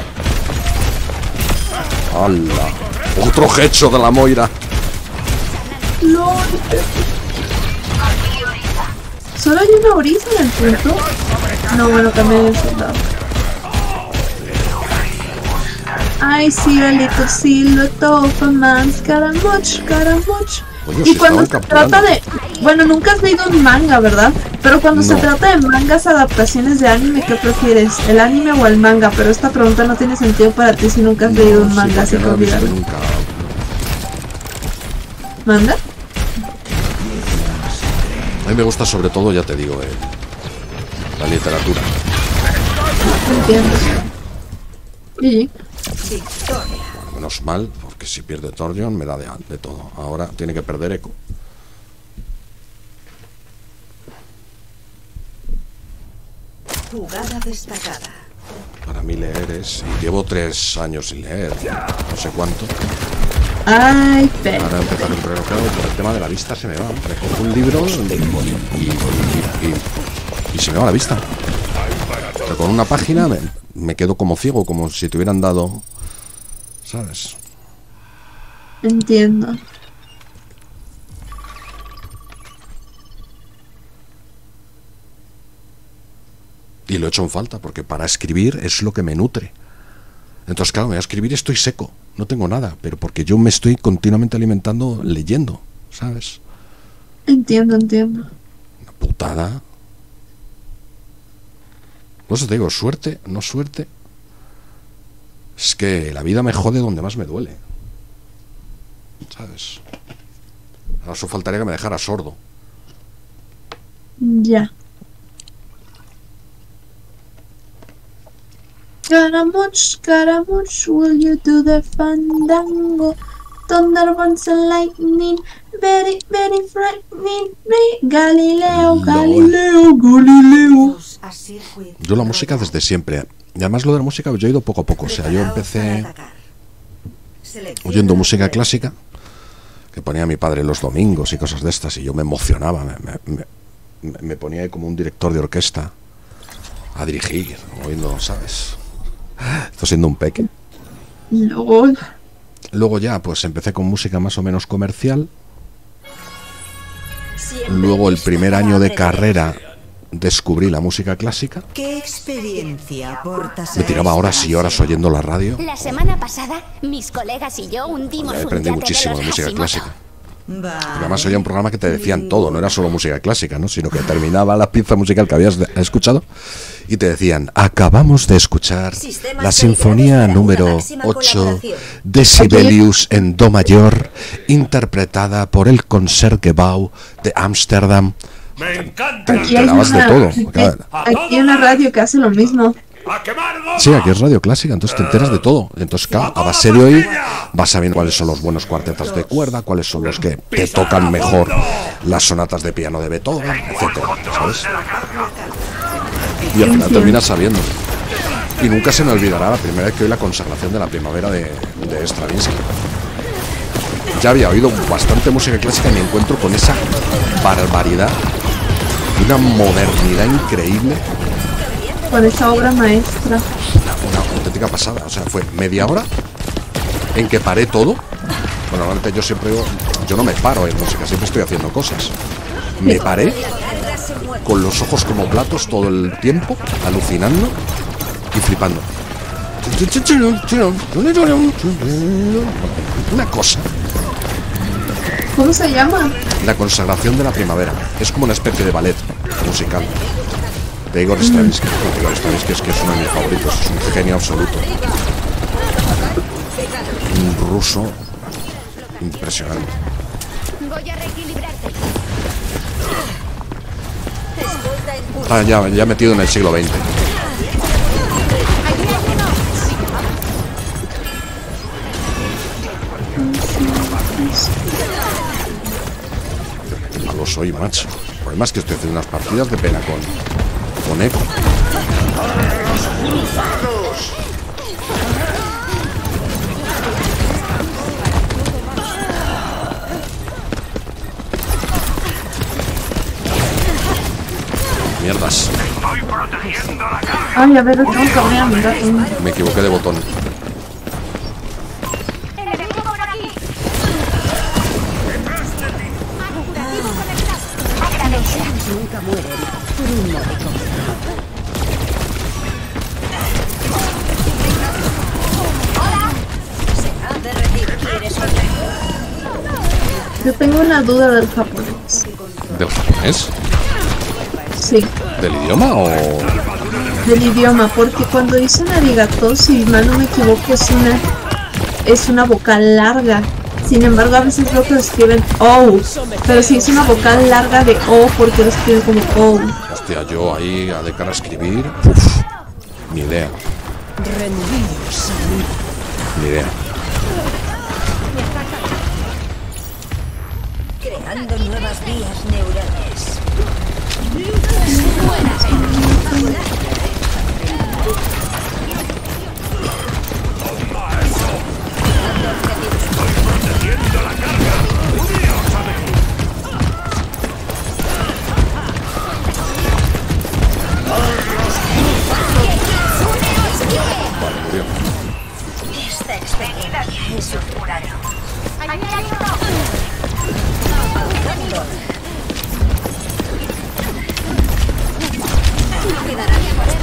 ¡Hala! Otro hecho de la Moira. No. ¿Solo hay una orisa en el punto? No, bueno, también el soldado. I see a little silhouette of a man, Scaramouche, Scaramouche. Oye, Y si cuando se estaban capturando. trata de... Bueno, nunca has leído un manga, ¿verdad? Pero cuando se No. trata de mangas, adaptaciones de anime, ¿qué prefieres? ¿El anime o el manga? Pero esta pregunta no tiene sentido para ti si nunca has leído un Sí, manga, porque así que no he visto olvídalo. nunca. ¿Manga? A mí me gusta sobre todo, ya te digo, el- la literatura. Entiendo. Y Bueno, menos mal, porque si pierde Torjon me da de, de todo. Ahora tiene que perder Echo. Jugada destacada. Para mí leer es... Y llevo tres años sin leer, no sé cuánto. Ay, pero... Ahora empezar el reloj, claro, por el tema de la vista se me va. Recojo un libro y, y, y, y- y se me va la vista. Pero con una página me, me quedo como ciego, como si te hubieran dado... ¿Sabes? Entiendo. Y lo he hecho en falta, porque para escribir es lo que me nutre. Entonces, claro, me voy a escribir y estoy seco. No tengo nada, pero porque yo me estoy continuamente alimentando leyendo, ¿sabes? Entiendo, entiendo. Una putada. Por eso te digo, suerte, no suerte. Es que la vida me jode donde más me duele. ¿Sabes? Ahora solo faltaría que me dejara sordo. Ya. Scaramouche, Scaramouche, will you do the fandango? Thunder, bounce and lightning, very, very frightening. Galileo, Galileo, Galileo. Yo la música desde siempre. Y además lo de la música yo he ido poco a poco. O sea, yo empecé oyendo música clásica, que ponía mi padre los domingos y cosas de estas, y yo me emocionaba. Me, me, me, me ponía ahí como un director de orquesta a dirigir, oyendo, ¿sabes? Esto siendo un peque. LOL. Luego ya, pues empecé con música más o menos comercial. Luego el primer año de carrera descubrí la música clásica. ¿Qué experiencia aportas a Me tiraba esta horas y horas oyendo la radio. La semana pasada, mis colegas y yo hundimos Ya un aprendí yate muchísimo de de los música Hashimoto. clásica. Vale. Porque además oía un programa que te decían todo, no era solo música clásica, ¿no? Sino que terminaba la pieza musical que habías de- escuchado y te decían: acabamos de escuchar Sistemas la de sinfonía para una número máxima ocho colaboración. de Sibelius en do mayor, interpretada por el Concertgebouw de Ámsterdam. Me encanta. Te Aquí hay enterabas de una, todo. aquí, Claro. aquí hay una radio que hace lo mismo. ¡A quemar goma! Sí, aquí es radio clásica, entonces te enteras de todo. Entonces, claro, a base de hoy vas sabiendo cuáles son los buenos cuartetos de cuerda, cuáles son los que te tocan mejor las sonatas de piano de Beethoven, etcétera, ¿sabes? Y al final terminas sabiendo. Y nunca se me olvidará la primera vez que oí la consagración de la primavera de, de Stravinsky. Ya había oído bastante música clásica y me encuentro con esa barbaridad, una modernidad increíble. Con esa obra maestra. Una, una auténtica pasada, o sea, fue media hora en que paré todo. Bueno, normalmente yo siempre digo, yo no me paro en música, siempre estoy haciendo cosas. Me paré con los ojos como platos todo el tiempo, alucinando y flipando. Una cosa. ¿Cómo se llama? La consagración de la primavera. Es como una especie de ballet musical de Igor Stravinsky. No, Igor Stravinsky es que es uno de mis favoritos, es un genio absoluto. Un ruso impresionante. Voy a reequilibrarte. Ah, ya, ya metido en el siglo veinte. Qué malo soy, macho. El problema es que estoy haciendo unas partidas de pena con, con Echo. Mierdas. Ay, a ver, tengo que abrir a mi gato. Me equivoqué de botón. Enemigo por aquí. Nunca muere por un módico. Se ha derretido. ¿Quieres otra? Yo tengo una duda del japonés. ¿Del japonés? Sí, ¿Del idioma o...? del idioma, porque cuando dicen arigato, si mal no me equivoco, es una es una vocal larga. Sin embargo, a veces lo que lo escriben O, pero si es una vocal larga de O, porque lo escriben como O. Hostia, yo ahí a de cara a escribir... Uf, ni idea. Ni idea. Creando nuevas vías neurales. Vale, murió. Esta experiencia es un jurado. Aquí hay uno. Avanzando. No quedará de poder.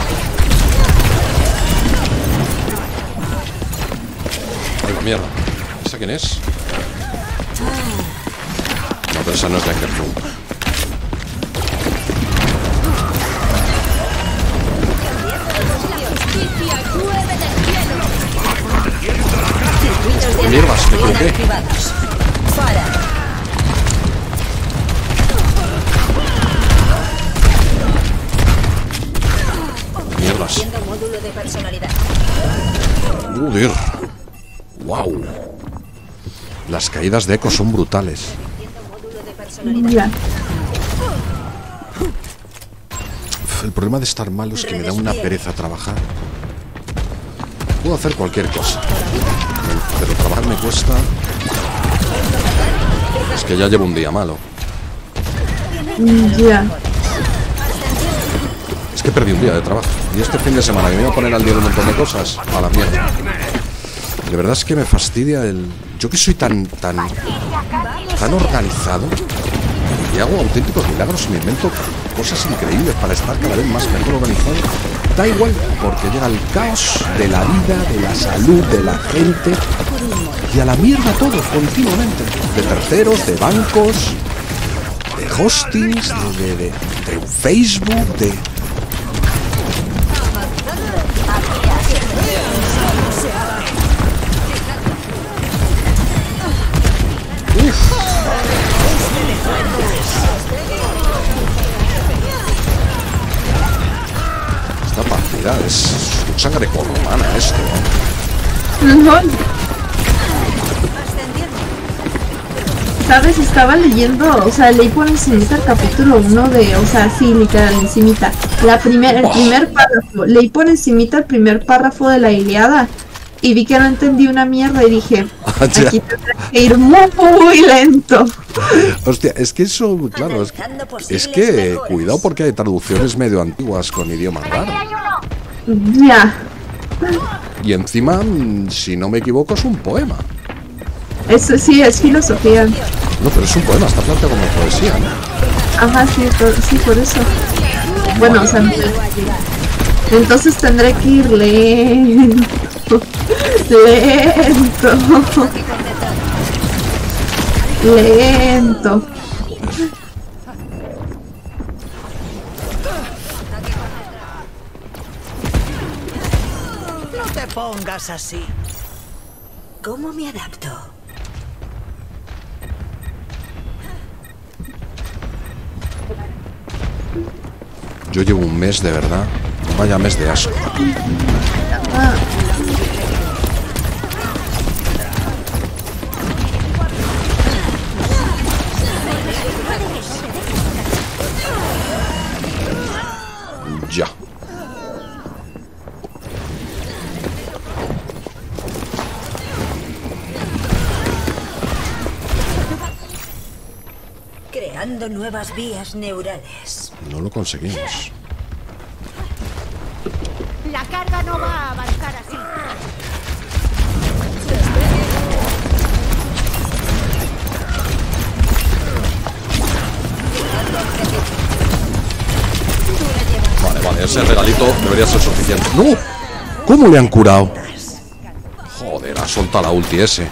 Ay, la mierda. ¿Esa quién es? No, pero esa no es la que tú. ¿Qué mierdas? ¿Me equivoqué? Activados. Para. Mierdas. Haciendo módulo de personalidad. Joder. Wow. Las caídas de Echo son brutales. Módulo de personalidad. Ya. Uf, el problema de estar malo es que me da una pereza trabajar. Puedo hacer cualquier cosa, pero trabajar me cuesta. Es que ya llevo un día malo. Ya. Es que perdí un día de trabajo. Y este fin de semana que me iba a poner al día de un montón de cosas, a la mierda. De verdad es que me fastidia el... Yo que soy tan, tan, tan organizado y hago auténticos milagros y me invento cosas increíbles para estar cada vez más mejor organizado. Da igual, porque llega el caos de la vida, de la salud, de la gente y a la mierda todo continuamente. De terceros, de bancos, de hostings, de, de, de, de Facebook, de... Uf. Esta partida es sangre corromana esto. No. ¿Sabes? Estaba leyendo, o sea, leí por encimita el capítulo uno de, o sea, sí, literal, encimita. La primer, el primer párrafo, leí por encimita el primer párrafo de la Ilíada y vi que no entendí una mierda y dije, aquí tendré que ir muy, muy lento. Hostia, es que eso, claro, es, es que cuidado porque hay traducciones medio antiguas con idiomas raros. Ya. Y encima, si no me equivoco, es un poema. Eso sí, es filosofía. No, pero es un poema, está planteado como poesía, ¿no? Ajá, sí, por, sí, por eso. Bueno, o sea, entonces tendré que ir lento. Lento. Lento. No te pongas así. ¿Cómo me adapto? Yo llevo un mes de verdad. Vaya mes de asco. Ah. Ya. Creando nuevas vías neurales. No lo conseguimos. La carga no va a avanzar así. Vale, vale, ese regalito debería ser suficiente. ¡No! ¿Cómo le han curado? Joder, ha soltado la ulti ese.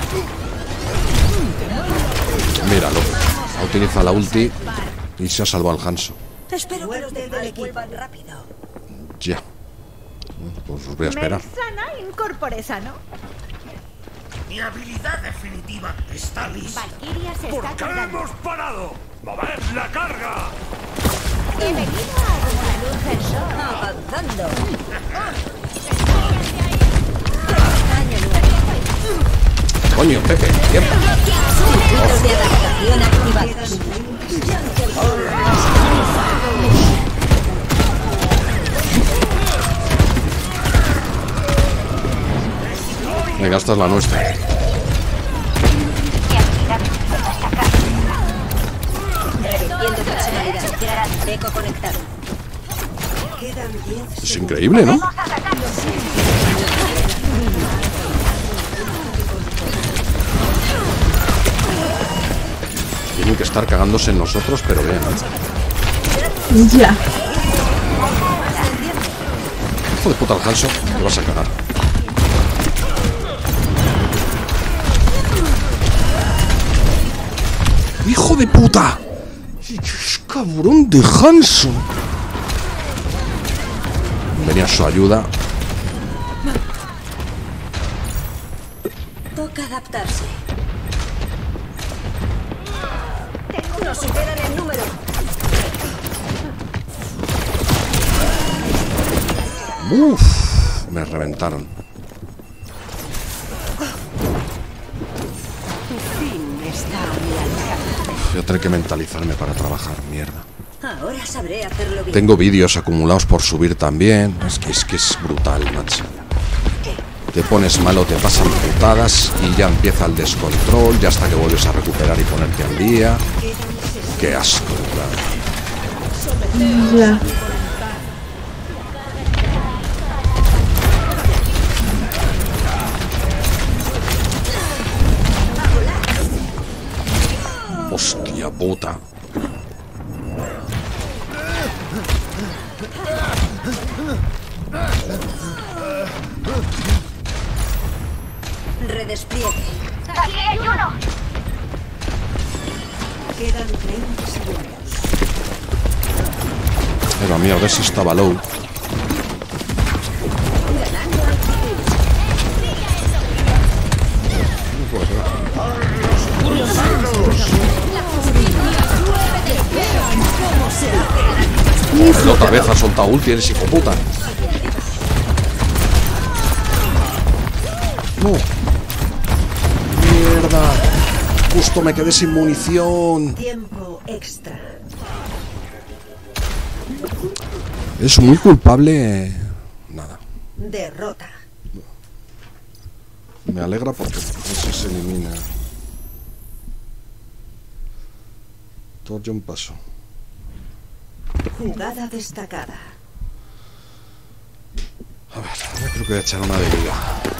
Míralo. Ha utilizado la ulti y se ha salvado al Hanzo. Espero que los demás vuelvan rápido. Ya. Pues os voy a esperar. Sana, incorpore sano. Mi habilidad definitiva está lista. Valkyria se ¿Por está qué cargando. hemos parado? ¡Moved la carga! He venido a como la luz del sol. Avanzando. Coño, Pepe, tiempo. Circuitos de adaptación activados. Venga, esta es la nuestra. Repitiendo personalidad. Eco conectado. Quedan diez. Es increíble, ¿no? Tienen que estar cagándose en nosotros, pero bien, ¿eh? Ya. Hijo de puta, el Hanzo, te vas a cagar. ¡Hijo de puta! ¡Es cabrón de Hanzo! Venía a su ayuda. Toca adaptarse. No superan el número. Uff, me reventaron. Voy a tener que mentalizarme para trabajar, mierda. Ahora sabré hacerlo bien. Tengo vídeos acumulados por subir también. Es que es que es brutal, macho. Te pones malo, te pasan putadas y ya empieza el descontrol, ya hasta que vuelves a recuperar y ponerte al día. Qué asco, claro. Ya. Hostia puta. Redespliegue. ¡Aquí hay uno! Quedan treinta segundos. Pero a mí a ver si estaba low. Otra vez ha soltado ulti, eres hijo puta. No. Mierda. Justo me quedé sin munición. Tiempo extra. Es muy culpable. Nada. Derrota. Me alegra porque ese se elimina. Torjon paso. Jugada destacada. A ver, yo creo que voy a echar una de liga.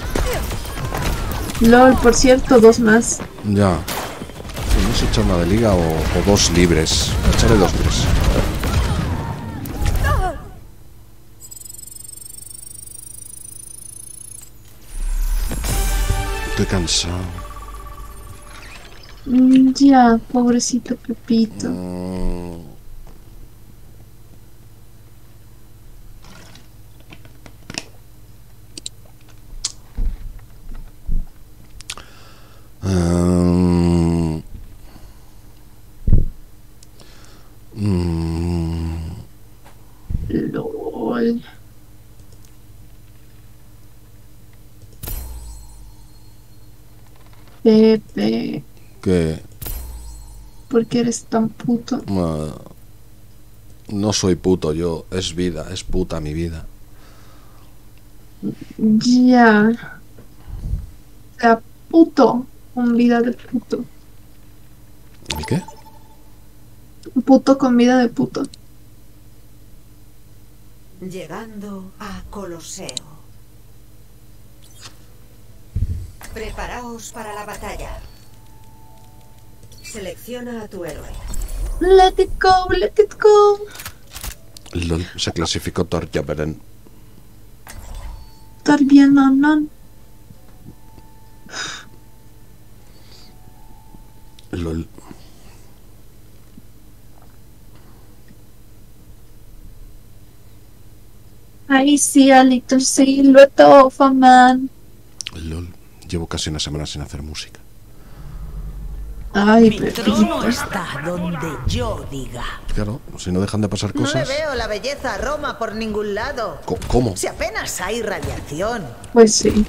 LOL, por cierto, dos más. Ya. ¿Hemos echado una de liga o, o dos libres? Echaré dos libres. Estoy cansado. Mm, ya, pobrecito Pepito. Mm. Um, mm. LOL. Pepe, ¿Qué? ¿por qué eres tan puto? Uh, no soy puto yo, es vida, es puta mi vida. Ya. O sea, puto. Con vida de puto. ¿El qué? Puto con vida de puto. Llegando a Coloseo. Preparaos para la batalla. Selecciona a tu héroe. Let it go, let it go. LOL, se clasificó Torjaberen. Torbjörn, no, no. LOL. I see a little silhouette of a man. LOL. Llevo casi una semana sin hacer música. Ay, Mi trono está donde yo diga. Claro, si no dejan de pasar No le cosas. veo la belleza a Roma por ningún lado. Co- ¿Cómo? Si apenas hay radiación. Pues sí.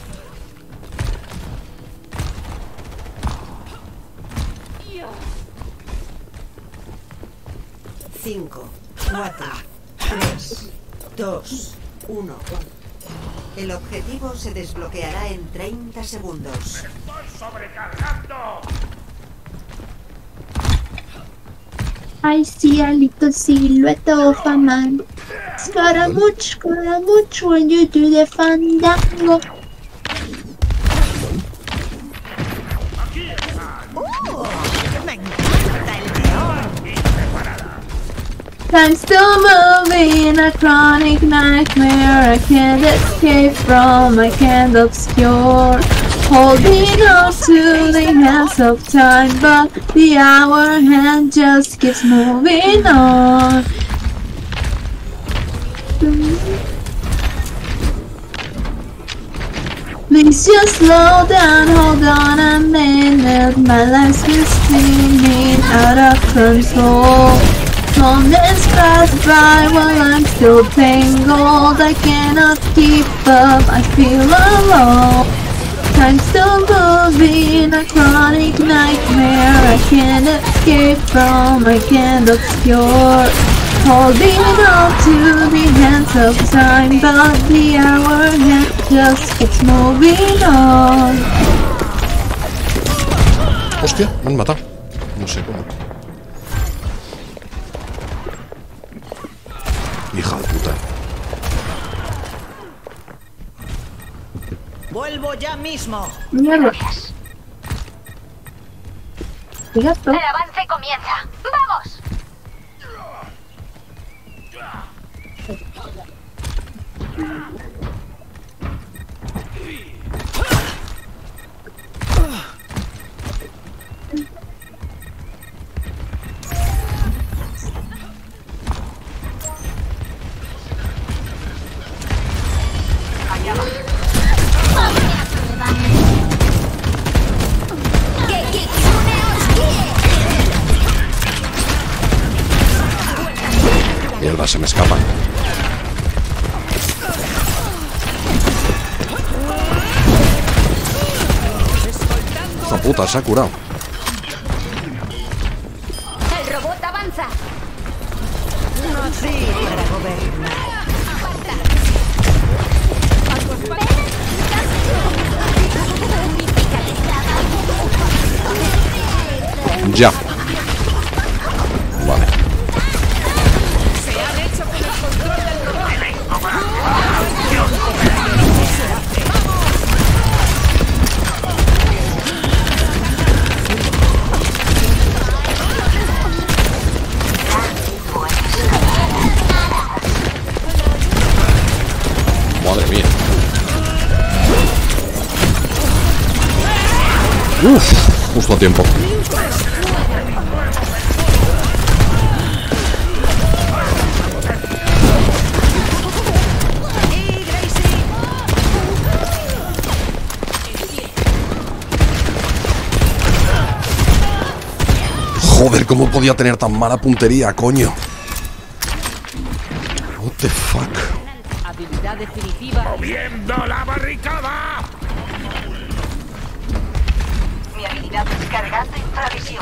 cinco, cuatro, tres, dos, uno. El objetivo se desbloqueará en treinta segundos. ¡Estoy sobrecargando! I see a little silhouette of a man. Scaramouche, Scaramouche, when you do the fandango. ¡Uh! ¡Me encanta el león! I'm still moving, a chronic nightmare I can't escape from, I can't obscure. Holding on to the hands of time, but the hour hand just keeps moving on. Please just slow down, hold on a minute. My life's been spinning out of control. Moments pass by while I'm still tangled. I cannot keep up, I feel alone. I'm still moving, a chronic nightmare I can't escape from, I can't obscure. Holding on to the hands of time, but the hour hand just keeps moving on. Hostia, me han matado. No sé cómo. Hija de puta. Vuelvo ya mismo. Mierda. Gato. El avance comienza. ¡Vamos! Mierda, se me escapan. Esta puta se ha curado. El robot avanza. No así para gobernar. Ya. Vale. Se han hecho con el control del robot. Madre mía. Uf, justo a tiempo. Joder, ¿cómo podía tener tan mala puntería, coño? What the fuck. Habilidad definitiva. ¡Moviendo la barricada! Mi habilidad descargando infravisión.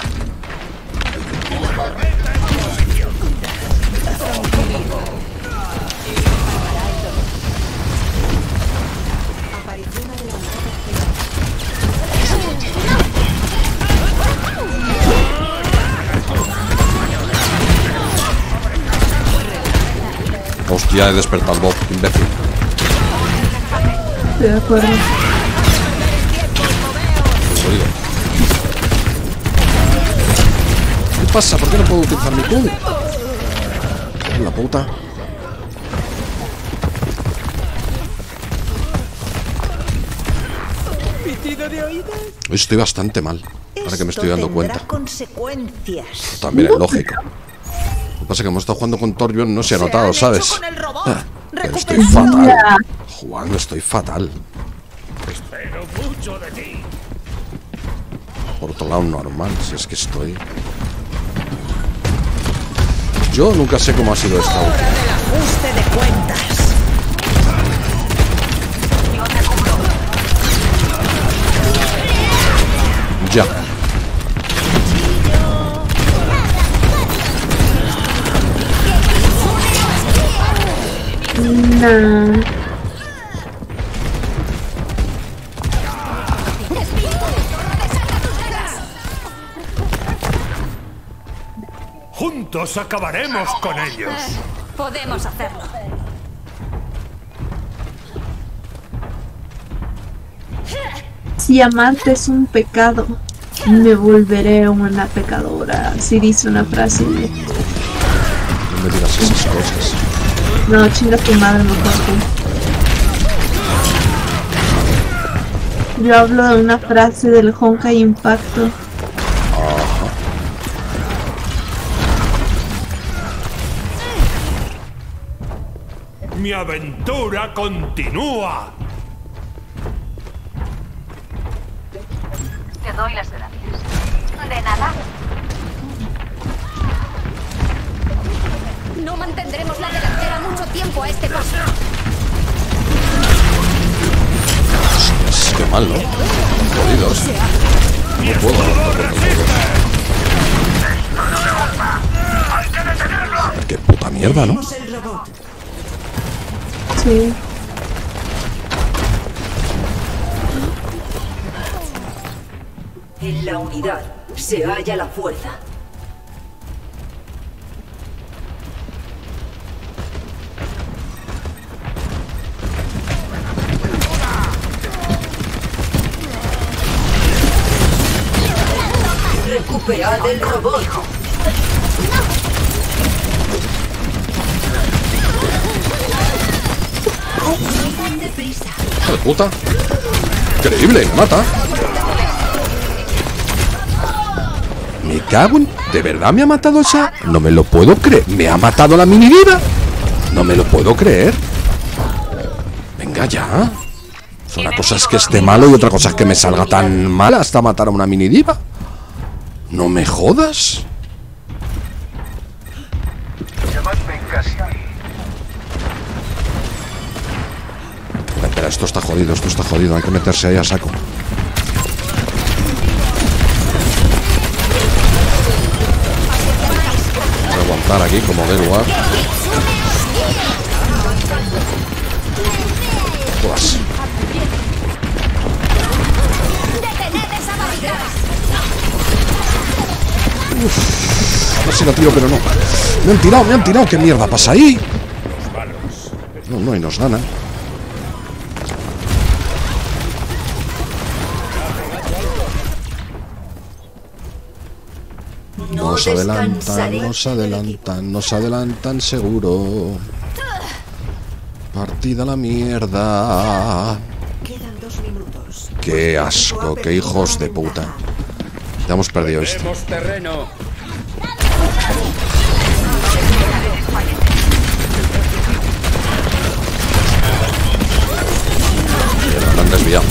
Hostia, he despertado al bot, imbécil. Estoy de acuerdo. ¿Qué pasa? ¿Por qué no puedo utilizar mi Q? La puta. Hoy estoy bastante mal. Ahora que me estoy dando cuenta. Consecuencias. También es lógico. Lo que pasa es que hemos estado jugando con Torbjorn, no se ha notado, ¿sabes? Ah, pero estoy fatal. Jugando estoy fatal. Pero mucho de ti. Por otro lado, normal, si es que estoy. Yo nunca sé cómo ha sido esta última. Ajuste de cuentas. Ya. Nah. Juntos acabaremos con ellos. Podemos hacerlo. Si amarte es un pecado, me volveré una pecadora. Así dice una frase. No me digas esas cosas. No, chinga tu madre, mejor tú. Yo hablo de una frase del Honkai Impacto. Ajá. Mi aventura continúa. Te doy las gracias. De nada. No mantendremos la delantera mucho tiempo a este paso. Es que mal, ¿no? Jodidos. No puedo. Qué puta mierda, ¿no? Sí. En la unidad se halla la fuerza. Recuperad el robot. Deprisa. ¡Hijo de puta! ¡Increíble! ¡Me mata! Me cago en... ¿De verdad me ha matado esa? No me lo puedo creer. ¿Me ha matado la mini diva? No me lo puedo creer. Venga ya. Una cosa es que esté malo y otra cosa es que me salga tan mal hasta matar a una mini diva. No me jodas. Llamadme casi. esto está jodido, esto está jodido. Hay que meterse ahí a saco. Voy a aguantar aquí como de lugar. Pues. Uf, casi la tiro, pero no. Me han tirado, me han tirado. ¿Qué mierda pasa ahí? No, no, y nos gana. Nos adelantan, nos adelantan, nos adelantan seguro. Partida la mierda. Quedan dos minutos. Qué asco, qué hijos de puta. Ya hemos perdido esto. Tenemos terreno. Me han desviado.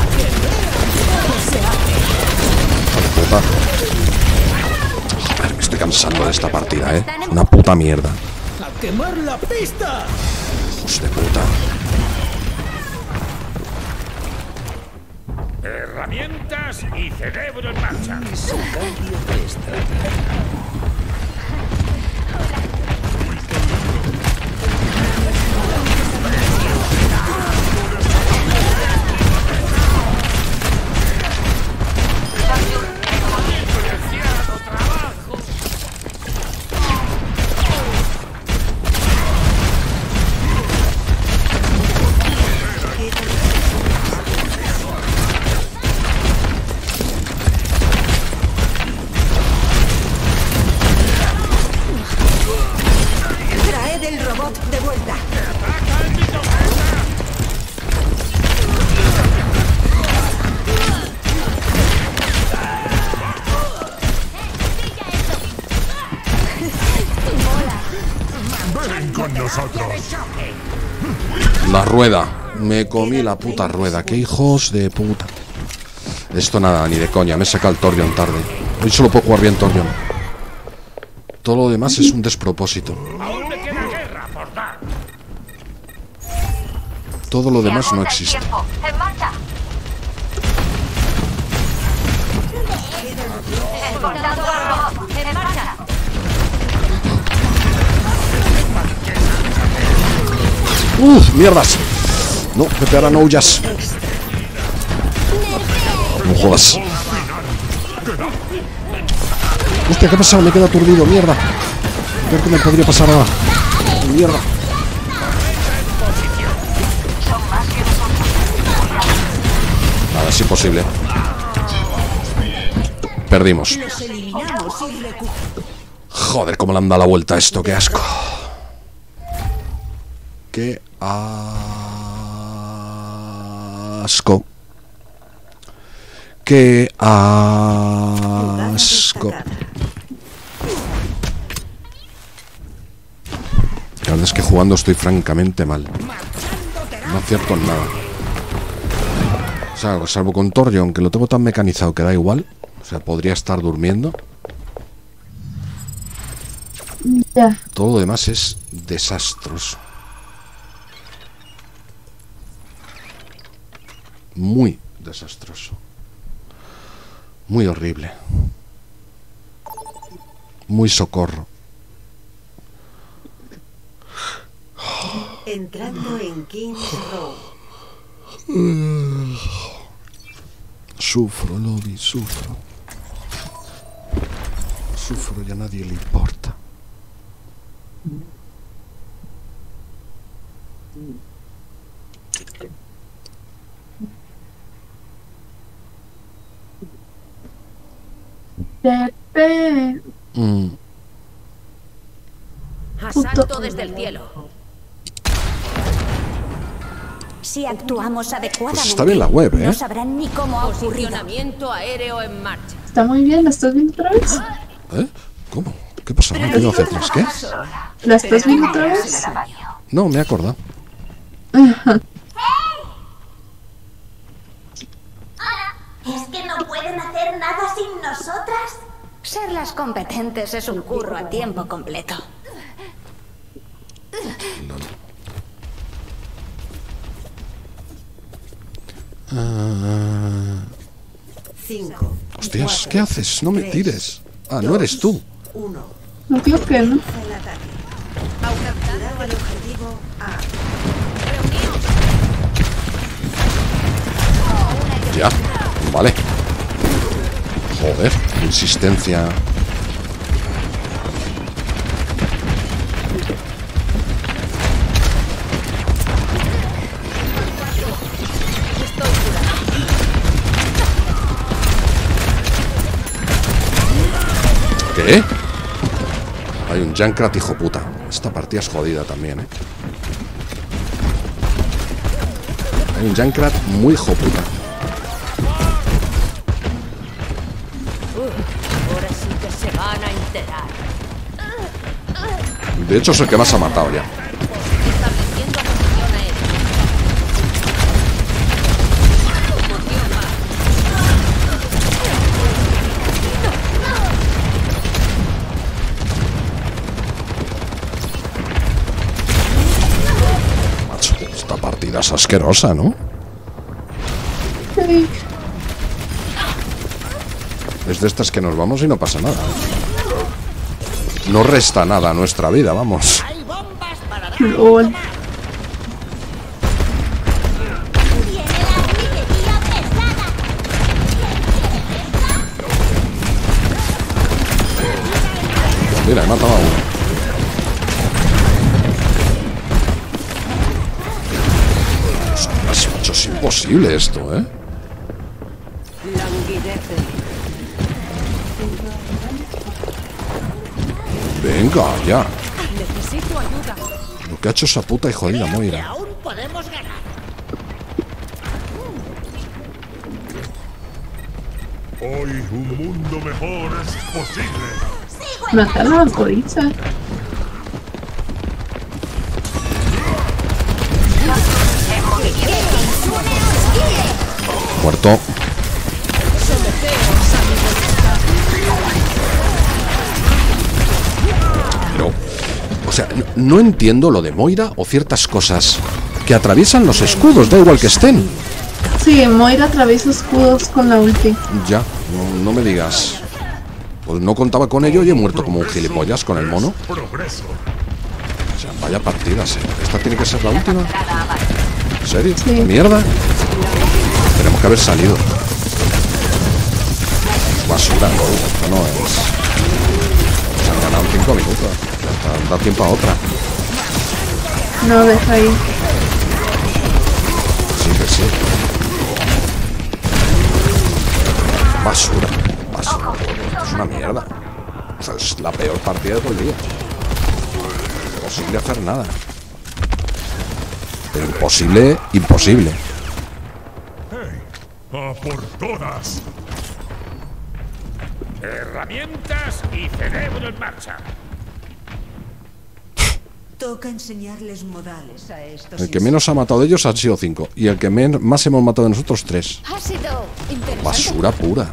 Puta. Joder, me estoy cansando de esta partida, eh. Una puta mierda. ¡A quemar la pista! Hijos de puta. Herramientas y cerebro en marcha. La rueda. Me comí la puta rueda. Qué hijos de puta. Esto nada, ni de coña. Me he sacado el Torbjorn tarde. Hoy solo puedo jugar bien Torbjorn. Todo lo demás es un despropósito. Todo lo demás no existe. ¡Uf! ¡Mierdas! No, que te harán ollas. No jodas. Hostia, ¿qué ha pasado? Me he quedado aturdido, mierda. Creo que me podría pasar nada. Mierda. Nada, es imposible. Perdimos. Joder, cómo le han dado la vuelta a esto, qué asco. Qué asco. Qué asco. La verdad es que jugando estoy francamente mal. No acierto en nada. O sea, salvo con Torbjorn, que lo tengo tan mecanizado que da igual. O sea, podría estar durmiendo. Ya. Todo lo demás es desastroso. Muy desastroso. Muy horrible. Muy socorro. Entrando en King's Row. Sufro, Lobby, sufro. Sufro y a nadie le importa. Pepe. Mm. Asalto desde el cielo. Si actuamos adecuadamente, Pues está bien la web, ¿eh? no sabrán ni cómo ha ocurrido. Posicionamiento aéreo en marcha. Está muy bien, ¿la estás viendo otra vez? ¿Eh? ¿Cómo? ¿Qué pasa? ¿No tengo hacer atrás? ¿Qué? ¿La estás viendo otra vez? No, me he acordado. ¿Es que no pueden hacer nada sin nosotras? Ser las competentes es un curro a tiempo completo. cinco. Hostias, ¿qué haces? No me tires. Ah, no eres tú. No creo que no. Capturado el objetivo A. Ya, vale. Joder, insistencia. ¿Qué? Hay un Junkrat hijo puta. Esta partida es jodida también, ¿eh? Hay un Junkrat muy hijo puta. Ahora sí que se van a enterar. De hecho es el que más ha matado ya. Estableciendo posición aérea. Macho, esta partida es asquerosa, ¿no? Sí. Es de estas que nos vamos y no pasa nada. No resta nada a nuestra vida, vamos. LOL. Mira, he matado a uno. Ostras, macho, es imposible esto, ¿eh? Venga, ya. Necesito ayuda. Lo que ha hecho esa puta y jodida Moira. Aún podemos ganar. Hoy un mundo mejor es posible. Matar a la vamporiza. Muerto. Pero, o sea, no, no entiendo lo de Moira o ciertas cosas que atraviesan los escudos, da igual que estén. Sí, Moira atraviesa escudos con la ulti. Ya, no, no me digas. Pues no contaba con ello y he muerto como un gilipollas con el mono. O sea, vaya partidas, ¿eh? ¿Esta tiene que ser la última? ¿En serio? Sí. ¿Mierda? Tenemos que haber salido. Basura, no, esto no es. Se han ganado cinco minutos. Ya está, da tiempo a otra. No, deja ahí. Sí que sí. Basura, basura. Esto es una mierda. O sea, es la peor partida de todo el día. Imposible hacer nada. Pero imposible, imposible. ¡A por todas! Herramientas y cerebro en marcha. Toca enseñarles modales a estos. El que menos ha matado de ellos han sido cinco. Y el que men- más hemos matado de nosotros, tres. Ha sido interesante. Basura pura.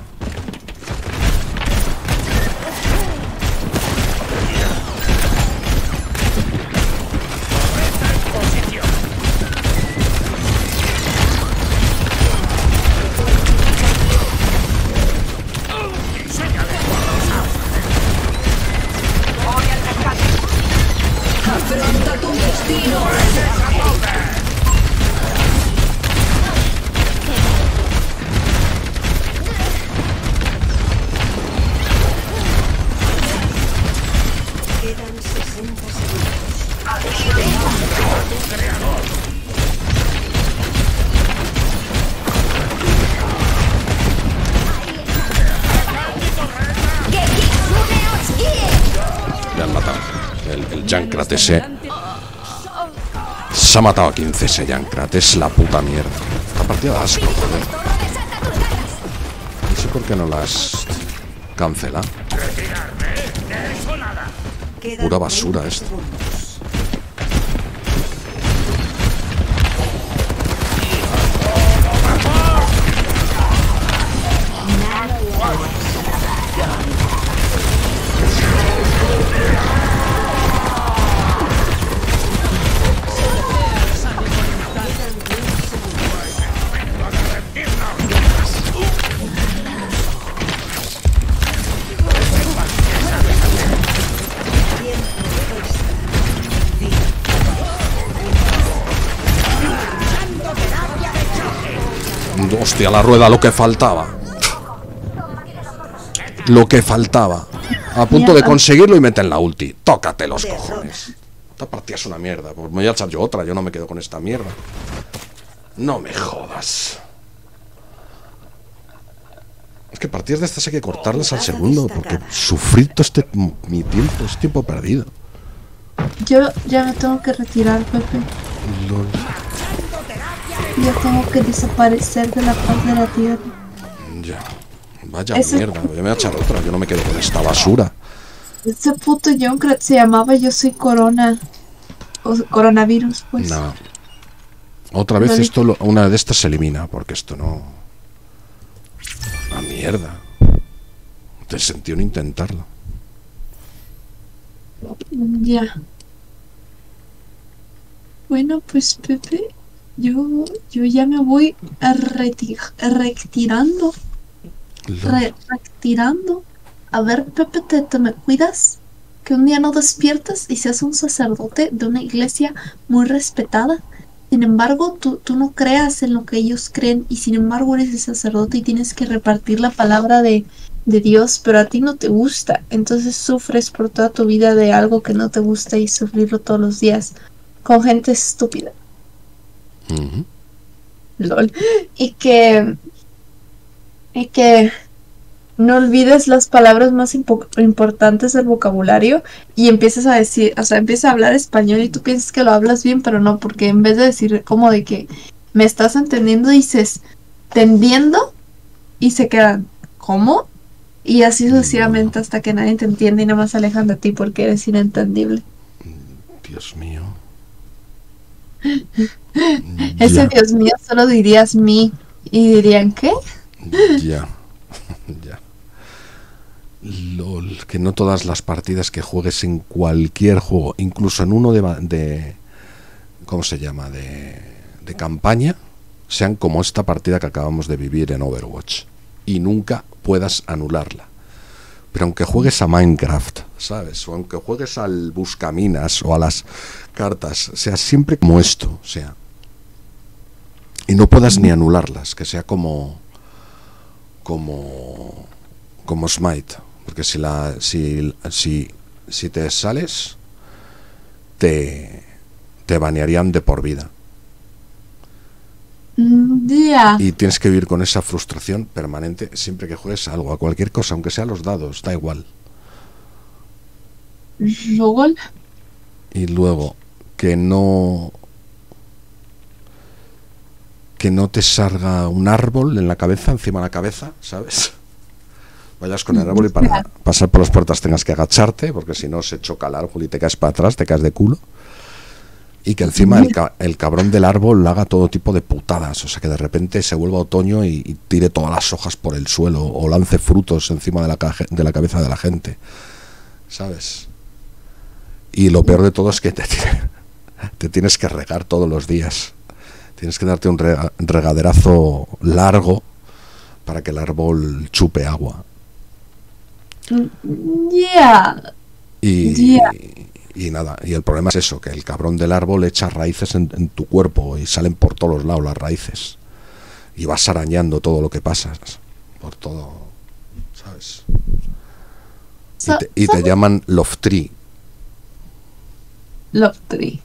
Afronta tu destino. Quedan sesenta segundos. Le han matado. El, el Junkrat ese. Se ha matado a quince ese Junkrat. Es la puta mierda. Esta partida da asco, joder. No sé por qué no las cancela. Quedan Pura basura veinte esto. segundos. Hostia, la rueda, lo que faltaba. Lo que faltaba. A punto de conseguirlo y meten la ulti. Tócate los cojones. Esta partida es una mierda. Pues me voy a echar yo otra. Yo no me quedo con esta mierda. No me jodas. Es que partidas de estas hay que cortarlas al segundo. Porque sufrir todo este mi tiempo es tiempo perdido. Yo ya me tengo que retirar, Pepe. Lol. Ya tengo que desaparecer de la faz de la tierra. Ya. Vaya Ese... mierda. Yo me voy a echar otra. Yo no me quedo con esta basura. Ese puto Junkrat se llamaba Yo soy Corona. O coronavirus, pues. No. Otra vez Loli. esto, lo- una de estas se elimina. Porque esto no... Una mierda. Te sentí un intentarlo. Ya. Bueno, pues Pepe, yo, yo ya me voy a reti- retirando. Re- retirando. A ver, Pepe, te, te me cuidas. Que un día no despiertas y seas un sacerdote de una iglesia muy respetada. Sin embargo, tú, tú no creas en lo que ellos creen y sin embargo eres el sacerdote y tienes que repartir la palabra de, de Dios, pero a ti no te gusta. Entonces sufres por toda tu vida de algo que no te gusta y sufrirlo todos los días con gente estúpida. Ujú. Lol. Y que... Y que... no olvides las palabras más impo- importantes del vocabulario y empiezas a decir, o sea, empiezas a hablar español y tú piensas que lo hablas bien, pero no, porque en vez de decir como de que me estás entendiendo, dices, te entiendo y se quedan, ¿cómo? Y así sucesivamente hasta que nadie te entiende y nada más se alejan de ti porque eres inentendible. Dios mío. Ese Ya. Dios mío solo dirías mi y dirían, ¿qué? Ya. Ya. Lol, que no todas las partidas que juegues en cualquier juego, incluso en uno de, ba- de ¿cómo se llama? De, de campaña, sean como esta partida que acabamos de vivir en Overwatch y nunca puedas anularla. Pero aunque juegues a Minecraft, ¿sabes? O aunque juegues al Buscaminas o a las cartas, sea siempre como esto, o sea, y no puedas ni anularlas, que sea como como como Smite, porque si la si si si te sales te te banearían de por vida Mm, Ya. y tienes que vivir con esa frustración permanente siempre que juegues algo, a cualquier cosa, aunque sea los dados, da igual. Lol. Y luego que no que no te salga un árbol en la cabeza, encima de la cabeza, ¿sabes? Vayas con el árbol y para pasar por las puertas tengas que agacharte, porque si no se choca el árbol y te caes para atrás, te caes de culo. Y que encima el, ca- el cabrón del árbol haga todo tipo de putadas, o sea que de repente se vuelva otoño y, y tire todas las hojas por el suelo o lance frutos encima de la, caje- de la cabeza de la gente, ¿sabes? Y lo peor de todo es que te, tiene- te tienes que regar todos los días. Tienes que darte un rega- regaderazo largo para que el árbol chupe agua. Ya. Y, Ya. y nada, y el problema es eso, que el cabrón del árbol echa raíces en, en tu cuerpo y salen por todos los lados las raíces. Y vas arañando todo lo que pasas, por todo, ¿sabes? Y te, y te llaman Love Tree. Love Tree.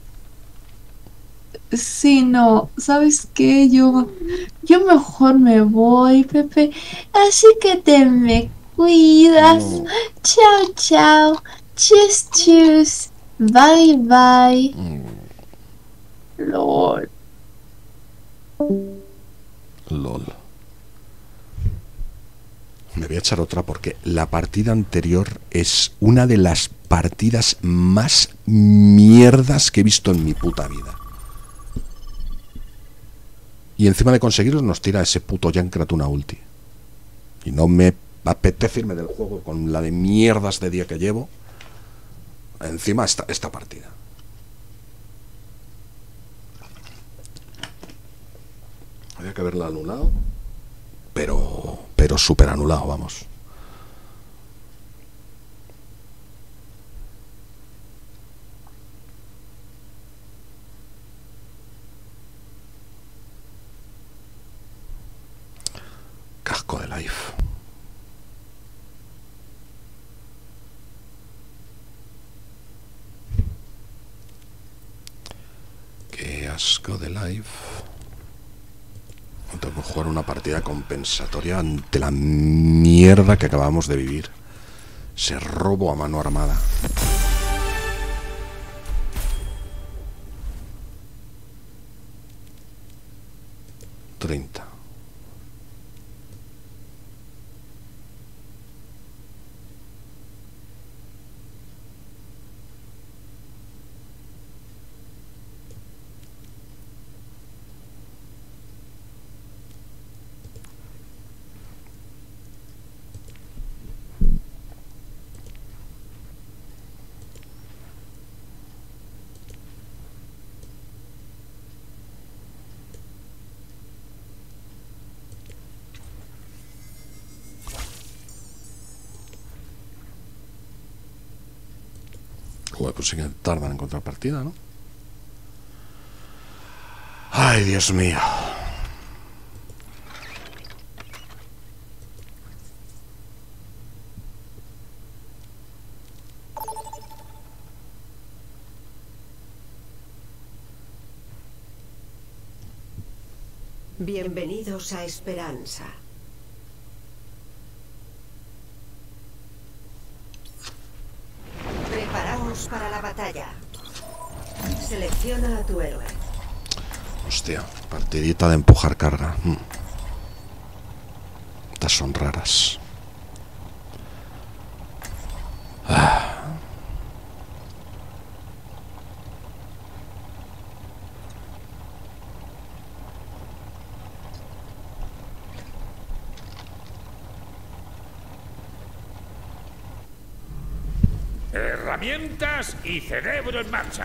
Sí, no, ¿sabes qué? Yo, yo mejor me voy, Pepe. Así que te me cuidas. No. Chao, chao. Chus, chus. Bye, bye. Lol. LOL. Me voy a echar otra porque la partida anterior es una de las partidas más mierdas que he visto en mi puta vida. Y encima de conseguirlo nos tira ese puto Junkrat una ulti. Y no me apetece irme del juego con la de mierdas de día que llevo. Encima esta, esta partida. Había que haberla anulado. Pero, pero súper anulado, vamos. asco de life. Qué asco de life. Tengo que jugar una partida compensatoria ante la mierda que acabamos de vivir. Ese robo a mano armada. treinta. Joder, pues sí que tardan en encontrar partida, ¿no? Ay, Dios mío. Bienvenidos a Esperanza. Preparaos para la batalla. Selecciona a tu héroe. Hostia, partidita de empujar carga. Mm. Estas son raras. Ah. Herramientas y cerebro en marcha.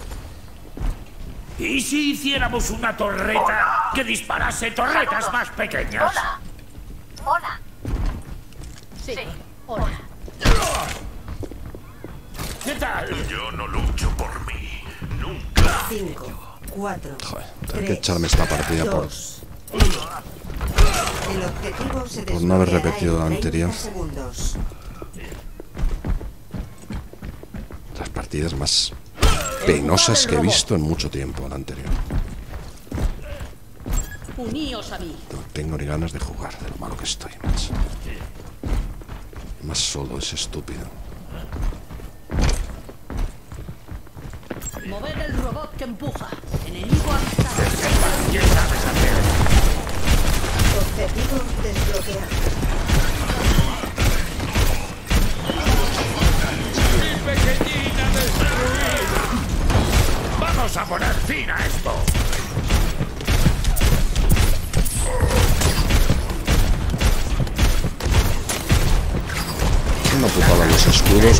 ¿Y si hiciéramos una torreta que disparase torretas más pequeñas? Hola. Hola. Sí, hola. ¿Qué tal? Yo no lucho por mí. Nunca. cinco, cuatro, Joder, tengo que echarme esta partida por, El objetivo se por no haber desbloqueará repetido la en anterior. treinta segundos. Las partidas más penosas que he visto en mucho tiempo, la anterior. Uníos a mí. No tengo ni ganas de jugar, de lo malo que estoy, macho. Más solo es estúpido. Mover el robot que empuja. Enemigo avanzado. Objetivo desbloqueado. ¡Mi pequeñina destruir! ¡Vamos a poner fin a esto! Una putada los escudos.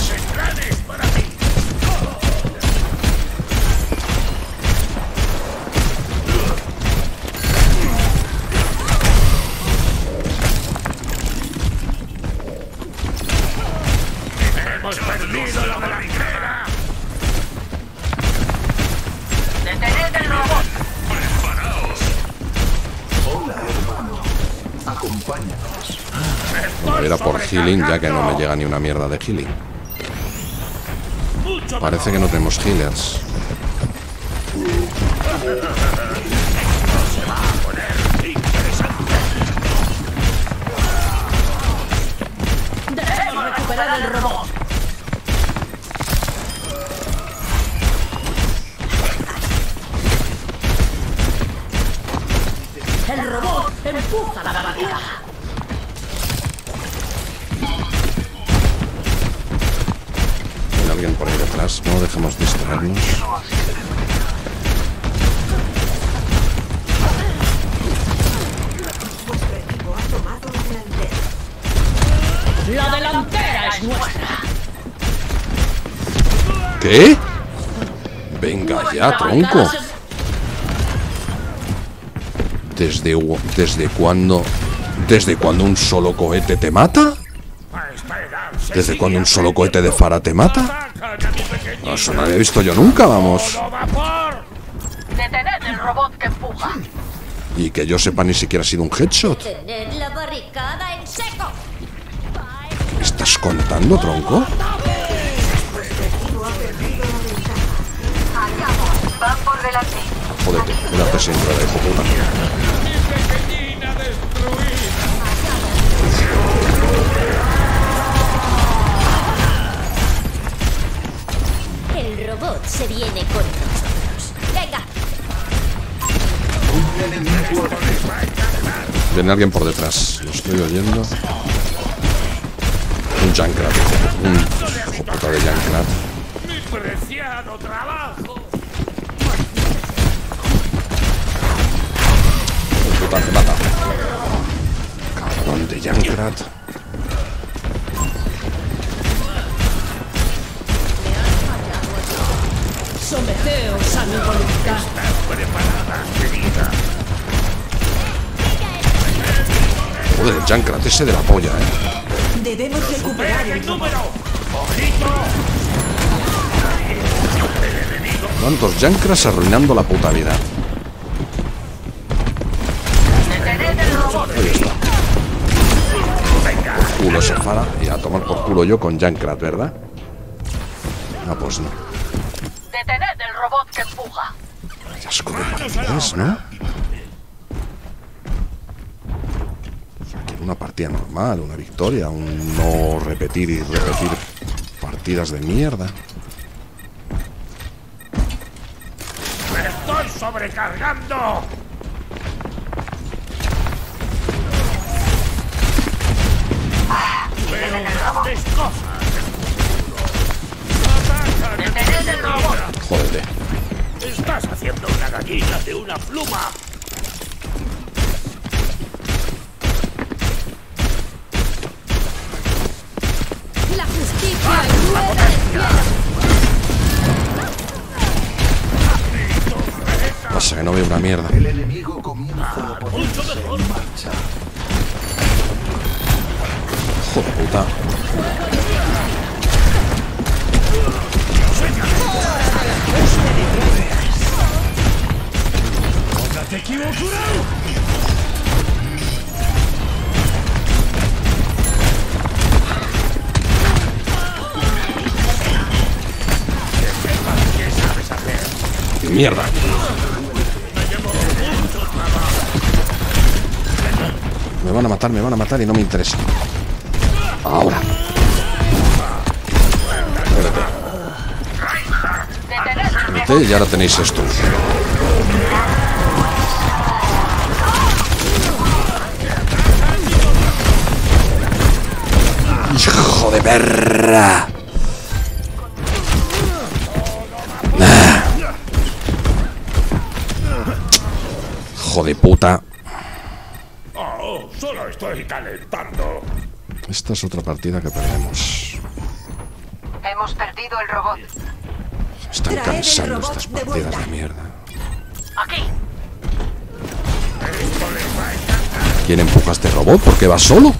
¡Hemos perdido la delantera! ¡Detened el robot! ¡Preparaos! Hola, hermano. Acompáñanos. Era por healing, ya que no me llega ni una mierda de healing. Parece que no tenemos healers. Se va a poner interesante. Debemos recuperar el robot. El robot empuja la batalla. Hay alguien por ahí detrás, no dejemos distraernos. Vuestro equipo ha tomado la delantera. La delantera es nuestra. ¿Qué? Venga ya, tronco. ¿Desde, desde cuándo? ¿Desde cuándo un solo cohete te mata? ¿Desde cuándo un solo cohete de Fara te mata? No, eso no lo había visto yo nunca, vamos. ¡Detened el robot que empuja! Y que yo sepa ni siquiera ha sido un headshot. Tener la barricada en seco. ¿Me estás contando, tronco? Van por delante. Joder, quédate siempre de hijo puta. El robot se viene con nosotros. Venga. Viene alguien por detrás. Lo estoy oyendo. Un Junkrat. Un hijo puta de Junkrat. Mi preciado trabajo. Puta, te mata. Cabrón de Junkrat. Someteos a mi voluntad. ¿Estás preparada, querida? Joder, el Junkrat ese de la polla, eh. Debemos recuperar el número. ¡Ojito! ¿Cuántos Junkrats arruinando la puta vida? Ahí está. Por culo ese Fara. Y a tomar por culo yo con Junkrat, ¿verdad? Ah, pues no. Detened el robot que empuja. Qué asco de partidas, ¿no? O sea, quiero una partida normal, una victoria, un no repetir y repetir partidas de mierda. ¡Me estoy sobrecargando! Veo grandes cosas. Detened el robot. Jódete. Estás haciendo una gallina de una pluma. La justicia rueda del cielo. Pasa que no veo una mierda. El enemigo comienza a ponerse en marcha. Joder puta. Mierda. Me van a matar, me van a matar y no me interesa. Ahora. Espérate, y ahora tenéis esto. ¡Hijo de perra! Ah. ¡Hijo de puta! Oh, solo estoy calentando. Esta es otra partida que perdemos. Hemos perdido el robot. Están Traed el cansando robot estas de partidas vuelta. de mierda. Aquí. ¿Quién empuja a este robot? ¿Por qué va solo?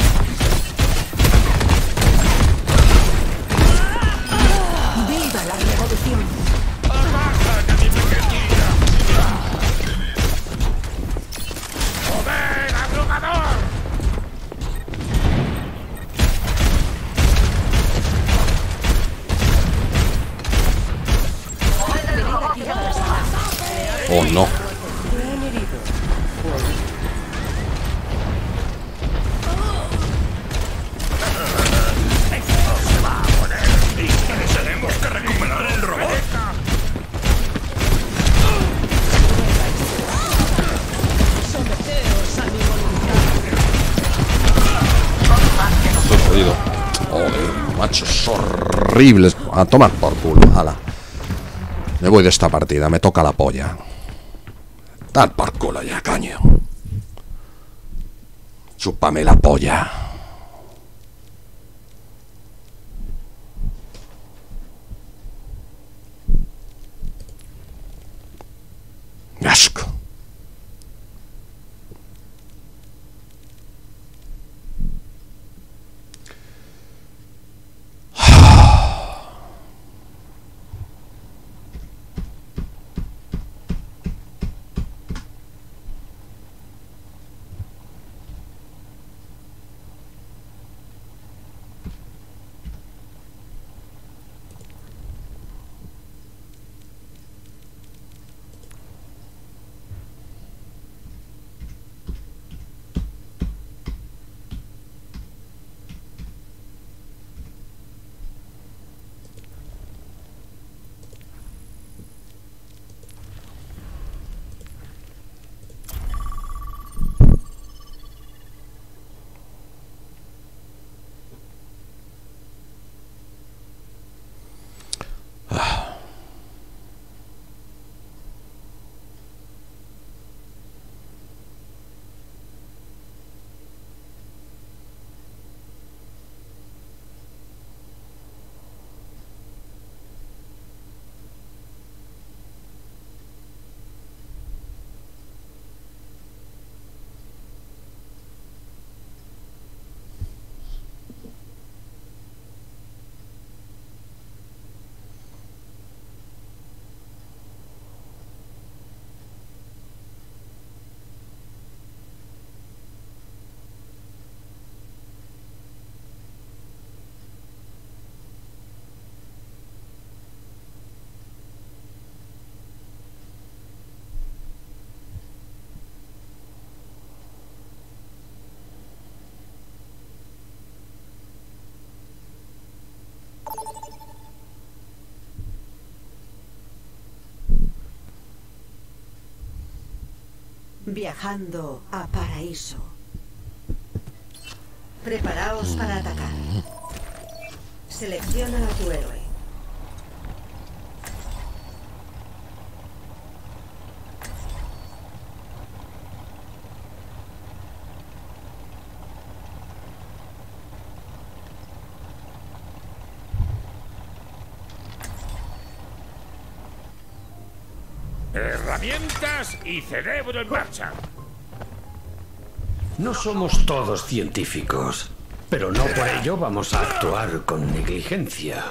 ¡Viva la revolución! ¡Joder, abrumador! Oh, no. Tenemos que recuperar el robot. Someteos a mi voluntad. Estoy jodido. Joder, machos horribles. A tomar por culo. Ala. Me voy de esta partida. Me toca la polla. Dar por culo ya, caño. Chúpame la polla. ¡Qué asco! Viajando a Paraíso. Preparaos para atacar. Selecciona a tu héroe. Herramientas y cerebro en marcha. No somos todos científicos, pero no por ello vamos a actuar con negligencia.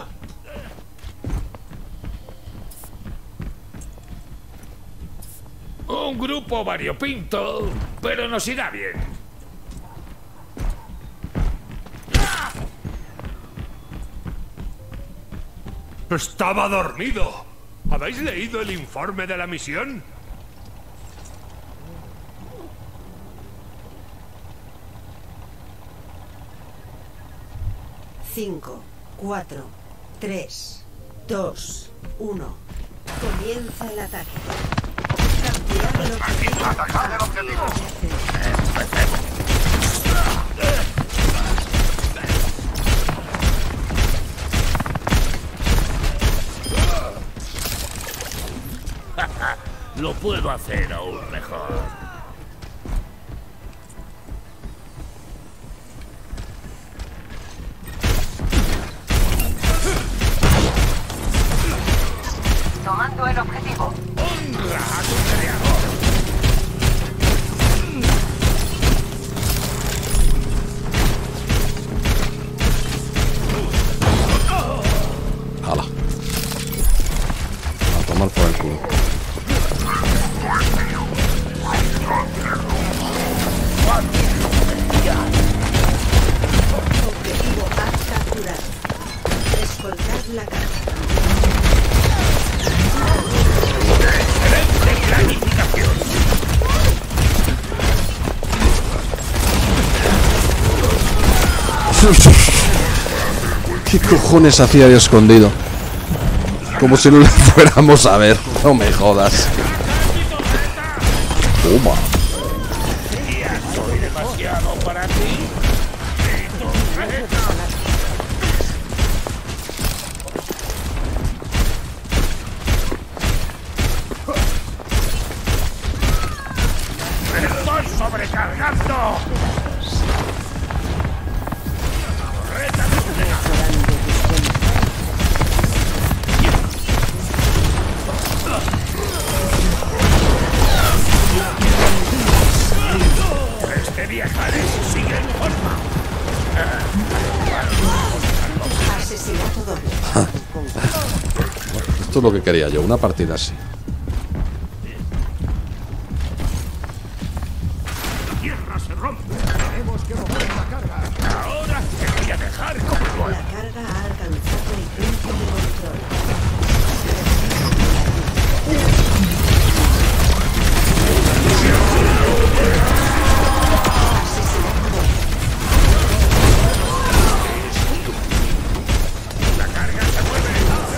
Un grupo variopinto, pero nos irá bien. Estaba dormido. ¿Habéis leído el informe de la misión? Cinco, cuatro, tres, dos, uno. Comienza el ataque. Capturar el objetivo. Atacar el objetivo. Lo puedo hacer aún mejor. Tomando el objetivo. ¡Honra a tu creador! ¡Hala! A tomar por el culo. Objetivo A capturado. Escoltar la carga. ¡Excelente planificación! ¿Qué cojones hacía de escondido? Como si no le fuéramos a ver. No me jodas. Toma. Ya soy demasiado para ti. ¡Estoy sobrecargando! Este viajaré si sigue en forma. Asesinato doble. Esto es lo que quería yo, una partida así. La tierra se rompe. Tenemos que mover la carga. Ahora te voy a dejar como La carga ha alcanzado el punto de control. la carga se mueve.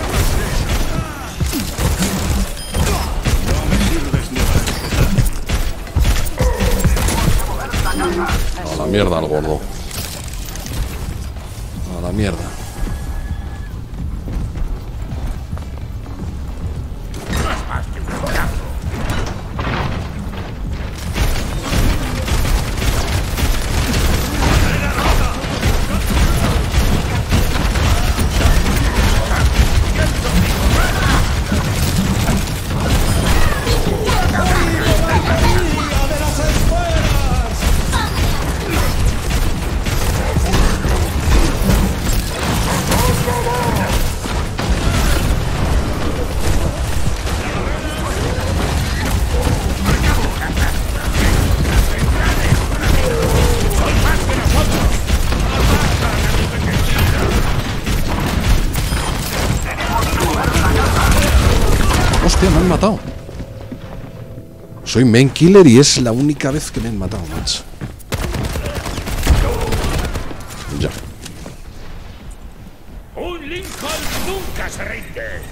A la mierda al gordo. A la mierda. No es más que un brazo. Hostia, me han matado. Soy main killer y es la única vez que me han matado, macho. Ya. Un Lincoln nunca se rinde.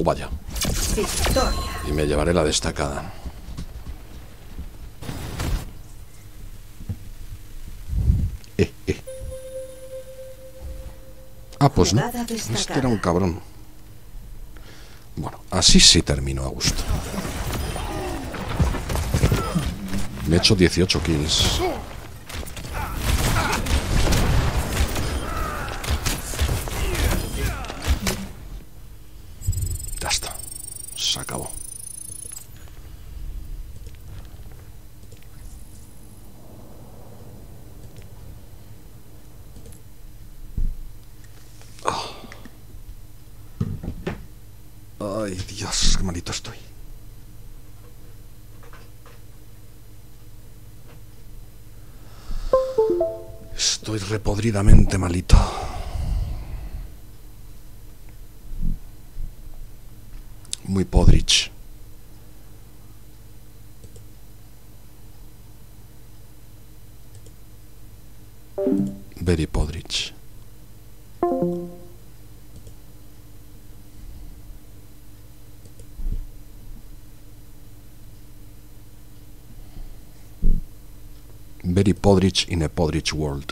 vaya. Victoria. Y me llevaré la destacada. Eh, eh. Ah, pues no. Este era un cabrón. Bueno, así sí termino a gusto. Me he hecho dieciocho kills. Ya está. Se acabó. Oh. Ay, Dios, qué malito estoy. Estoy repodridamente malito. Muy podrich. Very podrich. Very podrich in a podrich world.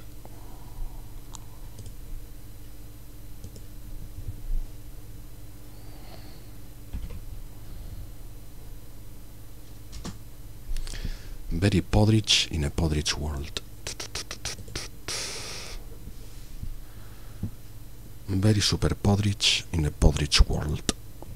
Very podrich in a podrich world. Very super podrich in a podrich world.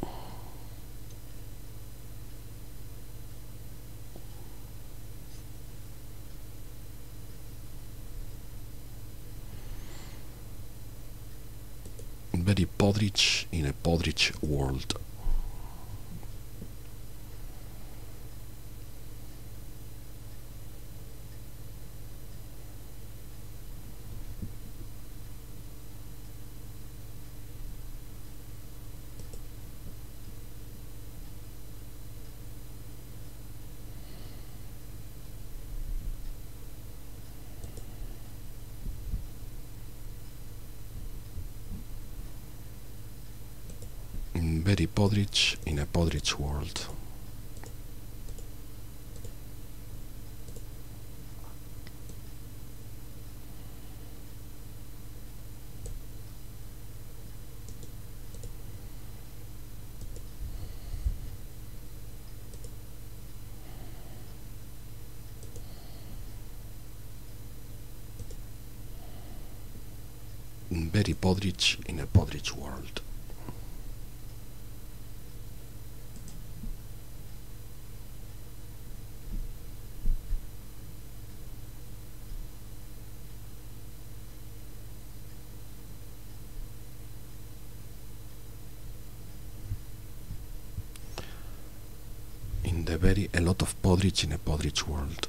Very podrich in a podrich world. Very podrich in a podrich world. Very podrich in a podrich world. In the very a lot of podrich in a podrich world.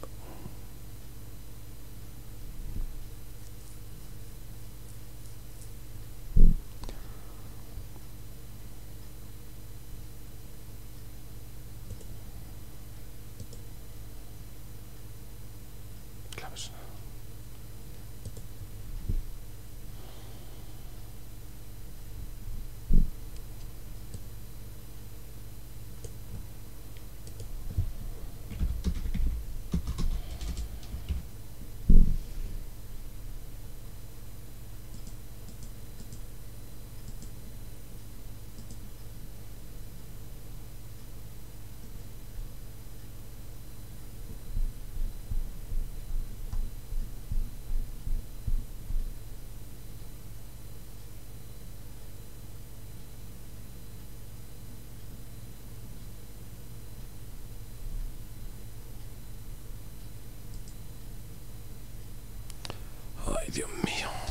Claves. Ay, Dios mío.